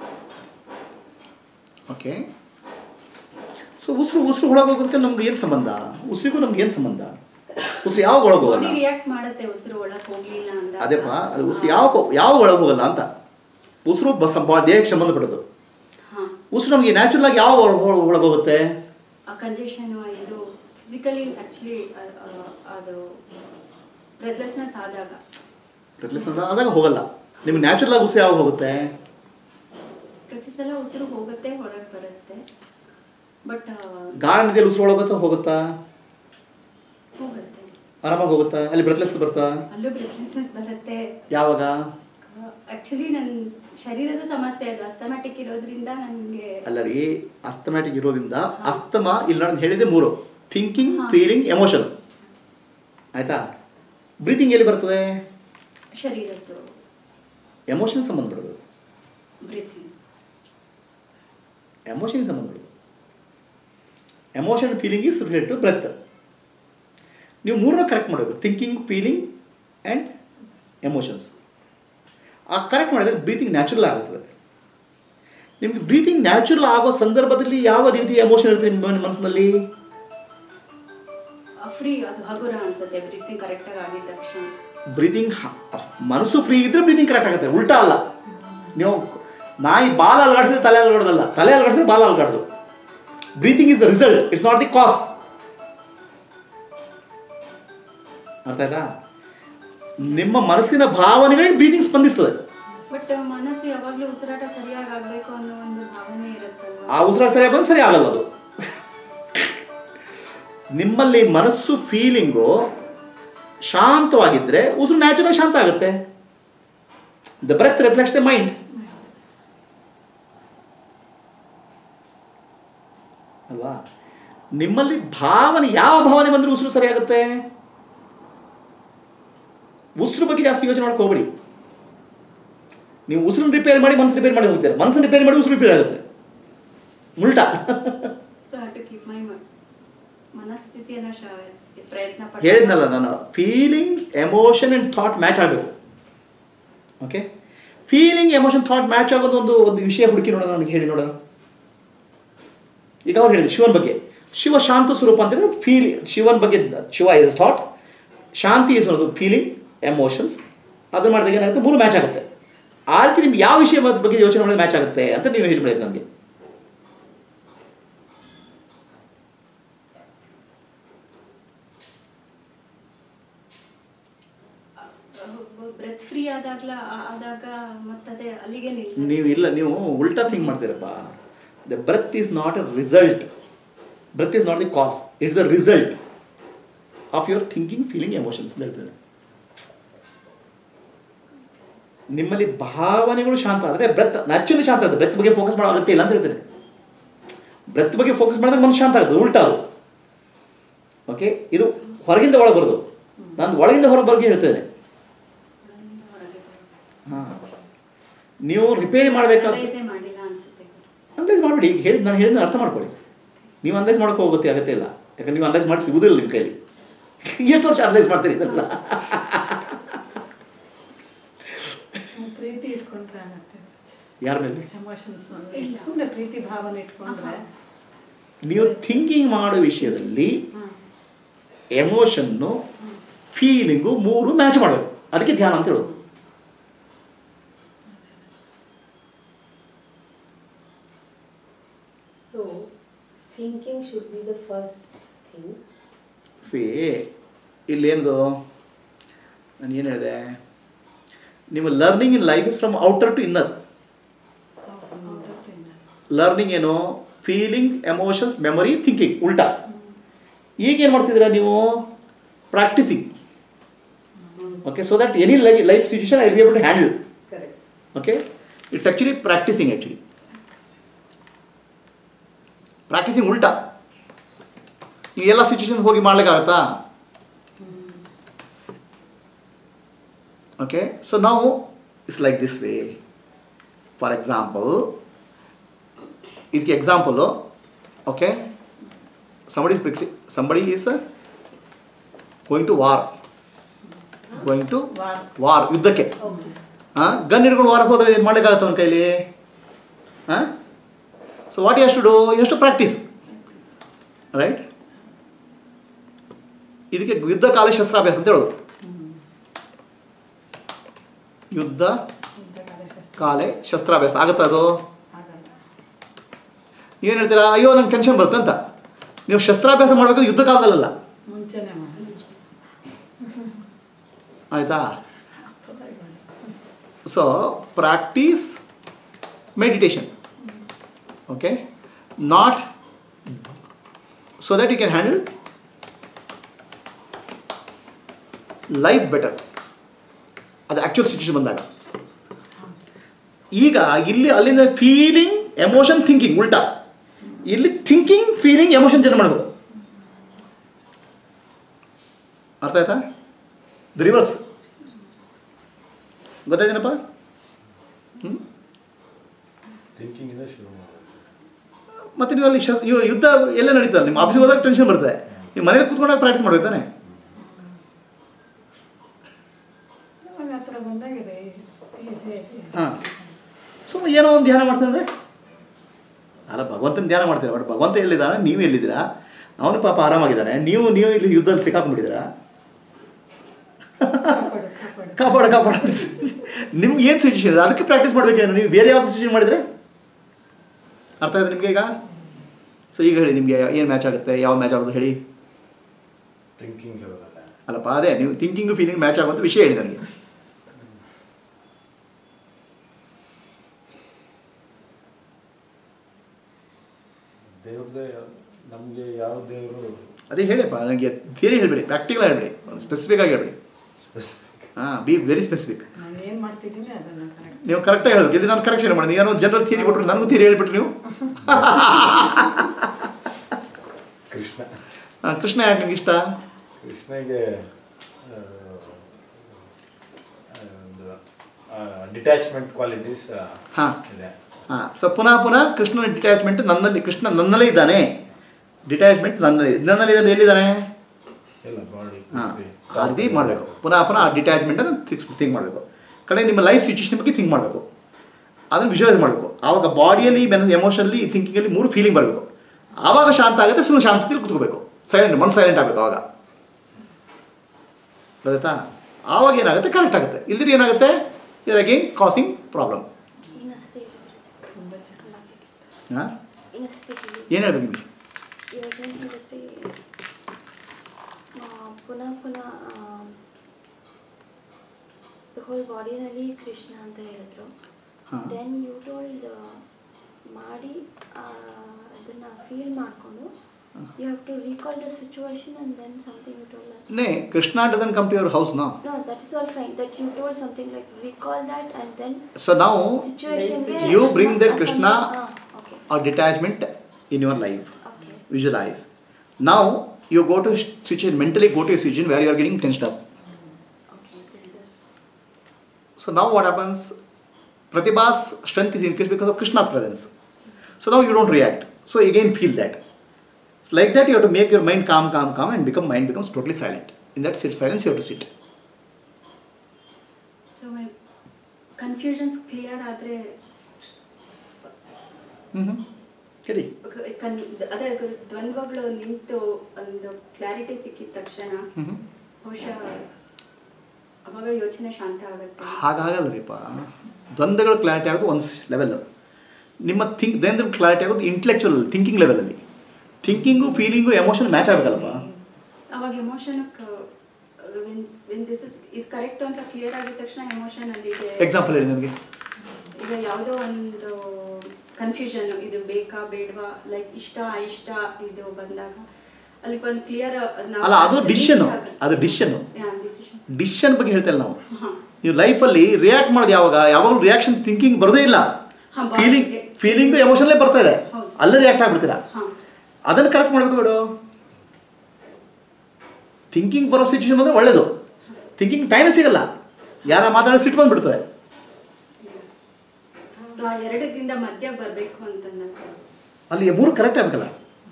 ಓಕೆ. ಸೊ ಉಸಿರು ಉಸಿರು ಒಳಗೆ ಹೋಗೋದಕ್ಕೆ ನಮ್ಗೆ ಏನು ಸಂಬಂಧ? ಉಸಿರಿಗೂ ನಮ್ಗೆ ಏನು ಸಂಬಂಧ? ಉಸಿರು ಯಾವಾಗ ಒಳಗೆ ಹೋಗಲ್ಲ? ರಿಯಾಕ್ಟ್ ಮಾಡುತ್ತೆ ಉಸಿರು ಒಳಗೆ ಹೋಗ್ಲಿಲ್ಲ ಅಂತ. ಅದೇಪ್ಪ, ಅದು ಉಸಿರು ಯಾವ ಯಾವ ಒಳಗೆ ಹೋಗಲ್ಲ ಅಂತ. ಉಸಿರು ಬಸ್ ದೇಹಕ್ಕೆ ಸಂಬಂಧಪಟ್ಟದ್ದು. ಉಸಿರು ನಮಗೆ ನ್ಯಾಚುರಲ್ ಆಗಿ ಯಾವ ಒಳಗೆ ಹೋಗುತ್ತೆ? ಕಂಜೆಷನ್ ಇದು ಫಿಸಿಕಲಿ ಆ್ಯಕ್ಚುಲಿ ಅದು ಬ್ರೆತ್ಲೆಸ್ನೆಸ್ ಆದಾಗ ಬ್ರೆತ್ಲೆಸ್ನೆಸ್ ಆದಾಗ ಹೋಗಲ್ಲ. ನಿಮ್ಗೆ ನ್ಯಾಚುರಲ್ ಆಗಿ ಉಸಿರು ಯಾವಾಗ ಹೋಗುತ್ತೆ? ಪ್ರತಿ ಸಲ ಉಸಿರು ಹೋಗುತ್ತೆ, ಹೊರಗೆ ಬರುತ್ತೆ. ಬಟ್ ಗಾಳಿ ನದಿಯಲ್ಲಿ ಉಸಿರು ಒಳಗೋಗುತ್ತಾ ಹೋಗುತ್ತಾ? ಹೋಗುತ್ತೆ, ಆರಾಮಾಗಿ ಹೋಗುತ್ತಾ? ಅಲ್ಲಿ ಬ್ರೆತ್ಲೆಸ್ನೆಸ್ ಬರ್ತಾ? ಅಲ್ಲೂ ಬ್ರೆತ್ಲೆಸ್ನೆಸ್ ಬರುತ್ತೆ. ಯಾವಾಗ? ಆ್ಯಕ್ಚುಲಿ ನನ್ನ ಶರೀರದ ಸಮಸ್ಯೆ ಅದು, ಅಸ್ತಮ್ಯಾಟಿಕ್ ಇರೋದ್ರಿಂದ ನನಗೆ. ಅಲ್ಲ ರೀ, ಅಸ್ತಮ್ಯಾಟಿಕ್ ಇರೋದ್ರಿಂದ ಅಸ್ತಮ ಇಲ್ಲಿ ನಾನು ಹೇಳಿದೆ ಮೂರು: ಥಿಂಕಿಂಗ್, ಫೀಲಿಂಗ್, ಎಮೋಷನ್. ಆಯ್ತಾ? ಬ್ರೀತಿಂಗ್ ಎಲ್ಲಿ ಬರ್ತದೆ? ಶರೀರದ್ದು. ಎಮೋಷನ್ ಸಂಬಂಧಪಡೋದು. ಬ್ರೀತಿಂಗ್ ಎಮೋಷನ್ ಸಂಬಂಧಪಡೋದು. Emotion feeling is related to breath. ನೀವು ಮೂರನ್ನ ಕರೆಕ್ಟ್ ಮಾಡಬೇಕು: ಥಿಂಕಿಂಗ್, ಫೀಲಿಂಗ್ ಆ್ಯಂಡ್ ಎಮೋಷನ್ಸ್. ಆ ಕರೆಕ್ಟ್ ಮಾಡಿದರೆ ಬ್ರೀತಿಂಗ್ ನ್ಯಾಚುರಲ್ ಆಗುತ್ತದೆ. ನಿಮಗೆ ಬ್ರೀತಿಂಗ್ ನ್ಯಾಚುರಲ್ ಆಗೋ ಸಂದರ್ಭದಲ್ಲಿ ಯಾವ ರೀತಿ ಎಮೋಷನ್ ಇರುತ್ತೆ ನಿಮ್ಮ ಮನಸ್ಸಿನಲ್ಲಿ? ಫ್ರೀ, ಅದು ಹಗುರ ಅನ್ಸುತ್ತೆ ಬ್ರೀತಿಂಗ್ ಕರೆಕ್ಟಾಗಿ ಆಗಿದ ತಕ್ಷಣ. ಬ್ರೀತಿಂಗ್ ಮನಸ್ಸು ಫ್ರೀ ಇದ್ರೆ ಬ್ರೀತಿಂಗ್ ಕರೆಕ್ಟ್ ಆಗುತ್ತೆ. ಉಲ್ಟಾ ಅಲ್ಲ. ನೀವು ನಾಯಿ ಬಾಲ ಅಲ್ಗಾಡಿಸಿದ್ರೆ ತಲೆ ಅಲ್ಗಾಡೋದಲ್ಲ, ತಲೆ ಅಲ್ಗಾಡಿಸಿದ್ರೆ ಬಾಲ ಅಲ್ಗಾಡೋದು. Breathing is the result, it's not the cause. ಅರ್ಥ ಆಯ್ತಾ? ನಿಮ್ಮ ಮನಸ್ಸಿನ ಭಾವನೆಗಳಿಗೆ ಬ್ರೀತಿಂಗ್ ಸ್ಪಂದಿಸ್ತದೆ. ಬಟ್ ಮನಸ್ಸು ಯಾವಾಗಲೂ ಉಸಿರಾಟ ಸರಿಯಾಗಿ ಆಗಬೇಕು ಅನ್ನೋ ಒಂದು ಭಾವನೆ ಇರುತ್ತಲ್ವಾ? ಆ ಉಸಿರಾಟ ಸರಿಯಾಗಿ ಬಂದು ಸರಿ ಆಗಲ್ಲ ಅದು. ನಿಮ್ಮಲ್ಲಿ ಮನಸ್ಸು ಫೀಲಿಂಗು ಶಾಂತವಾಗಿದ್ದರೆ ಉಸಿರು ನ್ಯಾಚುರಲ್ ಶಾಂತ ಆಗುತ್ತೆ. The breath reflects the mind. ಅಲ್ವಾ? ನಿಮ್ಮಲ್ಲಿ ಭಾವನೆ, ಯಾವ ಭಾವನೆ ಬಂದರೆ ಉಸಿರು ಸರಿಯಾಗುತ್ತೆ? ಉಸಿರು ಬಗ್ಗೆ ಜಾಸ್ತಿ ಯೋಚನೆ ಮಾಡಕ್ಕೆ ಹೋಗ್ಬೇಡಿ. ನೀವು ಉಸಿರನ್ನು ರಿಪೇರ್ ಮಾಡಿ ಮನಸ್ಸು ರಿಪೇರ್ ಮಾಡಿ ಹೋಗ್ತೀರಾ, ಮನಸ್ಸನ್ನು ರಿಪೇರ್ ಮಾಡಿ ಉಸಿರು ರಿಪೇರ್ ಆಗುತ್ತೆ. ಉಲ್ಟಾ. So have to keep my ಮನಸ್ಥಿತಿಯನ್ನು ಪ್ರಯತ್ನ ಪಡ್ತೀನಿ. ಹೇಳಿದ್ನಲ್ಲ ನಾನು, feeling, emotion and thought match ಆಗಬೇಕು. Okay? Feeling, emotion, thought match ಆಗೋದು ಒಂದು ಒಂದು ವಿಷಯ ಹುಡುಕಿ ನೋಡೋಣ. ನನಗೆ ಹೇಳಿ ನೋಡೋಣ. ಈಗ ಅವ್ರು ಹೇಳಿದ್ರು ಶಿವನ ಬಗ್ಗೆ. ಶಿವ ಶಾಂತ ಸ್ವರೂಪ ಅಂತಂದರೆ ಫೀಲ್, ಶಿವನ ಬಗ್ಗೆ ಶಿವ ಇಸ್ ಥಾಟ್, ಶಾಂತಿ ಇಸ್ ಅನ್ನೋದು ಫೀಲಿಂಗ್, ಎಮೋಷನ್ಸ್. ಅದನ್ನು ಮಾಡಿದಾಗ ಏನಾಗುತ್ತೆ? ಮೂರು ಮ್ಯಾಚ್ ಆಗುತ್ತೆ. ಆ ರೀತಿ ನಿಮ್ಗೆ ಯಾವ ವಿಷಯ ಬಗ್ಗೆ ಯೋಚನೆ ಮಾಡಿದ್ರೆ ಮ್ಯಾಚ್ ಆಗುತ್ತೆ ಅಂತ ನೀವು ಹೇಳ್ಬಿಡಿ ನನಗೆ. ಬ್ರೆತ್ ಫ್ರೀ ಆದಾಗ್ಲ ಆದಾಗ ಮತ್ತದೇ ಅಲ್ಲಿಗೆ ನಿಲ್ಲ. ನೀವು ಇಲ್ಲ ನೀವು ಉಲ್ಟಾ ಥಿಂಕ್ ಮಾಡ್ತೀರಪ್ಪ. The breath is not a result. Breath is not the cause, it's the result of your thinking, feeling, emotions ಅಂತ ಹೇಳ್ತೇನೆ. ನಿಮ್ಮಲ್ಲಿ ಭಾವನೆಗಳು ಶಾಂತ ಆದರೆ ಬ್ರೆತ್ ನ್ಯಾಚುರಲಿ ಶಾಂತ ಆಗುತ್ತೆ. ಬ್ರೆತ್ ಬಗ್ಗೆ ಫೋಕಸ್ ಮಾಡೋ ಅಗತ್ಯ ಇಲ್ಲ ಅಂತ ಹೇಳ್ತೇನೆ. ಬ್ರೆತ್ ಬಗ್ಗೆ ಫೋಕಸ್ ಮಾಡಿದ್ರೆ ಮನುಷ್ಯ ಶಾಂತ ಆಗುತ್ತೆ, ಉಲ್ಟಾ ಅದು. ಓಕೆ, ಇದು ಹೊರಗಿಂದ ಒಳಗೆ ಬರೋದು, ನಾನು ಒಳಗಿಂದ ಹೊರಗೆ ಬರೋಕೆ ಹೇಳ್ತೇನೆ. ಹಾಂ, ನೀವು ರಿಪೇರಿ ಮಾಡಬೇಕಾದ್ರೆ ಅನಲೈಸ್ ಮಾಡಿಬಿಡಿ. ಈಗ ಹೇಳಿದ್ ನಾನು ಹೇಳಿದ ಅರ್ಥ ಮಾಡ್ಕೊಳ್ಳಿ. ನೀವು ಅನಲೈಸ್ ಮಾಡೋಕೆ ಹೋಗುತ್ತೆ ಅಗತ್ಯ ಇಲ್ಲ, ಯಾಕಂದ್ರೆ ನೀವು ಅನಲೈಸ್ ಮಾಡಿ ಸಿಗುವುದಿಲ್ಲ ನಿಮ್ಮ ಕೈಲಿ. ಎಷ್ಟು ವರ್ಷ ಅನಲೈಸ್ ಮಾಡ್ತೀರಿ ಇದಲ್ಲ? ಪ್ರೀತಿ ಇಟ್ಕೊಂಡ್ರೆ ಆಗತ್ತೆ. ಯಾರ ಮೇಲೆ? ಎಮೋಷನ್ಸ್ ಸುಮ್ಮನೆ ಪ್ರೀತಿ ಭಾವನೆ ಇಟ್ಕೊಂಡ್ರೆ. ನೀವು ಥಿಂಕಿಂಗ್ ಮಾಡೋ ವಿಷಯದಲ್ಲಿ ಎಮೋಷನ್ನು, ಫೀಲಿಂಗು ಮೂರು ಮ್ಯಾಚ್ ಮಾಡಬೇಕು. ಅದಕ್ಕೆ ಧ್ಯಾನ ಅಂತ ಹೇಳೋದು. So, thinking should be the first thing. See ಇಲ್ಲೇನದು ನಾನು ಏನು ಹೇಳಿದೆ, ನಿಮ್ಮ learning in life is from outer to inner. Learning ಏನು? Feeling, emotions, memory, thinking. ಉಲ್ಟಾ. ಈಗೇನು ಮಾಡ್ತಿದ್ದೀರಾ ನೀವು? Practising. Okay, so that any life situation I will be able to handle. Okay, it's actually practising. Actually practising ಉಲ್ಟಾ. ನೀವು ಎಲ್ಲ situation ಹೋಗಿ ಮಾಡ್ಲಿಕ್ಕಾಗತ್ತಾ? ಓಕೆ, ಸೊ ನಾವು it's like this way. For example, ಇದಕ್ಕೆ example, okay, somebody is somebody is going to war, going to war, ಯುದ್ಧಕ್ಕೆ. ಹಾಂ, gun ಹಿಡ್ಕೊಂಡು ವಾರಕ್ಕೆ ಹೋದರೆ ಏನು ಮಾಡಲಿಕ್ಕಾಗತ್ತೆ ಅವನ ಕೈಲಿ? ಹಾಂ, so what you has to do? You has to practise, right? ಇದಕ್ಕೆ ಯುದ್ಧ ಕಾಲ ಶಸ್ತ್ರಾಭ್ಯಾಸ ಅಂತ ಹೇಳೋದು. ಯುದ್ಧ ಕಾಲೆ ಶಸ್ತ್ರಾಭ್ಯಾಸ ಆಗುತ್ತಾ ಅದು? ನೀವೇನು ಹೇಳ್ತೀರಾ? ಅಯ್ಯೋ ನಂಗೆ ಟೆನ್ಷನ್ ಬರುತ್ತೆ ಅಂತ. ನೀವು ಶಸ್ತ್ರಾಭ್ಯಾಸ ಮಾಡಬೇಕು ಯುದ್ಧ ಕಾಲದಲ್ಲ, ಮುಂಚೆನೆ ಆಯಿತಾ? So practise meditation, okay, not so that you can handle life better. ಅದು ಆ್ಯಕ್ಚುಯಲ್ ಸಿಚುವೇಶನ್ ಬಂದಾಗ. ಈಗ ಇಲ್ಲಿ ಅಲ್ಲಿಂದ ಫೀಲಿಂಗ್, ಎಮೋಷನ್, ಥಿಂಕಿಂಗ್ ಉಲ್ಟಾ. ಇಲ್ಲಿ ಥಿಂಕಿಂಗ್, ಫೀಲಿಂಗ್, ಎಮೋಷನ್ ಚೇಂಜ್ ಮಾಡಬೇಕು. ಅರ್ಥ ಆಯ್ತಾ? The reverse. ಗೊತ್ತಾಯ್ತೇನಪ್ಪ? ಹ್ಞೂ, ಥಿಂಕಿಂಗ್ ಶುರು ಮಾಡೋದು. ಮತ್ತು ನೀವು ಅಲ್ಲಿ ಶ ಯುದ್ಧ ಎಲ್ಲ ನಡೀತದೆ. ನಿಮ್ಮ ಆಫೀಸಿಗೆ ಹೋದಾಗ ಟೆನ್ಷನ್ ಬರುತ್ತೆ, ನೀವು ಮನೇಲಿ ಕೂತ್ಕೊಂಡಾಗ ಪ್ರಾಕ್ಟೀಸ್ ಮಾಡ್ಬೇಕು ತಾನೆ. ಹಾಂ, ಸೊ ಏನೋ ಒಂದು ಧ್ಯಾನ ಮಾಡ್ತಂದ್ರೆ ಅಲ್ಲ, ಭಗವಂತನ ಧ್ಯಾನ ಮಾಡ್ತೀರ. ಬಟ್ ಭಗವಂತ ಎಲ್ಲಿದ್ದಾನೆ, ನೀವು ಎಲ್ಲಿದ್ದೀರಾ? ಅವನು ಪಾಪ ಆರಾಮಾಗಿದ್ದಾನೆ, ನೀವು ನೀವು ಇಲ್ಲಿ ಯುದ್ಧದಲ್ಲಿ ಸಿಕ್ಕಾಕೊಂಡ್ಬಿಟ್ಟಿದ್ದೀರಾ. ಕಾಪಾಡ ಕಾಪಾಡ ನಿಮ್ಗೆ ಏನು ಸಿಚುವೇಶನ್ ಇದೆ ಅದಕ್ಕೆ ಪ್ರಾಕ್ಟೀಸ್ ಮಾಡಬೇಕೇನು? ನೀವು ಬೇರೆ ಯಾವ್ದು ಸಿಚುವೇಶನ್ ಮಾಡಿದರೆ ಅರ್ಥ ಆಯ್ತು ನಿಮಗೆ ಈಗ? ಸೊ ಈಗ ಹೇಳಿ, ನಿಮಗೆ ಏನು ಮ್ಯಾಚ್ ಆಗುತ್ತೆ, ಯಾವ ಮ್ಯಾಚ್ ಆಗೋದು ಹೇಳಿ? ಥಿಂಕಿಂಗ್ ಅಲ್ಲಪ್ಪ, ಅದೇ ನೀವು ಥಿಂಕಿಂಗು ಫೀಲಿಂಗ್ ಮ್ಯಾಚ್ ಆಗುವಂಥ ವಿಷಯ ಹೇಳಿ ನನಗೆ. ದೇವ್ರದ್ದೇ ನಮಗೆ ಯಾವ ದೇವರು? ಅದೇ ಹೇಳಿಪ್ಪ, ನನಗೆ ಥಿಯರಿ ಹೇಳಿಬಿಡಿ, ಪ್ರಾಕ್ಟಿಕಲ್ ಹೇಳಿಬಿಡಿ, ಒಂದು ಸ್ಪೆಸಿಫಿಕ್ ಆಗಿ ಹೇಳಿಬಿಡಿ. ಹಾಂ, ಬಿ ವೆರಿ ಸ್ಪೆಸಿಫಿಕ್. ಏನು ಮಾಡ್ತಿದ್ದೀನಿ ಅದನ್ನು ನೀವು ಕರೆಕ್ಟಾಗಿ ಹೇಳಬೇಕು. ಇದು ನಾನು ಕರೆಕ್ಷನ್ ಮಾಡಿ, ಏನೋ ಜನರಲ್ ಥಿಯರಿ ಕೊಟ್ಟರು ನನಗೂ ಥಿಯರಿ ಹೇಳಿಬಿಟ್ರು ನೀವು. ಕೃಷ್ಣ. ಹಾಂ, ಕೃಷ್ಣ ಯಾಕೆ ನಿಮ್ಗೆ ಇಷ್ಟ? ಕೃಷ್ಣಗೆ ಡಿಟ್ಯಾಚ್ಮೆಂಟ್ ಕ್ವಾಲಿಟೀಸ್ ಹಾಂ ಇದೆ. ಹಾಂ, ಸೊ ಪುನಃ ಪುನಃ ಕೃಷ್ಣನ ಡಿಟ್ಯಾಚ್ಮೆಂಟ್ ನನ್ನಲ್ಲಿ, ಕೃಷ್ಣ ನನ್ನಲ್ಲೇ ಇದ್ದಾನೆ. ಡಿಟ್ಯಾಚ್ಮೆಂಟ್ ನನ್ನಲ್ಲಿ ನನ್ನಲ್ಲಿ ಇದ್ದಾನೆ, ಎಲ್ಲಿದ್ದಾನೆ? ಹಾಂ, ಆ ರೀತಿ ಮಾಡಬೇಕು. ಪುನಃ ಪುನಃ ಆ ಡಿಟ್ಯಾಚ್ಮೆಂಟನ್ನು ಥಿಕ್ಸ್ ಥಿಂಕ್ ಮಾಡಬೇಕು. ಕಡೆ ನಿಮ್ಮ ಲೈಫ್ ಸಿಚುವೇಶನ್ ಬಗ್ಗೆ ಥಿಂಕ್ ಮಾಡಬೇಕು, ಅದನ್ನು ವಿಜುವಲೈಸ್ ಮಾಡಬೇಕು. ಆವಾಗ ಬಾಡಿಯಲ್ಲಿ, ಮೆನ್ ಎಮೋಷನಲ್ಲಿ, ಥಿಂಕಿಂಗಲ್ಲಿ ಮೂರು ಫೀಲಿಂಗ್ ಬರಬೇಕು. ಆವಾಗ ಶಾಂತ ಆಗುತ್ತೆ. ಸುಮ್ಮನೆ ಶಾಂತದಲ್ಲಿ ಕೂತ್ಕೋಬೇಕು, ಸೈಲೆಂಟ್, ಮನ್ ಸೈಲೆಂಟ್ ಆಗಬೇಕು. ಆವಾಗ ಗೊತ್ತಾಯ್ತಾ? ಆವಾಗ ಏನಾಗುತ್ತೆ, ಕರೆಕ್ಟ್ ಆಗುತ್ತೆ. ಇಲ್ಲದಿದ್ದು ಏನಾಗುತ್ತೆ, ಯುವರ್ ಅಗೇನ್ ಕಾಸಿಂಗ್ ಪ್ರಾಬ್ಲಮ್. ಹಾಂ, ಏನು ಹೇಳ್ಬೇಕು ನಿಮಗೆ? ಇವಾಗ ಏನು ಹೇಳುತ್ತೆ, ಪುನಃ ಪುನಃ the whole ಬಾಡಿನಲ್ಲಿ ಕೃಷ್ಣ ಅಂತ ಹೇಳಿದ್ರು. Then you told uh, ಮಾಡಿ ಅದನ್ನ ಫೀಲ್ ಮಾಡಿಕೊಂಡು you have to recall the situation and then something you told us. No, Krishna doesn't come to your house now. No, that is all fine. That you told something like recall that and then. So now situation you bring that Krishna ah, okay. or detachment in your life. Okay. Visualize. Now you go to a situation, mentally go to a situation where you are getting tensed up. Okay, this is. So now what happens? Pratibha's strength is increased because of Krishna's presence. So now you don't react. So again feel that. So like that you have to make your mind calm, calm, calm and become mind becomes totally silent. In that sit silence you have to sit. So my confusions clear ಆದರೆ Mm-hmm. ಹೇಳಿ. ಕನ್ ಅದೇ ದ್ವಂದ್ವಗಳು ನಿಂತು ಒಂದು clarity ಸಿಕ್ಕಿದ ತಕ್ಷಣ ಬಹುಶಃ ಅವಾಗ ಯೋಚನೆ ಶಾಂತ ಆಗುತ್ತೆ. ಹಾಗಾಗಲ್ಲರಿಪ್ಪ. ದ್ವಂದ್ವಗಳು ಕ್ಲಾರಿಟಿ ಆಗೋದು ಒಂದು ಲೆವೆಲ್. ನಿಮ್ಮ ಥಿಂಕ್ ದ್ವಂದ್ವ ಕ್ಲಾರಿಟಿ ಆಗೋದು ಇಂಟೆಲೆಕ್ಚುವಲ್ ಥಿಂಕಿಂಗ್ ಲೆವೆಲಲ್ಲಿ. ಥಿಂಕಿಂಗು ಫೀಲಿಂಗು ಎಮೋಷನ್ ಮ್ಯಾಚ್ ಆಗಬೇಕಲ್ಲಪ್ಪ. ಅವಾಗ ಎಮೋಷನ್ಗೆ ದಿಸ್ ಇಸ್ ಇದು ಕರೆಕ್ಟ್ ಅಂತ ಕ್ಲಿಯರ್ ಆಗಿದ ತಕ್ಷಣ ಎಮೋಷನ್ ಅಲ್ಲಿ ಎಕ್ಸಾಂಪಲ್ ಹೇಳಿ ನನಗೆ. ಈಗ ಯಾವುದೋ ಒಂದು ಕನ್ಫ್ಯೂಷನ್ ಇದು ಬೇಕಾ ಬೇಡವಾ ಲೈಕ್ ಇಷ್ಟ ಇಷ್ಟ ಇದು ಬಂದಾಗ ಅಲ್ಲಿ ಒಂದು ಕ್ಲಿಯರ್ ಅಲ್ಲ ಅದು ಡಿಸಿಷನ್. ಅದು ಡಿಸಿಷನ್ ಡಿಸಿಷನ್ ಬಗ್ಗೆ ಹೇಳ್ತಾ ಇಲ್ಲ ನಾವು. ನೀವು ಲೈಫಲ್ಲಿ ರಿಯಾಕ್ಟ್ ಮಾಡೋದು ಯಾವಾಗ? ಯಾವಾಗಲೂ ರಿಯಾಕ್ಷನ್ ಥಿಂಕಿಂಗ್ ಬರೋದೇ ಇಲ್ಲ. ಫೀಲಿಂಗ್ ಫೀಲಿಂಗು ಎಮೋಷನ್ಲೇ ಬರ್ತಾ ಇದೆ, ಅಲ್ಲೇ ರಿಯಾಕ್ಟ್ ಆಗ್ಬಿಡ್ತೀರಾ. ಅದನ್ನು ಕರೆಕ್ಟ್ ಮಾಡಬೇಕು ಬೇಡ. ಥಿಂಕಿಂಗ್ ಬರೋ ಸಿಚುವೇಶನ್ ಬಂದರೆ ಒಳ್ಳೇದು. ಥಿಂಕಿಂಗ್ ಟೈಮೇ ಸಿಗಲ್ಲ, ಯಾರ ಮಾತಾಡೋ ಸಿಟ್ಟು ಬಂದುಬಿಡ್ತದೆ. ಸೊ ಆ ಎರಡರಿಂದ ಮಧ್ಯ ಬರಬೇಕು ಅಂತ ಅಲ್ಲಿ ಮೂರು ಕರೆಕ್ಟ್ ಆಗಬೇಕಲ್ಲ.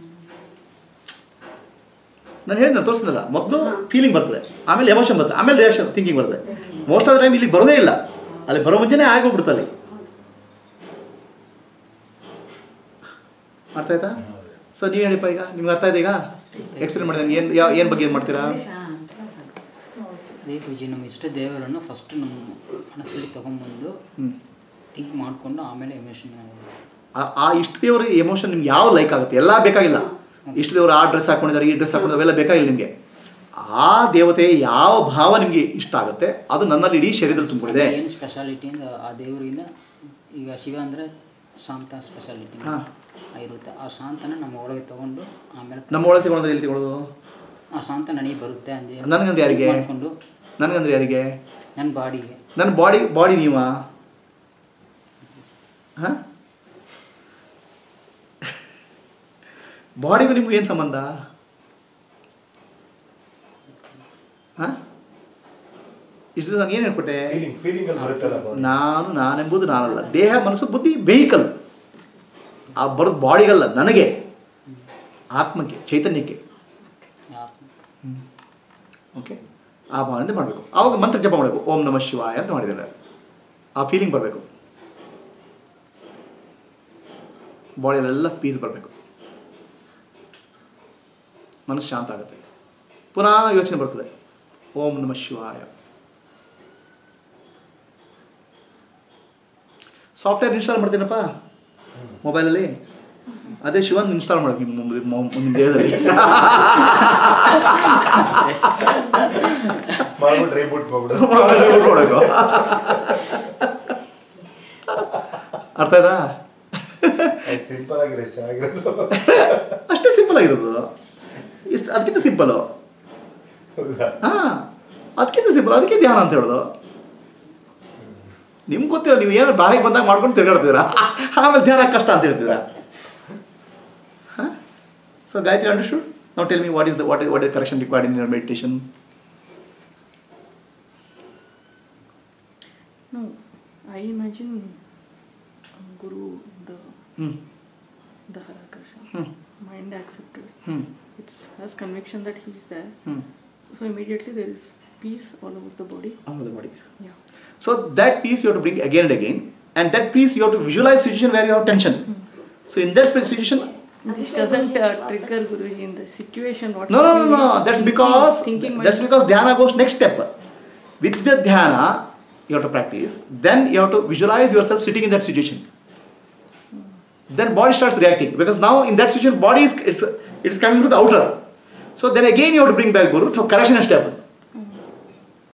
ನಾನು ಹೇಳಿದ ತೋರಿಸಿದಲ್ಲ, ಮೊದಲು ಫೀಲಿಂಗ್ ಬರ್ತದೆ, ಆಮೇಲೆ ಎಮೋಷನ್ ಬರ್ತದೆ, ಆಮೇಲೆ ರಿಯಾಕ್ಷನ್ ಥಿಂಕಿಂಗ್ ಬರ್ತದೆ. ಮೋಸ್ಟ್ ಆಫ್ ದ ಟೈಮ್ ಇಲ್ಲಿ ಬರೋದೇ ಇಲ್ಲ, ಅಲ್ಲಿ ಬರೋ ಮುಂಚೆನೇ ಆಗೋಗ್ಬಿಡ್ತಲ್ಲಿ. ಅರ್ಥ ಆಯ್ತಾ? ಸೊ ನೀವು ಹೇಳಿಪ್ಪ, ಈಗ ನಿಮ್ಗೆ ಅರ್ಥ ಆಯ್ತು? ಈಗ ಎಕ್ಸ್ಪ್ಲೇನ್ ಮಾಡಿದೆ ಏನು ಯಾವ ಏನು ಬಗ್ಗೆ ಏನು ಮಾಡ್ತೀರಾ? ಅದೇ ಪೂಜೆ ನಮ್ಮ ಇಷ್ಟ ದೇವರನ್ನು ಫಸ್ಟ್ ನಮ್ಮ ಮನಸ್ಸಲ್ಲಿ ತೊಗೊಂಬಂದು ಥಿಂಕ್ ಮಾಡಿಕೊಂಡು ಆಮೇಲೆ ಎಮೋಷನ್. ಆ ಇಷ್ಟ ದೇವರು ಎಮೋಷನ್ ನಿಮ್ಗೆ ಯಾವ ಲೈಕ್ ಆಗುತ್ತೆ ಎಲ್ಲ ಬೇಕಾಗಿಲ್ಲ. ಇಷ್ಟ ದೇವರು ಆ ಡ್ರೆಸ್ ಹಾಕೊಂಡಿದ್ದಾರೆ, ಈ ಡ್ರೆಸ್ ಹಾಕೊಂಡಿದ್ದಾರೆ, ಅವೆಲ್ಲ ಬೇಕಾಗಿಲ್ಲ ನಿಮಗೆ. ಆ ದೇವತೆ ಯಾವ ಭಾವ ನಿಮಗೆ ಇಷ್ಟ ಆಗುತ್ತೆ ಅದು ನನ್ನಲ್ಲಿ ಇಡೀ ಶರೀರದಲ್ಲಿ ತುಂಬಿದೆ. ಏನು ಸ್ಪೆಷಾಲಿಟಿ ಅಂದರೆ ಆ ದೇವರಿಂದ, ಈಗ ಶಿವ ಅಂದರೆ ಶಾಂತ ಸ್ಪೆಷಾಲಿಟಿ ಇರುತ್ತೆ. ಆ ಶಾಂತನ ನಮ್ಮ ಒಳಗೆ ತೊಗೊಂಡು ಆಮೇಲೆ ನಮ್ಮ ಒಳಗೆ ತಗೊಳ್ಳೋದ್ರೆ ಎಲ್ಲಿ ತಗೊಳ್ಳೋದು? ಆ ಶಾಂತ ನನಗೆ ಬರುತ್ತೆ ಅಂದೆ. ನನಗಂದ್ರೆ ಯಾರಿಗೆ? ಮಾಡಿಕೊಂಡು ನನಗಂದ್ರೆ ಯಾರಿಗೆ? ನನ್ನ ಬಾಡಿಗೆ. ನನ್ನ ಬಾಡಿ ಬಾಡಿ ನೀವ ಹಾಂ? ಬಾಡಿಗೂ ನಿಮ್ಗೆ ಏನು ಸಂಬಂಧ? ಹಾಂ, ಇಷ್ಟು ನಾನು ಏನು ಹೇಳ್ಕೊಟ್ಟೆ? ನಾನು ನಾನೆಂಬುದು ನಾನಲ್ಲ, ದೇಹ ಮನಸ್ಸು ಬುದ್ಧಿ ವೆಹಿಕಲ್. ಆ ಬರೋದು ಬಾಡಿಗಲ್ಲ, ನನಗೆ, ಆತ್ಮಕ್ಕೆ, ಚೈತನ್ಯಕ್ಕೆ. ಓಕೆ, ಆ ಭಾವನೆಯಿಂದ ಮಾಡಬೇಕು. ಆವಾಗ ಮಂತ್ರ ಜಪ ಮಾಡಬೇಕು, ಓಂ ನಮಃ ಶಿವಾಯ ಅಂತ ಮಾಡಿದ್ದಾರೆ. ಆ ಫೀಲಿಂಗ್ ಬರಬೇಕು, ಬಾಡಿಯಲ್ಲೆಲ್ಲ ಪೀಸ್ ಬರಬೇಕು, ಮನಸ್ಸು ಶಾಂತ ಆಗುತ್ತೆ. ಪುನಃ ಯೋಚನೆ ಬರ್ತದೆ, ಓಂ ನಮಃ ಶಿವಾಯ. ಸಾಫ್ಟ್ವೇರ್ ಇನ್ಸ್ಟಾಲ್ ಮಾಡ್ತೀನಪ್ಪ ಮೊಬೈಲಲ್ಲಿ, ಅದೇ ಶಿವನ್ ಇನ್ಸ್ಟಾಲ್ ಮಾಡಬೇಕು ನಿಮ್ಮ ದೇಹದಲ್ಲಿ. ಅರ್ಥ ಆಯ್ತಾ? ಸಿಂಪಲ್ ಆಗಿರೋ ಚೆನ್ನಾಗಿರೋದು, ಅಷ್ಟೇ ಸಿಂಪಲ್ ಆಗಿರೋದು. ಇಷ್ಟು ಅದಕ್ಕಿಂತ ಸಿಂಪಲು. ಹಾಂ, ಅದಕ್ಕಿಂತ ಸಿಂಪಲ್, ಅದಕ್ಕೆ ಧ್ಯಾನ ಅಂತ ಹೇಳೋದು. ನಿಮ್ಗೆ ಗೊತ್ತಿಲ್ಲ, ನೀವು ಏನು ಬಾಯಿಗೆ ಬಂದಾಗ ಮಾಡ್ಕೊಂಡು ತಿರ್ಗಾಡ್ತೀರಾ, ಆಮೇಲೆ ಧ್ಯಾನ ಕಷ್ಟ ಅಂತ ಹೇಳ್ತೀರಾ. ಹಾಂ, so Gayatri understood. Now tell me what is the what is what is correction required in your meditation? No, I imagine Guru, the hmm. the Harakasha, hmm. mind accepted. Hmm. It has conviction that he is there. Hmm. So immediately there is peace all over the body. All over the body. Yeah. So that peace you have to bring again and again, and that peace you have to visualize situation where you have tension. Hmm. So in that situation, this doesn't uh, trigger Guruji in the situation. What no, no, no, no. That's because thinking that's because dhyana goes next step. With the dhyana, you have to practice. Then you have to visualize yourself sitting in that situation. Hmm. Then body starts reacting, because now in that situation, body is it's it's coming to the outer. So then again you have to bring back Guru. So correction step.